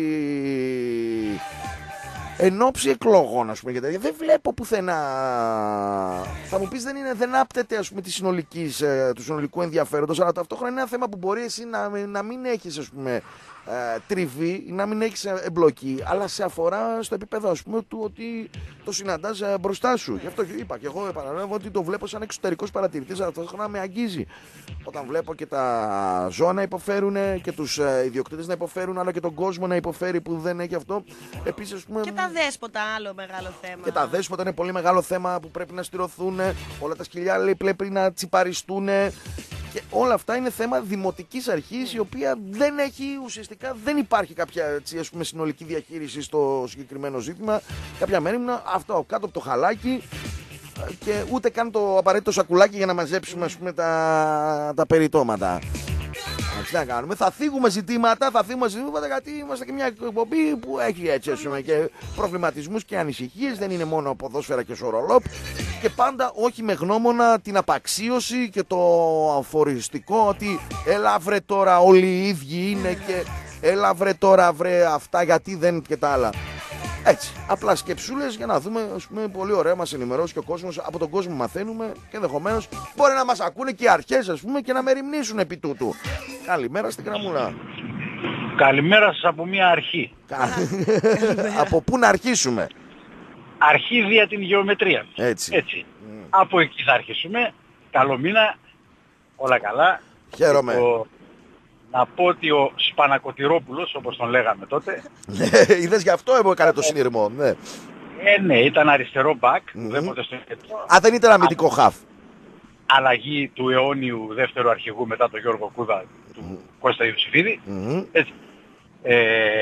εν ώψη εκλογών, ας πούμε, γιατί δεν βλέπω πουθενά. Θα μου πεις δεν, είναι, δεν άπτεται, ας πούμε, της συνολικής, του συνολικού ενδιαφέροντος, αλλά ταυτόχρονα είναι ένα θέμα που μπορεί εσύ να, να μην έχεις, ας πούμε, ε, τριβή ή να μην έχεις εμπλοκή, αλλά σε αφορά στο επίπεδο, ας πούμε, του ότι το συναντάς ε, μπροστά σου. Γι' αυτό είπα και εγώ επαναλαμβάνω ότι το βλέπω σαν εξωτερικός παρατηρητής, αλλά ταυτόχρονα με αγγίζει. Όταν βλέπω και τα ζώα να υποφέρουν και τους ε, ιδιοκτήτες να υποφέρουν, αλλά και τον κόσμο να υποφέρει που δεν έχει αυτό. Επίσης, ας πούμε, και τα δέσποτα, άλλο μεγάλο θέμα. Και τα δέσποτα είναι πολύ μεγάλο θέμα που πρέπει να στηρωθούν. Όλα τα σκυλιά, λέει, πρέπει να τσιπαριστούν. Και όλα αυτά είναι θέμα δημοτικής αρχής, η οποία δεν έχει ουσιαστικά, δεν υπάρχει κάποια, έτσι, ας πούμε, συνολική διαχείριση στο συγκεκριμένο ζήτημα. Κάποια μέρη ήμουν αυτό κάτω από το χαλάκι και ούτε καν το απαραίτητο σακουλάκι για να μαζέψουμε, ας πούμε, τα, τα περιτώματα. Τι να κάνουμε, θα θίγουμε ζητήματα, θα θίγουμε ζητήματα γιατί είμαστε και μια εκπομπή που έχει, έτσι, ας πούμε, και προβληματισμούς και ανησυχίες, δεν είναι μόνο ποδόσφαιρα και σορολόπ, και πάντα όχι με γνώμονα την απαξίωση και το αφοριστικό ότι έλα βρε τώρα όλοι οι ίδιοι είναι και έλα βρε τώρα βρε αυτά γιατί δεν και τα άλλα. Έτσι, απλά σκεψούλες για να δούμε, ας πούμε, πολύ ωραία μας ενημερώσει και ο κόσμος, από τον κόσμο μαθαίνουμε και ενδεχομένως μπορεί να μας ακούνε και οι αρχές, ας πούμε, και να μεριμνήσουν επί τούτου. Καλημέρα στην Κραμούλα. Καλημέρα σας από μια αρχή. Από πού να αρχίσουμε? Αρχή δια την γεωμετρία. Έτσι. Έτσι. Mm. Από εκεί θα αρχίσουμε. Καλό μήνα. Όλα καλά. Χαίρομαι. Ο... Να πω ότι ο Σπανακοτηρόπουλος, όπως τον λέγαμε τότε. Ναι, είδες γι' αυτό εγώ έκανα το συνειρμό. Ναι. Ε, ναι, ήταν αριστερό μπακ. Mm-hmm. Α, δεν ήταν αμυντικό χαφ. Αλλαγή του αιώνιου δεύτερου αρχηγού μετά τον Γιώργο Κούδα, του mm. Κώστα Ιωσήφιδη. Mm-hmm. Έτσι. Ε,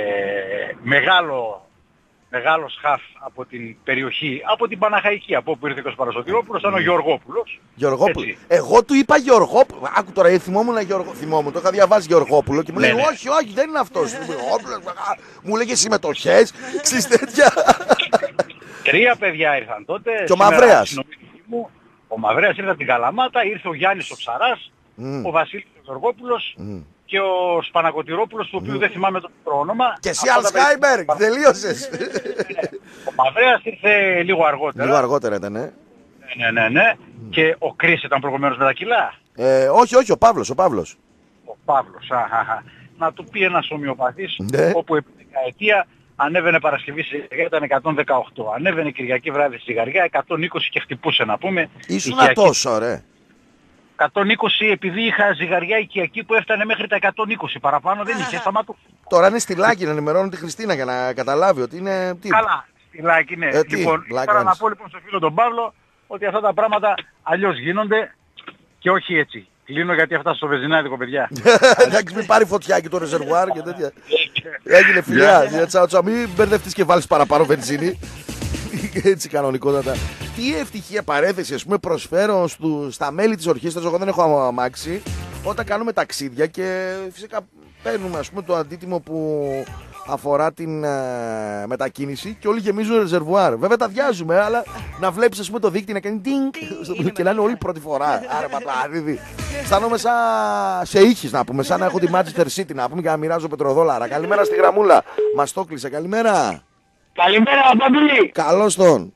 μεγάλο, μεγάλος χαφ από την περιοχή, από την Παναχαϊκή, από όπου ήρθε ο Παρασωτηρόπουλος, ήταν ο Γεωργόπουλος. Γεωργόπουλο. Εγώ του είπα Γεωργόπουλο. Άκου τώρα, ε, θυμόμουν Γεωργό... θυμόμουν, το είχα διαβάσει Γεωργόπουλο και μου λέει: ναι, ναι. Όχι, όχι, δεν είναι αυτός. Μου λέγε συμμετοχές, ξέρεις τέτοια. Τρία παιδιά ήρθαν τότε. Και ο Μαυρέας. Ο Μαυρέας ήρθε από την Καλαμάτα, ήρθε ο Γιάννης ο Ψαράς, mm. ο Βασίλης ο Γεωργόπουλος mm. και ο Σπανακοτηρόπουλος, του οποίου mm. δεν θυμάμαι το όνομα. Και εσύ Αλσχάιμερ, τα... τελείωσες. Ο Μαυρέας ήρθε λίγο αργότερα. Λίγο αργότερα ήταν, ναι. Ναι, ναι, ναι. Mm. Και ο Κρίς ήταν προηγουμένως με τα κιλά. Ε, όχι, όχι, ο Παύλος, ο Παύλος. Ο Παύλος, αχαχα. Να του πει ένας ομοιοπαθής, ναι. όπου επί δεκαετία ανέβαινε Παρασκευή στη Ζυγαριά, ήταν εκατόν δεκαοκτώ. Ανέβαινε Κυριακή βράδυ στη Ζυγαριά, εκατόν είκοσι και χτυπούσε να πούμε. Ήσουν οικιακή... τόσο, ρε. εκατόν είκοσι επειδή είχα Ζυγαριά οικιακή που έφτανε μέχρι τα εκατόν είκοσι. Παραπάνω δεν είχε, σταματού. Τώρα είναι στυλάκι να ενημερώνω τη Χριστίνα για να καταλάβει ότι είναι... Τι... Καλά, στυλάκι ναι. Ε, λοιπόν, τώρα να πω λοιπόν στο φίλο τον Παύλο ότι αυτά τα πράγματα αλλιώς γίνονται και όχι έτσι. Κλείνω γιατί αυτά στο βενζινάδικο, παιδιά. Εντάξει, μην πάρει φωτιά και το ρεζερβουάρ και τέτοια. Έγινε φιλιά. Τσαου τσαου, μην μπερδευτείς και βάλεις παραπάνω βενζίνη. Έτσι κανονικότατα. Τι ευτυχία παρέθεση, ας πούμε, προσφέρω στου, στα μέλη της ορχήστρας. Εγώ δεν έχω αμάξει. Όταν κάνουμε ταξίδια και φυσικά παίρνουμε, ας πούμε, το αντίτιμο που αφορά την ε, μετακίνηση και όλοι γεμίζουν ρεζερβουάρ. Βέβαια τα διάζουμε, αλλά να βλέπεις, ας πούμε, το δίκτυο να κάνει τίνγκ και να είναι όλη πρώτη φορά. Άρα πατλάριδι. Αισθάνομαι σαν σε ήχης, να πούμε, σαν να έχω τη Manchester City, να πούμε, και να μοιράζω πετροδόλαρα. Καλημέρα στη γραμμούλα. Μας το κλείσε. Καλημέρα. Καλημέρα, Παμπή. Καλώς τον.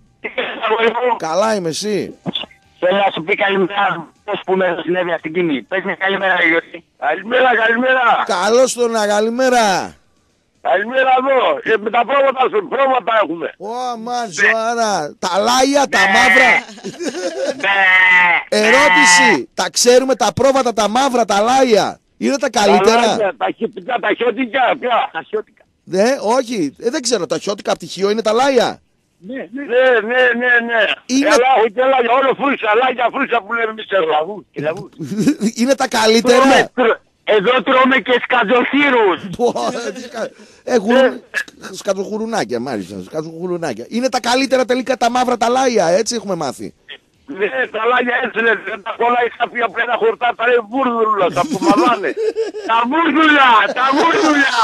Καλά είμαι, εσύ. Θέλω να σου πει καλημέρα που με συνέβη αυτήν την κοινή. Πες μια καλημέρα, Γιώργη. Καλημέρα, καλημέρα. Καλώς τον, καλημέρα. Καλημέρα εδώ. Και με τα πρόβατα σου, πρόβατα έχουμε. Ω, μαζοάρα. Τα λάγια, τα μαύρα. Ερώτηση. Τα ξέρουμε τα πρόβατα, τα μαύρα, τα λάγια. Είναι τα καλύτερα. Τα χιώτικα, ποια. Τα χιώτικα. Ναι, όχι. Ε, δεν ξέρω. Τα χιώτικα από πτυχίο είναι τα λάγια. Ναι, ναι, ναι, ναι, ναι. Είναι... Ελάχου και λάγια, όλο φρούσα, λάγια, φρούσα που λέμε εμείς λαγού. Είναι τα καλύτερα. Τρώμε, εδώ τρώμε και σκατζοχύρους. Έχουν σκατζοχουρουνάκια, μάλιστα, σκατζοχουρουνάκια. Είναι τα καλύτερα τελικά τα μαύρα τα λάγια, έτσι έχουμε μάθει. Ναι, τα λάγια έτσι λένε, δεν τα κολλάει κάποια από ένα χορτά, τα λέει βούρδουλα, τα που μαλάνε. Τα βούρδουλα, τα βούρδουλα.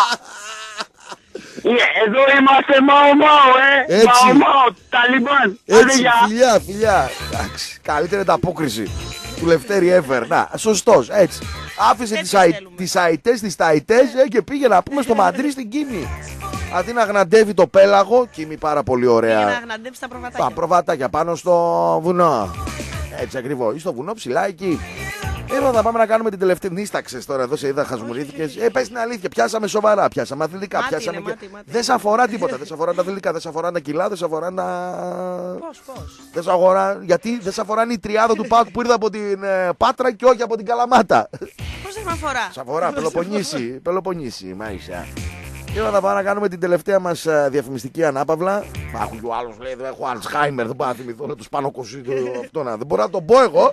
Εδώ είμαστε μάω μάω, ε! Έτσι. Μάω μάω, Ταλιμπάν! Έτσι, φιλιά, φιλιά! Εντάξει, καλύτερη ανταπόκριση του Λευτέρη Εύερ. Να, σωστός, έτσι. Άφησε τις, αι... τις αητές, τις ταϊτές ε, και πήγε να πούμε στο Μαντρί στην Κίμη. Αντί να γναντεύει το πέλαγο, Κίμη πάρα πολύ ωραία. Για να γναντεύει τα προβατάκια. Τα προβατάκια πάνω στο βουνό. Έτσι ακριβώς, ή στο βουνό ψηλά εκεί. Εδώ θα πάμε να κάνουμε την τελευταία νύσταξες τώρα. Εδώ σε είδα χασμουρίθηκες. Ε, πες την αλήθεια. Πιάσαμε σοβαρά. Πιάσαμε αθλητικά. Μάτι πιάσαμε είναι, και... μάτι, μάτι. Δεν σε αφορά τίποτα. Δεν σε αφορά τα αθλητικά. Δεν σε αφορά τα κιλά. Δεν σε αφορά τα. Πώς, πώς. Δεν σε αφορά. Γιατί δεν σε αφορά η τριάδα του Πάκου που ήρθε από την ε, Πάτρα και όχι από την Καλαμάτα. Πώς δεν με αφορά. Σε αφορά. Πελοποννήσι. Πελοποννήσι. Μάλιστα. Και θα πάμε να κάνουμε την τελευταία μας διαφημιστική ανάπαυλα. Άκου και ο άλλος λέει: δεν έχω Αλσχάιμερ, δεν μπορώ να θυμηθώ να του πάνω κοσί αυτό να. Δεν μπορώ να το πω εγώ.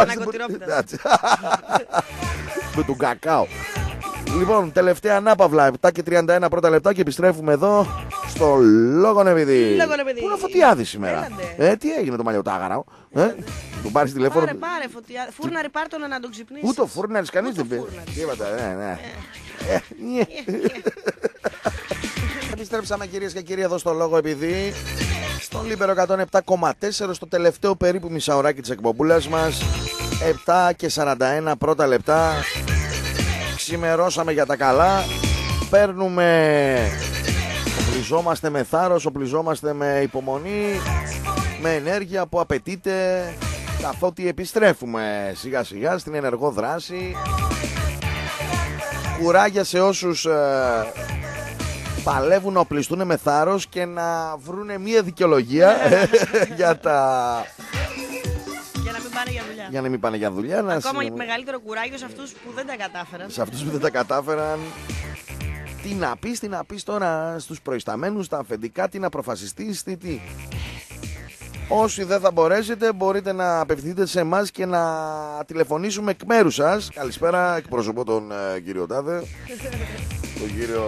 Με τον κακάο. Λοιπόν, τελευταία ανάπαυλα. επτά και τριάντα ένα πρώτα λεπτά και επιστρέφουμε εδώ στο Λόγον Επειδή. Πού είναι ο Φωτιάδης σήμερα. Ε, τι έγινε το μαλλιοτάγαρα. Ε, τον πάρεις τηλέφωνο. Πάρε, πάρε, Φωτιάδη. Φούρναρη, πάρ' τον να τον ξυπνήσεις. Ούτε ο φούρναρης κανείς δεν πει. Ναι, ναι. Επιστρέψαμε, κυρίες και κύριοι, εδώ στο Λόγο Επειδή, στον Λίμπερο εκατόν επτά κόμμα τέσσερα, στο τελευταίο περίπου μισάωράκι της εκπομπούλας μας. Επτά και σαράντα ένα πρώτα λεπτά. Ξημερώσαμε για τα καλά. Παίρνουμε, οπλιζόμαστε με θάρρος, οπλιζόμαστε με υπομονή, με ενέργεια που απαιτείται, καθότι επιστρέφουμε σιγά σιγά στην ενεργό δράση. Κουράγια σε όσους ε, παλεύουν να οπλιστούν με θάρρος και να βρούνε μία δικαιολογία για τα... Για να μην πάνε για δουλειά. Για να μην πάνε για δουλειά. Ακόμα να... μεγαλύτερο κουράγιο σε αυτούς που δεν τα κατάφεραν. Σε αυτούς που δεν τα κατάφεραν. Τι να πεις, τι να πεις τώρα στους προϊσταμένους, στα αφεντικά, τι να αποφασιστείς, τι τι. Όσοι δεν θα μπορέσετε μπορείτε να απευθυνθείτε σε εμάς και να τηλεφωνήσουμε εκ μέρους σας. Καλησπέρα, εκπροσωπώ τον ε, κύριο Τάδε, τον κύριο...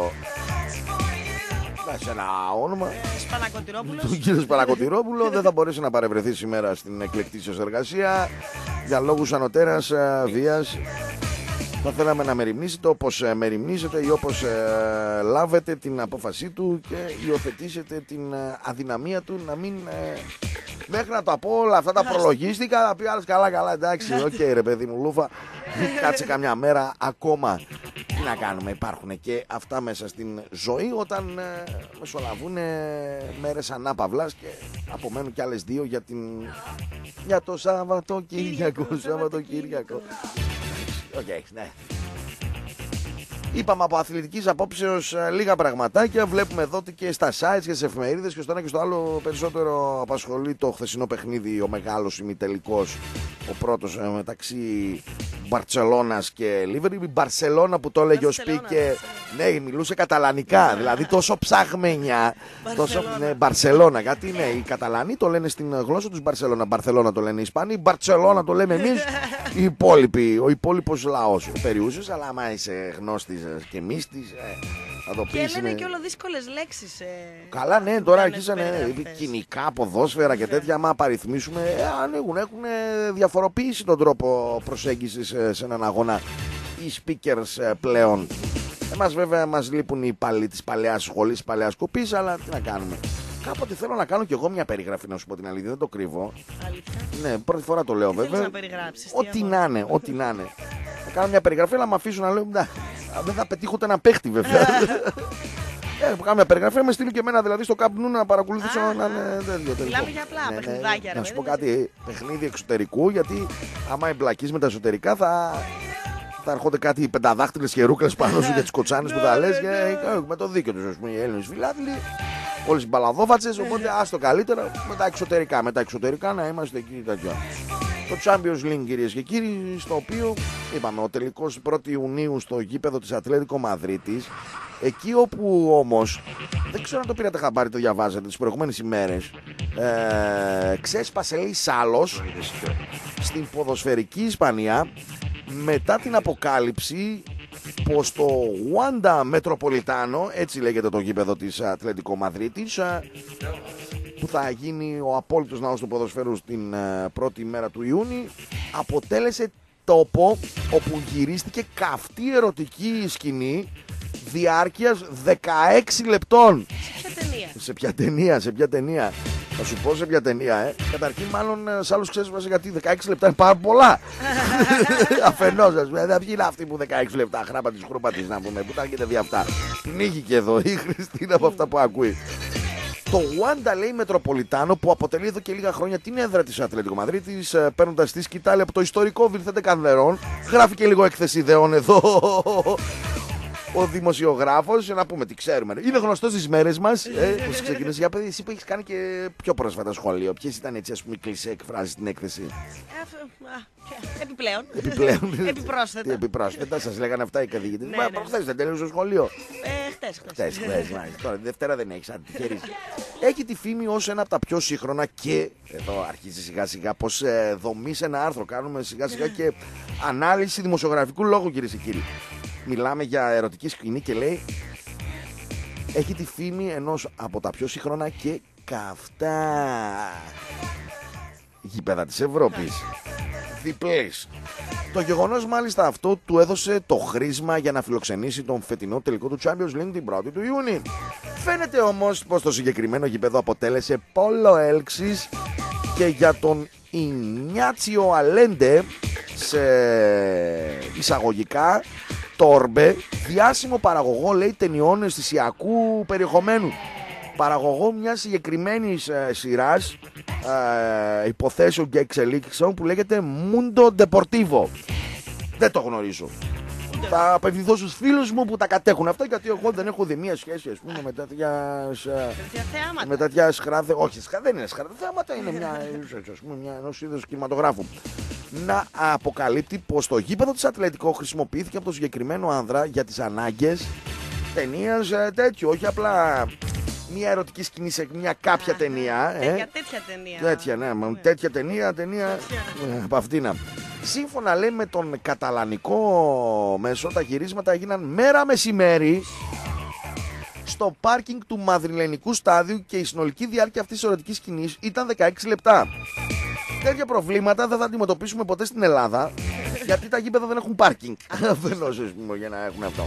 σε ένα όνομα. Σπανακοτηρόπουλος. Τον κύριο Σπανακοτηρόπουλο. Δεν θα μπορέσει να παρευρεθεί σήμερα στην εκλεκτή σας εργασία για λόγους ανωτέρας ε, βίας. Θα θέλαμε να μεριμνήσετε όπως ε, μεριμνήσετε ή όπως ε, λάβετε την απόφασή του και υιοθετήσετε την ε, αδυναμία του να μην... Ε, μέχρι να το πω όλα αυτά τα προλογίστηκα, θα πει άλλος καλά καλά εντάξει, οκ okay, ρε παιδί μου Λούφα, κάτσε καμιά μέρα ακόμα. Τι να κάνουμε, υπάρχουν και αυτά μέσα στην ζωή όταν ε, μεσολαβούν ε, μέρες ανάπαυλας και απομένουν κι άλλες δύο για, την... για το Σαββατοκύριακο. Σαββατοκύριακο. Οκ, okay, ναι. Είπαμε από αθλητικής απόψεως λίγα πραγματάκια. Βλέπουμε εδώ και στα sites και στις εφημερίδες και στο ένα και στο άλλο περισσότερο απασχολεί το χθεσινό παιχνίδι, ο μεγάλος ημιτελικός, ο πρώτος μεταξύ Μπαρτσελώνας και Λίβερπουλ. Η Μπαρσελώνα που το έλεγε ο Σπίκε, ναι, μιλούσε καταλανικά, δηλαδή τόσο ψάχμενια, τόσο ναι, Μπαρσελώνα. Γιατί ναι, οι Καταλανοί το λένε στην γλώσσα τους Μπαρσελώνα, Μπαρσελώνα το λένε οι Ισπανοί, Μπαρτσελώνα το λέμε εμείς, οι υπόλοιποι, ο υπόλοιπος λαός. Περιούσες, αλλά άμα είσαι γνώστης και μύστης, ε, θα το πεις. Και λένε είναι... και όλο δύσκολες λέξεις. Ε, Καλά, ναι, τώρα αρχίσανε κοινικά, ποδόσφαιρα και τέτοια. Άμα απαριθμίσουμε, ε, ανοίγουν, έχουν διαφοροποιήσει τον τρόπο προσέγγισης ε, σε έναν αγώνα οι speakers ε, πλέον. Εμάς βέβαια μας λείπουν οι παλιοί της παλαιάς σχολής, της παλαιάς κοπής, αλλά τι να κάνουμε. Κάποτε θέλω να κάνω κι εγώ μια περιγραφή, να σου πω την αλήθεια, δεν το κρύβω. Αλήθεια. Ναι, πρώτη φορά το λέω βέβαια. Να περιγράψεις, ό,τι να είναι, ό,τι να είναι. Θα κάνω μια περιγραφή, αλλά με αφήσουν να λέω. Να, δεν θα πετύχω ούτε ένα παίχτη βέβαια. Ε, που κάνω μια περιγραφή, με στείλει και εμένα δηλαδή στο Camp Nou να παρακολουθήσω. Να είναι τέτοιο. Μιλάμε για απλά παιχνιδάκια. Να σου πω κάτι, παιχνίδι εξωτερικού, γιατί άμα εμπλακείς με τα εσωτερικά θα. Θα έρχονται κάτι πενταδάχτυλες και ρούκλες πάνω σου για τις κοτσάνες που θα λες. Με το δίκιο τους, ας πούμε, οι Έλληνες φιλάθλοι. Όλες οι μπαλαδόφατσες, οπότε άστο καλύτερα με τα εξωτερικά. Με τα εξωτερικά να είμαστε εκεί τέτοια. Το Champions League, κυρίες και κύριοι, στο οποίο είπαμε ο τελικός πρώτη Ιουνίου στο γήπεδο της Ατλέτικο Μαδρίτης. Εκεί όπου όμως, δεν ξέρω αν το πήρατε χαμπάρι, το διαβάζετε τις προηγούμενες ημέρες, ε, ξέσπασε λέει σάλος στην ποδοσφαιρική Ισπανία μετά την αποκάλυψη πως το Wanda Metropolitano, έτσι λέγεται το γήπεδο της Ατλέτικο Μαδρίτης, που θα γίνει ο απόλυτος ναός του ποδοσφαίρου στην πρώτη μέρα του Ιούνιου, αποτέλεσε τόπο όπου γυρίστηκε καυτή ερωτική σκηνή διάρκειας δεκαέξι λεπτών. Σε ποια ταινία? Σε ποια ταινία, σε ποια ταινία. Θα σου πω σε ποια ταινία, ε. Καταρχήν, μάλλον σ' άλλους ξέσπασε γιατί δεκαέξι λεπτά είναι πάρα πολλά. Αφενός, ας πούμε. Ποιοι είναι αυτοί που δεκαέξι λεπτά χράπα της χρούπα της, να πούμε, που τα έχετε δει αυτά. Πνίγηκε εδώ η Χριστίνα από αυτά που ακούει. Το Wanda λέει Μετροπολιτάνο, που αποτελεί εδώ και λίγα χρόνια την έδρα της Ατλέτικο Μαδρίτης, παίρνοντας τη σκητάλη από το ιστορικό Βινσέντε Καλδερόν. Γράφει και λίγο έκθεση ιδεών εδώ ο δημοσιογράφος, να πούμε τι ξέρουμε. Είναι γνωστός στις μέρες μας. Ε, πώς ξεκινήσει, για παιδί, εσύ που έχεις κάνει και πιο πρόσφατα σχολείο. Ποιες ήταν έτσι, ας πούμε, οι κλισέ εκφράσεις στην έκθεση? Επιπλέον. Επιπλέον. Επιπρόσθετα. Τι επιπρόσθετα, σας λέγανε αυτά οι καθηγητές? Ναι, Μα ναι. προχθές δεν τέλειωσε το σχολείο. Ε, χτες, Χτες, χτες, μάλιστα. Τώρα, τη Δευτέρα δεν έχεις, αν τυχερείς. Έχει τη φήμη ως ένα από τα πιο σύγχρονα και, εδώ αρχίζει σιγά σιγά, πως ε, δομείς ένα άρθρο. Κάνουμε σιγά σιγά και ανάλυση δημοσιογραφικού λόγου, κυρίες και κύριοι. Μιλάμε για ερωτική σκηνή και λέει έχει τη φήμη ενός από τα πιο σύγχρονα και καυτά γήπεδα της Ευρώπης. Διπλές. Το γεγονός μάλιστα αυτό του έδωσε το χρήσμα για να φιλοξενήσει τον φετινό τελικό του Champions League την πρώτη του Ιούνιου. Φαίνεται όμως πως το συγκεκριμένο γήπεδο αποτέλεσε πόλο έλξης και για τον Ινιάτσιο Αλέντε, σε εισαγωγικά Τόρμπε, διάσημο παραγωγό λέει ταινιών αισθησιακού περιεχομένου, παραγωγό μιας συγκεκριμένης ε, σειράς ε, υποθέσεων και εξελίξεων που λέγεται Mundo Deportivo. Δεν το γνωρίζω. Θα απευθυνθώ στους φίλους μου που τα κατέχουν αυτά, γιατί εγώ δεν έχω δει μία σχέση, ας πούμε, με τέτοια θεάματα. Με τέτοια σχράθε, όχι, δεν είναι σχράθε θέματα, είναι μια, ας πούμε, μια ενός είδους κινηματογράφου. Να αποκαλύπτει πως το γήπεδο της Ατλέτικο χρησιμοποιήθηκε από το συγκεκριμένο άνδρα για τις ανάγκες ταινίας τέτοιο, όχι απλά μια ερωτική σκηνή σε μια κάποια ταινία. Τέτοια, ε. τέτοια ταινία. Τέτοια, ναι, ναι. τέτοια ταινία, ταινία από αυτήν. Σύμφωνα λέει με τον καταλανικό μέσο, τα γυρίσματα έγιναν μέρα μεσημέρι στο πάρκινγκ του Μαδριλενικού στάδιου και η συνολική διάρκεια αυτής της ερωτικής σκηνής ήταν δεκαέξι λεπτά. Τέτοια προβλήματα δεν θα αντιμετωπίσουμε ποτέ στην Ελλάδα, γιατί τα γήπεδα δεν έχουν πάρκινγκ. Αφενός, ας πούμε, για να έχουν αυτό.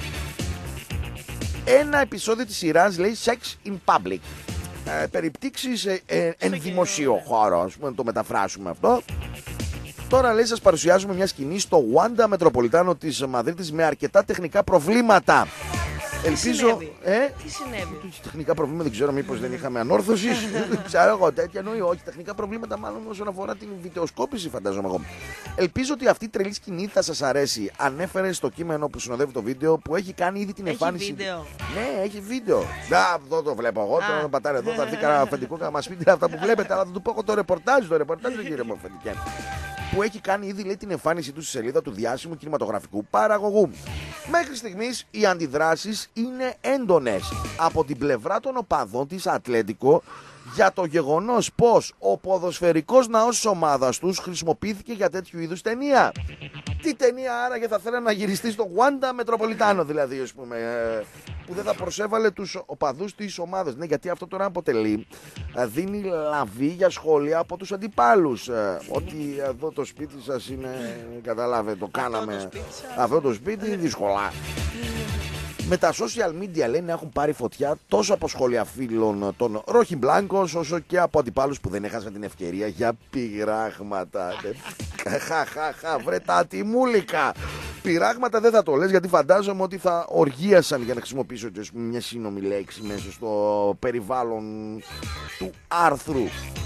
Ένα επεισόδιο της σειράς λέει Sex in Public. Ε, περιπτύξεις ε, ε, εν δημοσίο χώρο, ας πούμε, να το μεταφράσουμε αυτό. Τώρα λέει σας παρουσιάζουμε μια σκηνή στο Wanda Μετροπολιτάνο της Μαδρίτης με αρκετά τεχνικά προβλήματα. Ελπίζω. Ε, Τι συνέβη? Τεχνικά προβλήματα δεν ξέρω, μήπως δεν είχαμε ανόρθωση. Δεν ξέρω εγώ τέτοια εννοεί. Όχι, τεχνικά προβλήματα μάλλον όσον αφορά την βιντεοσκόπηση, φαντάζομαι εγώ. Ελπίζω ότι αυτή η τρελή σκηνή θα σας αρέσει. Ανέφερε στο κείμενο που συνοδεύει το βίντεο που έχει κάνει ήδη την έχει εμφάνιση. Βίντεο. Ναι, έχει βίντεο. Να, εδώ το βλέπω εγώ. Τώρα πατάνε εδώ, θα έρθει κανένα αφεντικό και να μας πείτε αυτά που βλέπετε. Αλλά θα του πω εγώ το ρεπορτάζ, το ρεπορτάζ, κύριε μου αφεντικέ. Που έχει κάνει ήδη λέει, την εμφάνισή του στη σελίδα του διάσημου κινηματογραφικού παραγωγού. Μέχρι στιγμής οι αντιδράσεις είναι έντονες από την πλευρά των οπαδών της Ατλέτικο για το γεγονός πως ο ποδοσφαιρικός ναός της ομάδας τους χρησιμοποιήθηκε για τέτοιου είδους ταινία. Τι ταινία άραγε θα θέλανε να γυριστεί στο Wanda Μετροπολιτάνο δηλαδή, ας πούμε, που δεν θα προσέβαλε τους οπαδούς της ομάδας. Ναι, γιατί αυτό τώρα αποτελεί, δίνει λαβή για σχόλια από τους αντιπάλους. Ότι εδώ το σπίτι σας είναι, καταλάβετε, το κάναμε. Αυτό το σπίτι, αυτό το σπίτι δύσκολα. Με τα social media λέει να έχουν πάρει φωτιά τόσο από σχόλια φίλων των Ρόχι Μπλάνκος όσο και από αντιπάλους που δεν έχασαν την ευκαιρία για πειράγματα. Χαχαχαχα, βρε τα ατιμούλικα. Πειράγματα δεν θα το λες γιατί φαντάζομαι ότι θα οργίασαν, για να χρησιμοποιήσω μια σύνομη λέξη μέσα στο περιβάλλον του άρθρου.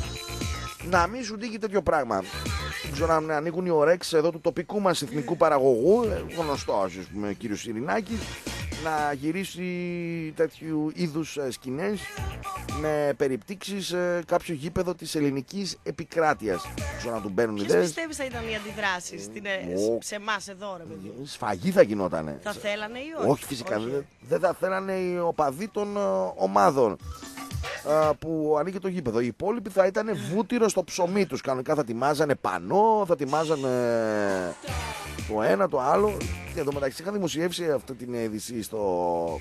Να μην σου τύχει τέτοιο πράγμα. Δεν ξέρω να ανοίγουν οι ορέξεις εδώ του τοπικού μας εθνικού παραγωγού, γνωστός ας πούμε κύριος Σιρινάκης, να γυρίσει τέτοιου είδους σκηνές με περιπτύξεις κάποιο γήπεδο της ελληνικής επικράτειας. Ξέρω να του μπαίνουν ιδέες. Ποιες πιστεύεις θα ήταν οι αντιδράσεις oh. σε εμάς εδώ, ρε παιδί? Σφαγή θα γινότανε. Θα θέλανε ή όχι? Όχι φυσικά, όχι. Δεν, δεν θα θέλανε οι οπαδοί των ομάδων που ανοίγει το γήπεδο. Οι υπόλοιποι θα ήταν βούτυρο στο ψωμί τους. Κανονικά θα ετοιμάζανε πανό, θα ετοιμάζανε το ένα, το άλλο. Και εδώ μεταξύ είχα δημοσιεύσει αυτή την είδηση στο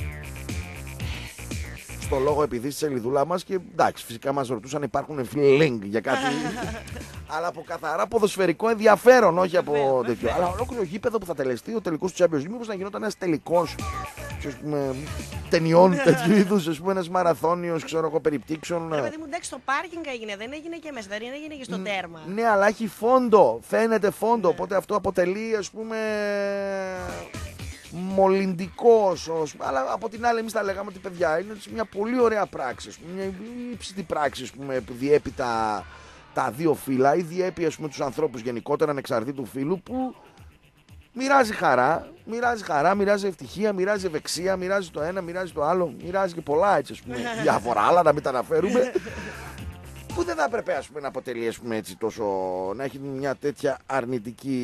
στο λόγο επειδή στη σελίδουλά μας και εντάξει, φυσικά μας ρωτούσαν υπάρχουν link για κάτι αλλά από καθαρά ποδοσφαιρικό ενδιαφέρον, όχι από τέτοιο. Αλλά ολόκληρο γήπεδο που θα τελεστεί ο τελικός του Champions League, μήπως να γινόταν ένας τελικός πούμε, ταινιών τέτοιου είδους, ας πούμε, ένας μαραθώνιος, ξέρω εγώ, περιπτύξεων. Ρε παιδί μου, εντάξει, το πάρκινγκ έγινε, δεν έγινε και μέσα, δεν έγινε και στο τέρμα. Ναι, αλλά έχει φόντο, φαίνεται φόντο, οπότε αυτό αποτελεί, ας πούμε, μολυντικός, αλλά από την άλλη εμείς τα λέγαμε ότι παιδιά είναι μια πολύ ωραία πράξη, μια ύψιστη πράξη που διέπει τα, τα δύο φύλλα ή διέπει ας πούμε, τους ανθρώπους γενικότερα ανεξαρτήτου φύλου που μοιράζει χαρά, μοιράζει χαρά, μοιράζει ευτυχία, μοιράζει ευεξία, μοιράζει το ένα, μοιράζει το άλλο, μοιράζει και πολλά έτσι ας πούμε, διάφορα άλλα να μην τα αναφέρουμε που δεν θα έπρεπε ας πούμε, να αποτελεί ας πούμε, έτσι, τόσο, να έχει μια τέτοια αρνητική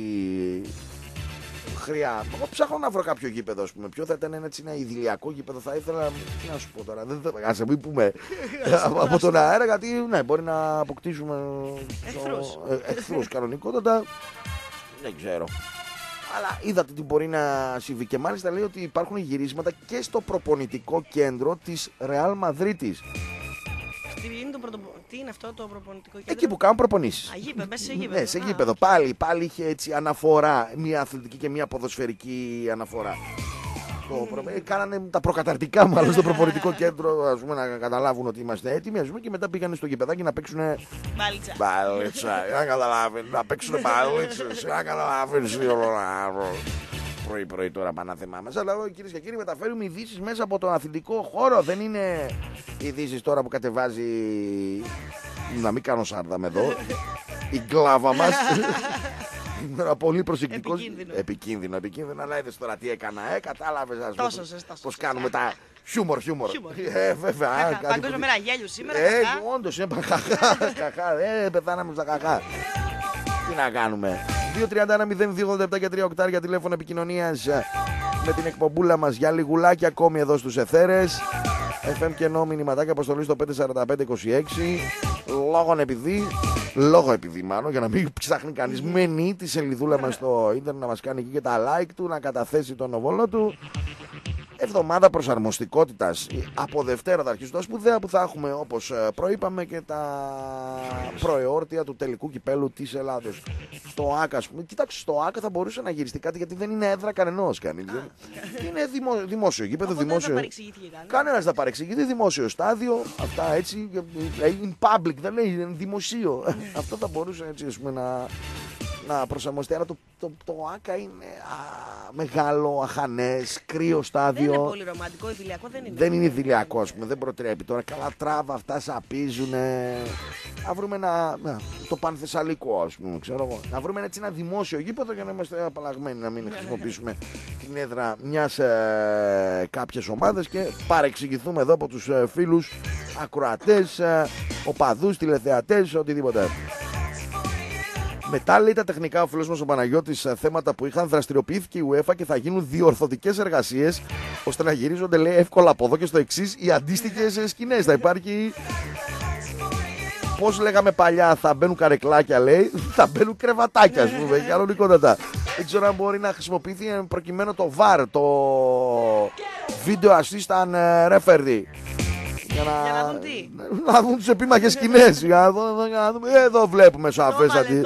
χρειά. Εγώ ψάχνω να βρω κάποιο γήπεδο, ας πούμε. Ποιο θα ήταν ένα, έτσι, ένα ιδηλιακό γήπεδο, θα ήθελα. Τι να σου πω τώρα, δεν θα. Ας μην πούμε από τον αέρα, γιατί ναι, μπορεί να αποκτήσουμε εχθρούς. Εχθρούς κανονικότατα. Δεν ξέρω. Αλλά είδατε τι μπορεί να συμβεί. Και μάλιστα λέει ότι υπάρχουν γυρίσματα και στο προπονητικό κέντρο της Ρεάλ Μαδρίτης. Τι είναι, το πρωτο... Τι είναι αυτό το προπονητικό κέντρο? Εκεί που κάνουν προπονήσεις. Α, γήπεδο, μέσα σε γήπεδο. Ναι, σε γήπεδο. Πάλι, πάλι είχε έτσι αναφορά, μια αθλητική και μια ποδοσφαιρική αναφορά. Το προ... Κάνανε τα προκαταρτικά μάλλον στο προπονητικό κέντρο, ας πούμε, να καταλάβουν ότι είμαστε έτοιμοι, ας πούμε, και μετά πήγανε στο γηπεδάκι να παίξουν. Μπάλιτσα. Μπάλιτσα, να καταλάβουν, να παίξουν μπάλιτσες, να καταλάβουν. Πρωί-πρωί τώρα πανάθεμά μας. Αλλά κυρίες και κύριοι, μεταφέρουμε ειδήσεις μέσα από τον αθλητικό χώρο. Δεν είναι ειδήσεις τώρα που κατεβάζει. Να μην κάνω σάρδα με εδώ. Η γκλάβα μας. Πολύ προσεκτικός. Επικίνδυνο. Επικίνδυνο, επικίνδυνο. Αλλά είδες τώρα τι έκανα, ε, κατάλαβες ας πούμε. Τόσο σωστά. Πώς κάνουμε τα χιούμορ, χιούμορ. Ε, βέβαια. Παγκόσμια μέρα γέλιου σήμερα. Ε, όντως, είναι χαχά. Ε, πεθάναμε στα χαχά. Τι να κάνουμε. δύο τρία ένα μηδέν δύο ογδόντα επτά και τρία οκτάρια τηλέφωνο επικοινωνίας με την εκπομπούλα μας για λιγουλάκι ακόμη εδώ στους εθέρες. εφ εμ κενό μηνυματάκια αποστολή στο πέντε τέσσερα πέντε είκοσι έξι. Λόγον επειδή, λόγω επειδή μάλλον, για να μην ψάχνει κανείς, μένει τη σελίδουλα μας στο ίντερνετ να μας κάνει εκεί και τα like του, να καταθέσει τον οβόλο του. Εβδομάδα προσαρμοστικότητας. Από Δευτέρα θα αρχίσουν τα σπουδαία που θα έχουμε, όπως προείπαμε, και τα προεόρτια του τελικού κυπέλου της Ελλάδος. Στο ΆΚΑ, ας πούμε. Κοιτάξτε, στο ΆΚΑ θα μπορούσε να γυριστεί κάτι, γιατί δεν είναι έδρα κανενός. Κανείς. Είναι δημο, δημόσιο γήπεδο, δημόσιο. Κανένας θα παρεξηγηθεί, δημόσιο στάδιο. Αυτά έτσι. In public, δεν λέει, είναι δημοσίο. Αυτό θα μπορούσε έτσι, ας πούμε, να. Να προσαρμοστεί, αλλά το, το, το ΆΚΑ είναι α, μεγάλο, αχανές, κρύο στάδιο. Δεν είναι πολύ ρομαντικό, ιδηλιακό δεν είναι. Δεν είναι ιδηλιακό, ας πούμε, δεν προτρέπει τώρα. Καλά τράβα, αυτά σαπίζουν. Να βρούμε ένα. Να, το Πανθεσσαλικό, ας πούμε, ξέρω εγώ. Να βρούμε έτσι ένα δημόσιο γήπεδο για να είμαστε απαλλαγμένοι, να μην χρησιμοποιήσουμε την έδρα μιας ε, κάποιες ομάδες και παρεξηγηθούμε εδώ από τους ε, φίλους ακροατές, ε, οπαδούς, τηλεθεατές, οτιδήποτε. Μετά λέει τα τεχνικά ο φίλος μας ο Παναγιώτης, θέματα που είχαν, δραστηριοποιήθηκε η UEFA και θα γίνουν διορθωτικές εργασίες ώστε να γυρίζονται, λέει, εύκολα από εδώ και στο εξής οι αντίστοιχες σκηνές. Θα υπάρχει, πώς λέγαμε παλιά, θα μπαίνουν καρεκλάκια, λέει, θα μπαίνουν κρεβατάκια, ας πούμε, κανονικότατα. Δεν ξέρω αν μπορεί να χρησιμοποιηθεί προκειμένου το βαρ, το Video Assistant Referee. Για να, για να δουν τι. Να δουν τις επίμαχες σκηνές. Για να δουν, για να δούμε. Εδώ βλέπουμε σαφέστατη.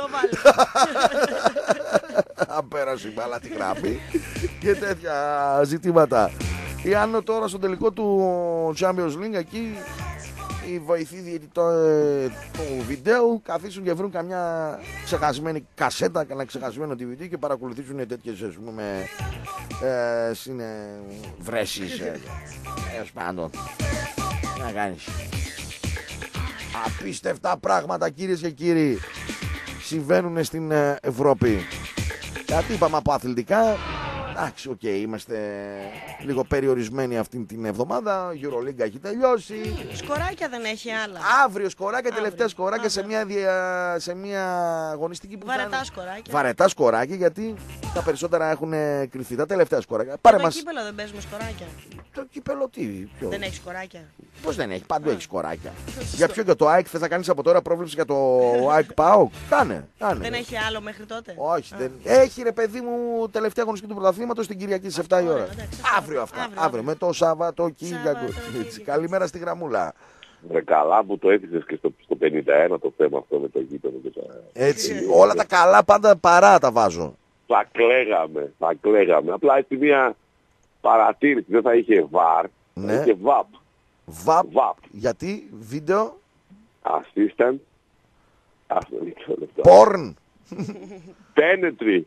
Αν πέρασε η μπάλα τη γράφει. Και τέτοια ζητήματα. Ή αν τώρα στο τελικό του Champions League εκεί οι βοηθοί διαιτητών του βίντεο καθίσουν και βρουν καμιά ξεχασμένη κασέτα, κανένα ξεχασμένο ντι βι ντι και παρακολουθήσουν τέτοιες, ας πούμε, ε, συνε... βρέσεις. Έως πάντων. Να κάνεις. Απίστευτα πράγματα, κυρίες και κύριοι, συμβαίνουν στην Ευρώπη. Κάτι είπαμε από αθλητικά. Εντάξει, οκ, okay, είμαστε λίγο περιορισμένοι αυτή την εβδομάδα. Η EuroLeague έχει τελειώσει. Σκοράκια δεν έχει άλλα. Αύριο σκοράκια, αύριο. Τελευταία σκοράκια σε μια, δια... σε μια αγωνιστική που βαρετά θα... σκοράκια. Βαρετά σκοράκια, γιατί τα περισσότερα έχουν κρυφθεί. Τα τελευταία σκοράκια. Πάρε το μας... κύπελο δεν παίζουμε σκοράκια. Το κύπελο τι, ποιο? Δεν έχει σκοράκια. Πώς δεν έχει, παντού έχει σκοράκια. Για ποιο, για το ΑΕΚ θες να κάνεις από τώρα πρόβλεψη για το ΑΕΚ ΠΑΟΚ? Κάνε, κάνε. Δεν έχει άλλο μέχρι τότε. Όχι, δεν έχει, ρε παιδί μου, τελευταία αγωνιστική του πρωταθλήματος την Κυριακή στις επτά η ώρα. Αύριο αυτά, αύριο, αύριο με το Σαββατοκύριακο. Καλημέρα στη γραμμούλα. Ρε καλά που το έθεσες και στο, στο πενήντα ένα το θέμα αυτό με το γήπεδο και τα... Έτσι, όλα τα καλά πάντα παρά τα βάζω. Θα κλαίγαμε, θα κλαίγαμε. Απλά έτσι μια παρατήρηση, δεν θα είχε βαρ, ναι. Θα είχε βαπ. Βαπ, βαπ. Γιατί, βίντεο. Assistant. Porn. Penetry.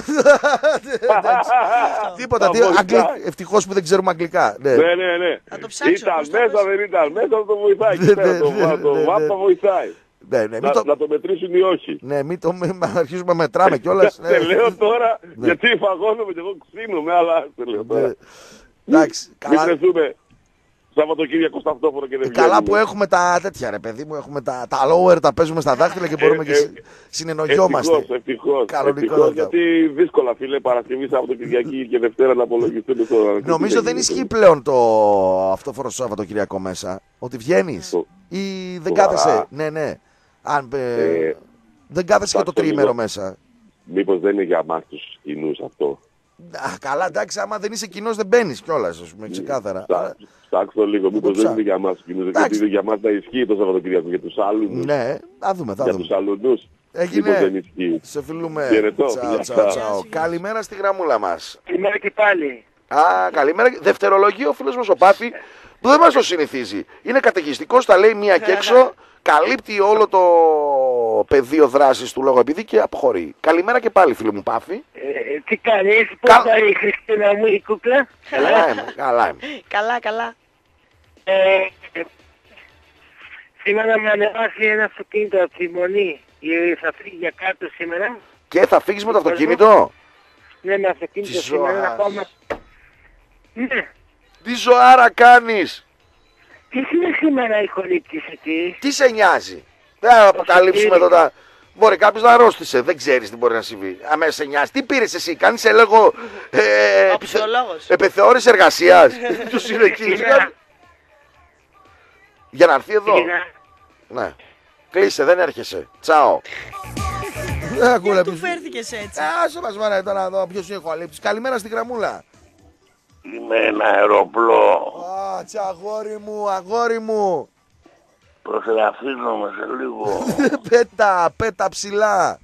Τίποτα, ευτυχώς που δεν ξέρουμε αγγλικά. Ναι, ναι, ναι. Ήταν μέσα, δεν ήταν μέσα, θα το βοηθάει. Το βαπ θα βοηθάει. Ναι, ναι, να, το... να το μετρήσουν οι όχι. Ναι, μην το αρχίσουμε να μετράμε κιόλας. Σε λέω τώρα, ναι. Γιατί φαγώνομαι και εγώ ξύνομαι, αλλά σε λέω τώρα. Ναι. Εντάξει, μην τρεθούμε Σαββατοκύριακο στα αυτόφορο και δεν βγαίνουμε. Καλά που έχουμε τα τέτοια, ρε παιδί μου, έχουμε τα, τα lower, τα παίζουμε στα δάχτυλα και μπορούμε ε, και ε, συνεννοιόμαστε. Ευτυχώς, ευτυχώς, ευτυχώς, γιατί δύσκολα, φίλε, Παρασκευή, Σαββατοκυριακή και Δευτέρα να απολογιστούν στο... Νομίζω δεν ισχύει πλέον το αυτόφορο Σαββατοκυριακό μέσα, ότι βγαίνεις το... ή δεν κάθεσαι. Ναι, ναι. Αν, ε, ε, δεν κάθεσαι για το τριήμερο λίγο... μέσα. Μήπως δεν είναι για εμάς τους κοινούς αυτό. Α, καλά, εντάξει, άμα δεν είσαι κοινός δεν μπαίνεις κιόλας, ας πούμε, ξεκάθαρα. Ψάξτε το λίγο, μήπως δεν είναι για εμάς τους κοινούς, γιατί είναι για εμάς να ισχύει το Σαββατοκυριακό, για τους άλλους. Ναι, θα δούμε, θα για δούμε. Για τους αλουνούς. Έγινε. Δεν ισχύει. Σε φιλούμε. Χαιρετώ. Τσαου, τσαου, τσαου. Καλημέρα στη γραμμούλα μας. Καλημέρα και πάλι. Α, καλημέρα. Δευτερολογεί ο φίλος μας ο Πάφη, που δεν μας το συνηθίζει. Είναι καταιγιστικός, τα λέει μία και έξω, καλύπτει όλο το πεδίο δράσης του λόγω επειδή και αποχωρεί. Καλημέρα και πάλι, φίλε μου Πάφη. Ε, τι κάνεις, πώς Κα... θα η Χριστίνα μου η κούκλα? Καλά είμαι, καλά είμαι. Καλά, καλά. Ε, σήμερα με ανεβάσει ένα αυτοκίνητο από τη Μονή. Θα φύγει για κάτω σήμερα. Και θα φύγεις με το αυτοκίνητο? Ναι, με αυτοκίνητο σήμερα να πάμε. Ναι. Τι ζωάρα κάνεις? Τι είναι σήμερα η χολύπτης εκεί? Τι σε νοιάζει? Δεν θα αποκαλύψουμε εδώ τα, Μπορεί κάποιο να αρρώστησε. Δεν ξέρει τι μπορεί να συμβεί. Αμέσω σε νοιάζει. Τι πήρε εσύ, κάνει έλεγχο. Ε, Ο ψυχολόγος. Επιθεώρηση εργασία. Ποιο είναι εκεί. Για να έρθει εδώ. Ναι. Κλείσε, δεν έρχεσαι. Τσάω. Γιατί του φέρθηκες έτσι. Άσε μας μάνα τώρα να δω ποιος είναι ο αλήπτης. Καλημέρα στην γραμμούλα. Είμαι ένα αεροπλό. Α, τσι αγόρι μου, αγόρι μου. Προσεγραφίζομαι σε λίγο. Πέτα, πέτα ψηλά.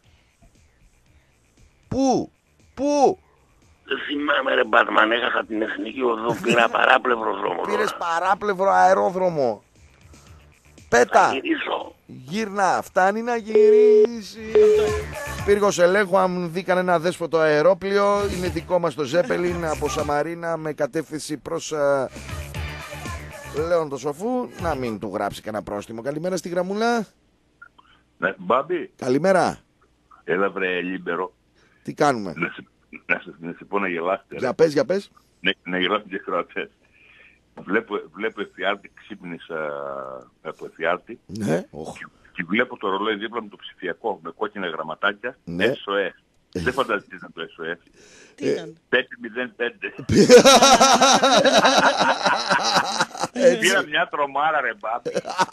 Πού, πού. Δεν θυμάμαι ρε Μπάτμαν, έχασα την εθνική οδό, πήρα παράπλευρο δρόμο. Πήρες παράπλευρο αερόδρομο. Πέτα. Γυρίσω. Γύρνα, φτάνει να γυρίσει. Πύργος ελέγχου, αν δει κανένα δέσποτο αερόπλιο, είναι δικό μας το Ζέπελιν από Σαμαρίνα με κατεύθυνση προς uh, Λέον το Σοφού. Να μην του γράψει κανένα πρόστιμο. Καλημέρα στη γραμμούλα. Ναι, Μπάμπη. Καλημέρα. Έλα βρε Λίμπερο. Τι κάνουμε. Να σε, να σε, να σε πω να γελάσετε. Για πες, για πες. Ναι, να γελάσετε και κρατές. Βλέπω, βλέπω εφιάλτη, ξύπνησα από εφιάλτη. Ναι. Και, και βλέπω το ρολόι δίπλα με το ψηφιακό, με κόκκινα γραμματάκια. Ναι. ες ο ες. Δεν φανταστείτε να το ες ο ες. Τι ήταν. πέντε μηδέν πέντε. Πήρα μια τρομάρα ρε Μπάμπη.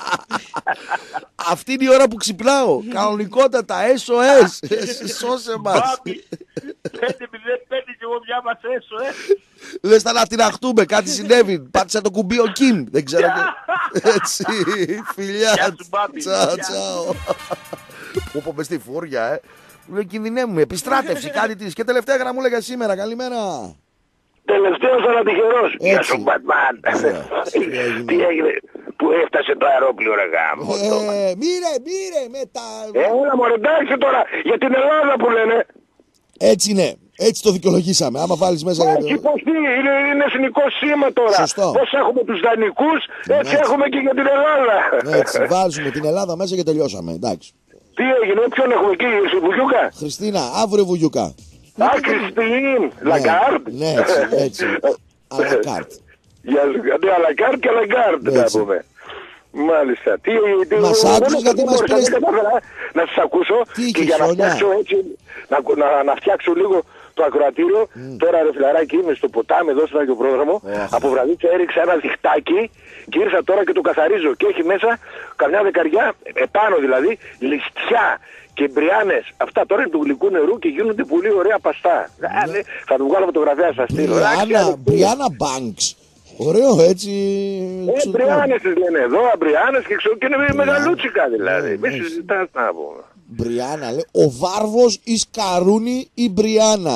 Αυτή είναι η ώρα που ξυπνάω. Κανονικότατα, ες ο ες. Σώσε μας. Μπάμπη, πέντε μηδέν πέντε και εγώ διάβασα ες ο ες. Λες θα να τυραχτούμε, κάτι συνέβη. Πάτησα το κουμπί ο Κιμ. Δεν ξέρω και... Έτσι, φιλιά. Γεια σου Μπάμπη. Τσάω, τσάω. Πω πω μες στη φούρια, ε. Μου λέει κινδυνεύουμε, επιστράτευση, κάτι της. Και τελευταία γραμμούλα για σήμερα, καλημέρα. Τελευταίος αλλά τυχερός. Γεια σου Μπατμάν. Τι έγινε, που έφτασε το αερόπλιο ρε γάμο. Ε, μύρε, μύρε, με τα... Ε, όλα μωρέ, εντάξει τώρα, για την Ελλάδα που λένε. Έτσι είναι, έτσι το δικαιολογήσαμε. Άμα βάλεις μέσα... Όχι, πως τι, είναι, είναι εθνικό σήμα τώρα. Σωστό. Πώς έχουμε τους δανεικούς, έτσι έχουμε και για την Ελλάδα. Έτσι, βάζουμε την Ελλάδα μέσα και τελειώσαμε, εντάξει. Τι έγινε, ποιον έχουμε εκεί, στη Βουγιούκα. Χριστίνα, αύριο Βουγιούκα. Α, Κριστίν, Λαγκάρντ. Ναι, έτσι, έτσι. Αλακάρτ. Ναι, Αλακάρτ και Λαγκάρντ να πούμε. Μάλιστα. Τι, τι, μας άκουσες γιατί μας πες... Να σας ακούσω τι και για να φτιάξω έτσι, να, να, να φτιάξω λίγο το ακροατήριο. Mm. Τώρα ρε φιλαράκι είμαι στο ποτάμι εδώ στον Άγιο Πρόδρομο. Oh. Από βραδίτσα έριξα ένα διχτάκι και ήρθα τώρα και το καθαρίζω. Και έχει μέσα καμιά δεκαριά, επάνω δηλαδή, ληστιά και μπριάνες. Αυτά τώρα είναι του γλυκού νερού και γίνονται πολύ ωραία παστά. Mm. Ναι, θα του βγάλω φωτογραφία σας στείλω. Μπριάνα Banks. Ωραίο έτσι. Ε, μπριάνες τις λένε εδώ, μπριάνες και ξέρω και είναι μεγαλούτσικα δηλαδή. Μη συζητάς να πούμε. Μπριάνα λέει, ο Βάρβος η Σκαρούνη η Μπριάνα.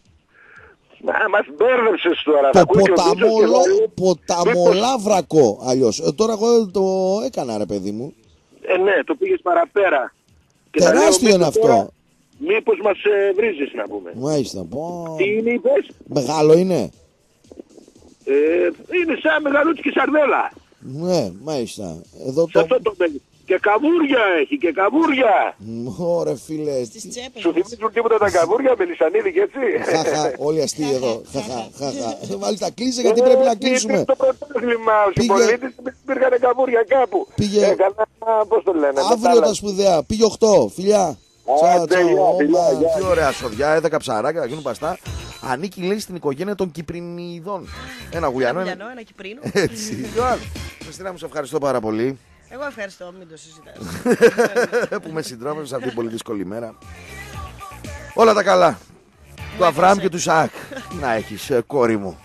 Α, μας μπέρδεψες τώρα. Το ποταμόλο, ποταμολάβρακο αλλιώς. Ε, τώρα εγώ το έκανα ρε παιδί μου. Ε, ναι, το πήγες παραπέρα. Τεράστιο είναι αυτό. Τώρα, μήπως μας ε, βρίζεις να πούμε. Μάλιστα, πω. Τι είναι είπες? Μεγάλο είναι. Ε, είναι σαν μεγαλούτσικη σαρδέλα. Ναι, μάλιστα. Εδώ το... αυτό το και καβούρια έχει και καβούρια. Ωραία φίλε. Σου θυμίζουν τίποτα τα καβούρια, Μελισσανίδη και έτσι. Χαχα, όλοι αστεί εδώ. Χαχα, μάλιστα κλείσε γιατί πρέπει να κλείσουμε. Το πρωτάθλημα, ο συμπολίτης υπήρχαν καβούρια κάπου. Πήγε. Έκανα, πώς το λένε. Αύριο τα σπουδαία. Πήγε οκτώ, φιλιά. Τσάω, τσάω. Τι ωραία σοδιά, έδεκα ψαράκια, θα γίνουν παστά. Ανήκει λέει στην οικογένεια των Κυπρινιδών. Ένα γουλιανό, ένα Κυπρίνο. Έτσι. Χριστίνα μου, σε ευχαριστώ πάρα πολύ. Εγώ ευχαριστώ, μην το συζητάς. Που με συντρόφισες αυτή την πολύ δύσκολη μέρα. Όλα τα καλά. Του Αβραάμ και του Ισαάκ. Να έχεις, κόρη μου.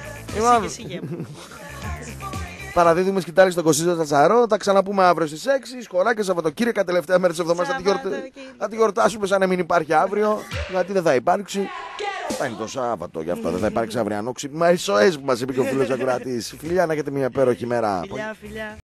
Παραδίδουμε σκητάλη στον Κωσίδο Τατσαρό. Θα ξαναπούμε αύριο στις έξι. Σκοράκια Σαββατοκύριακα, τελευταία μέρα της εβδομάδας. Θα τη γιορτάσουμε σαν να μην υπάρχει αύριο. Γιατί δεν θα υπάρξει. Θα είναι το Σάββατο, γι' αυτό δεν θα υπάρξει αυριανό ξύπνημα. Ισοές που μας είπε και ο φίλος Ακροατής. Φιλιά, να έχετε μια υπέροχη μέρα. Φιλιά, φιλιά.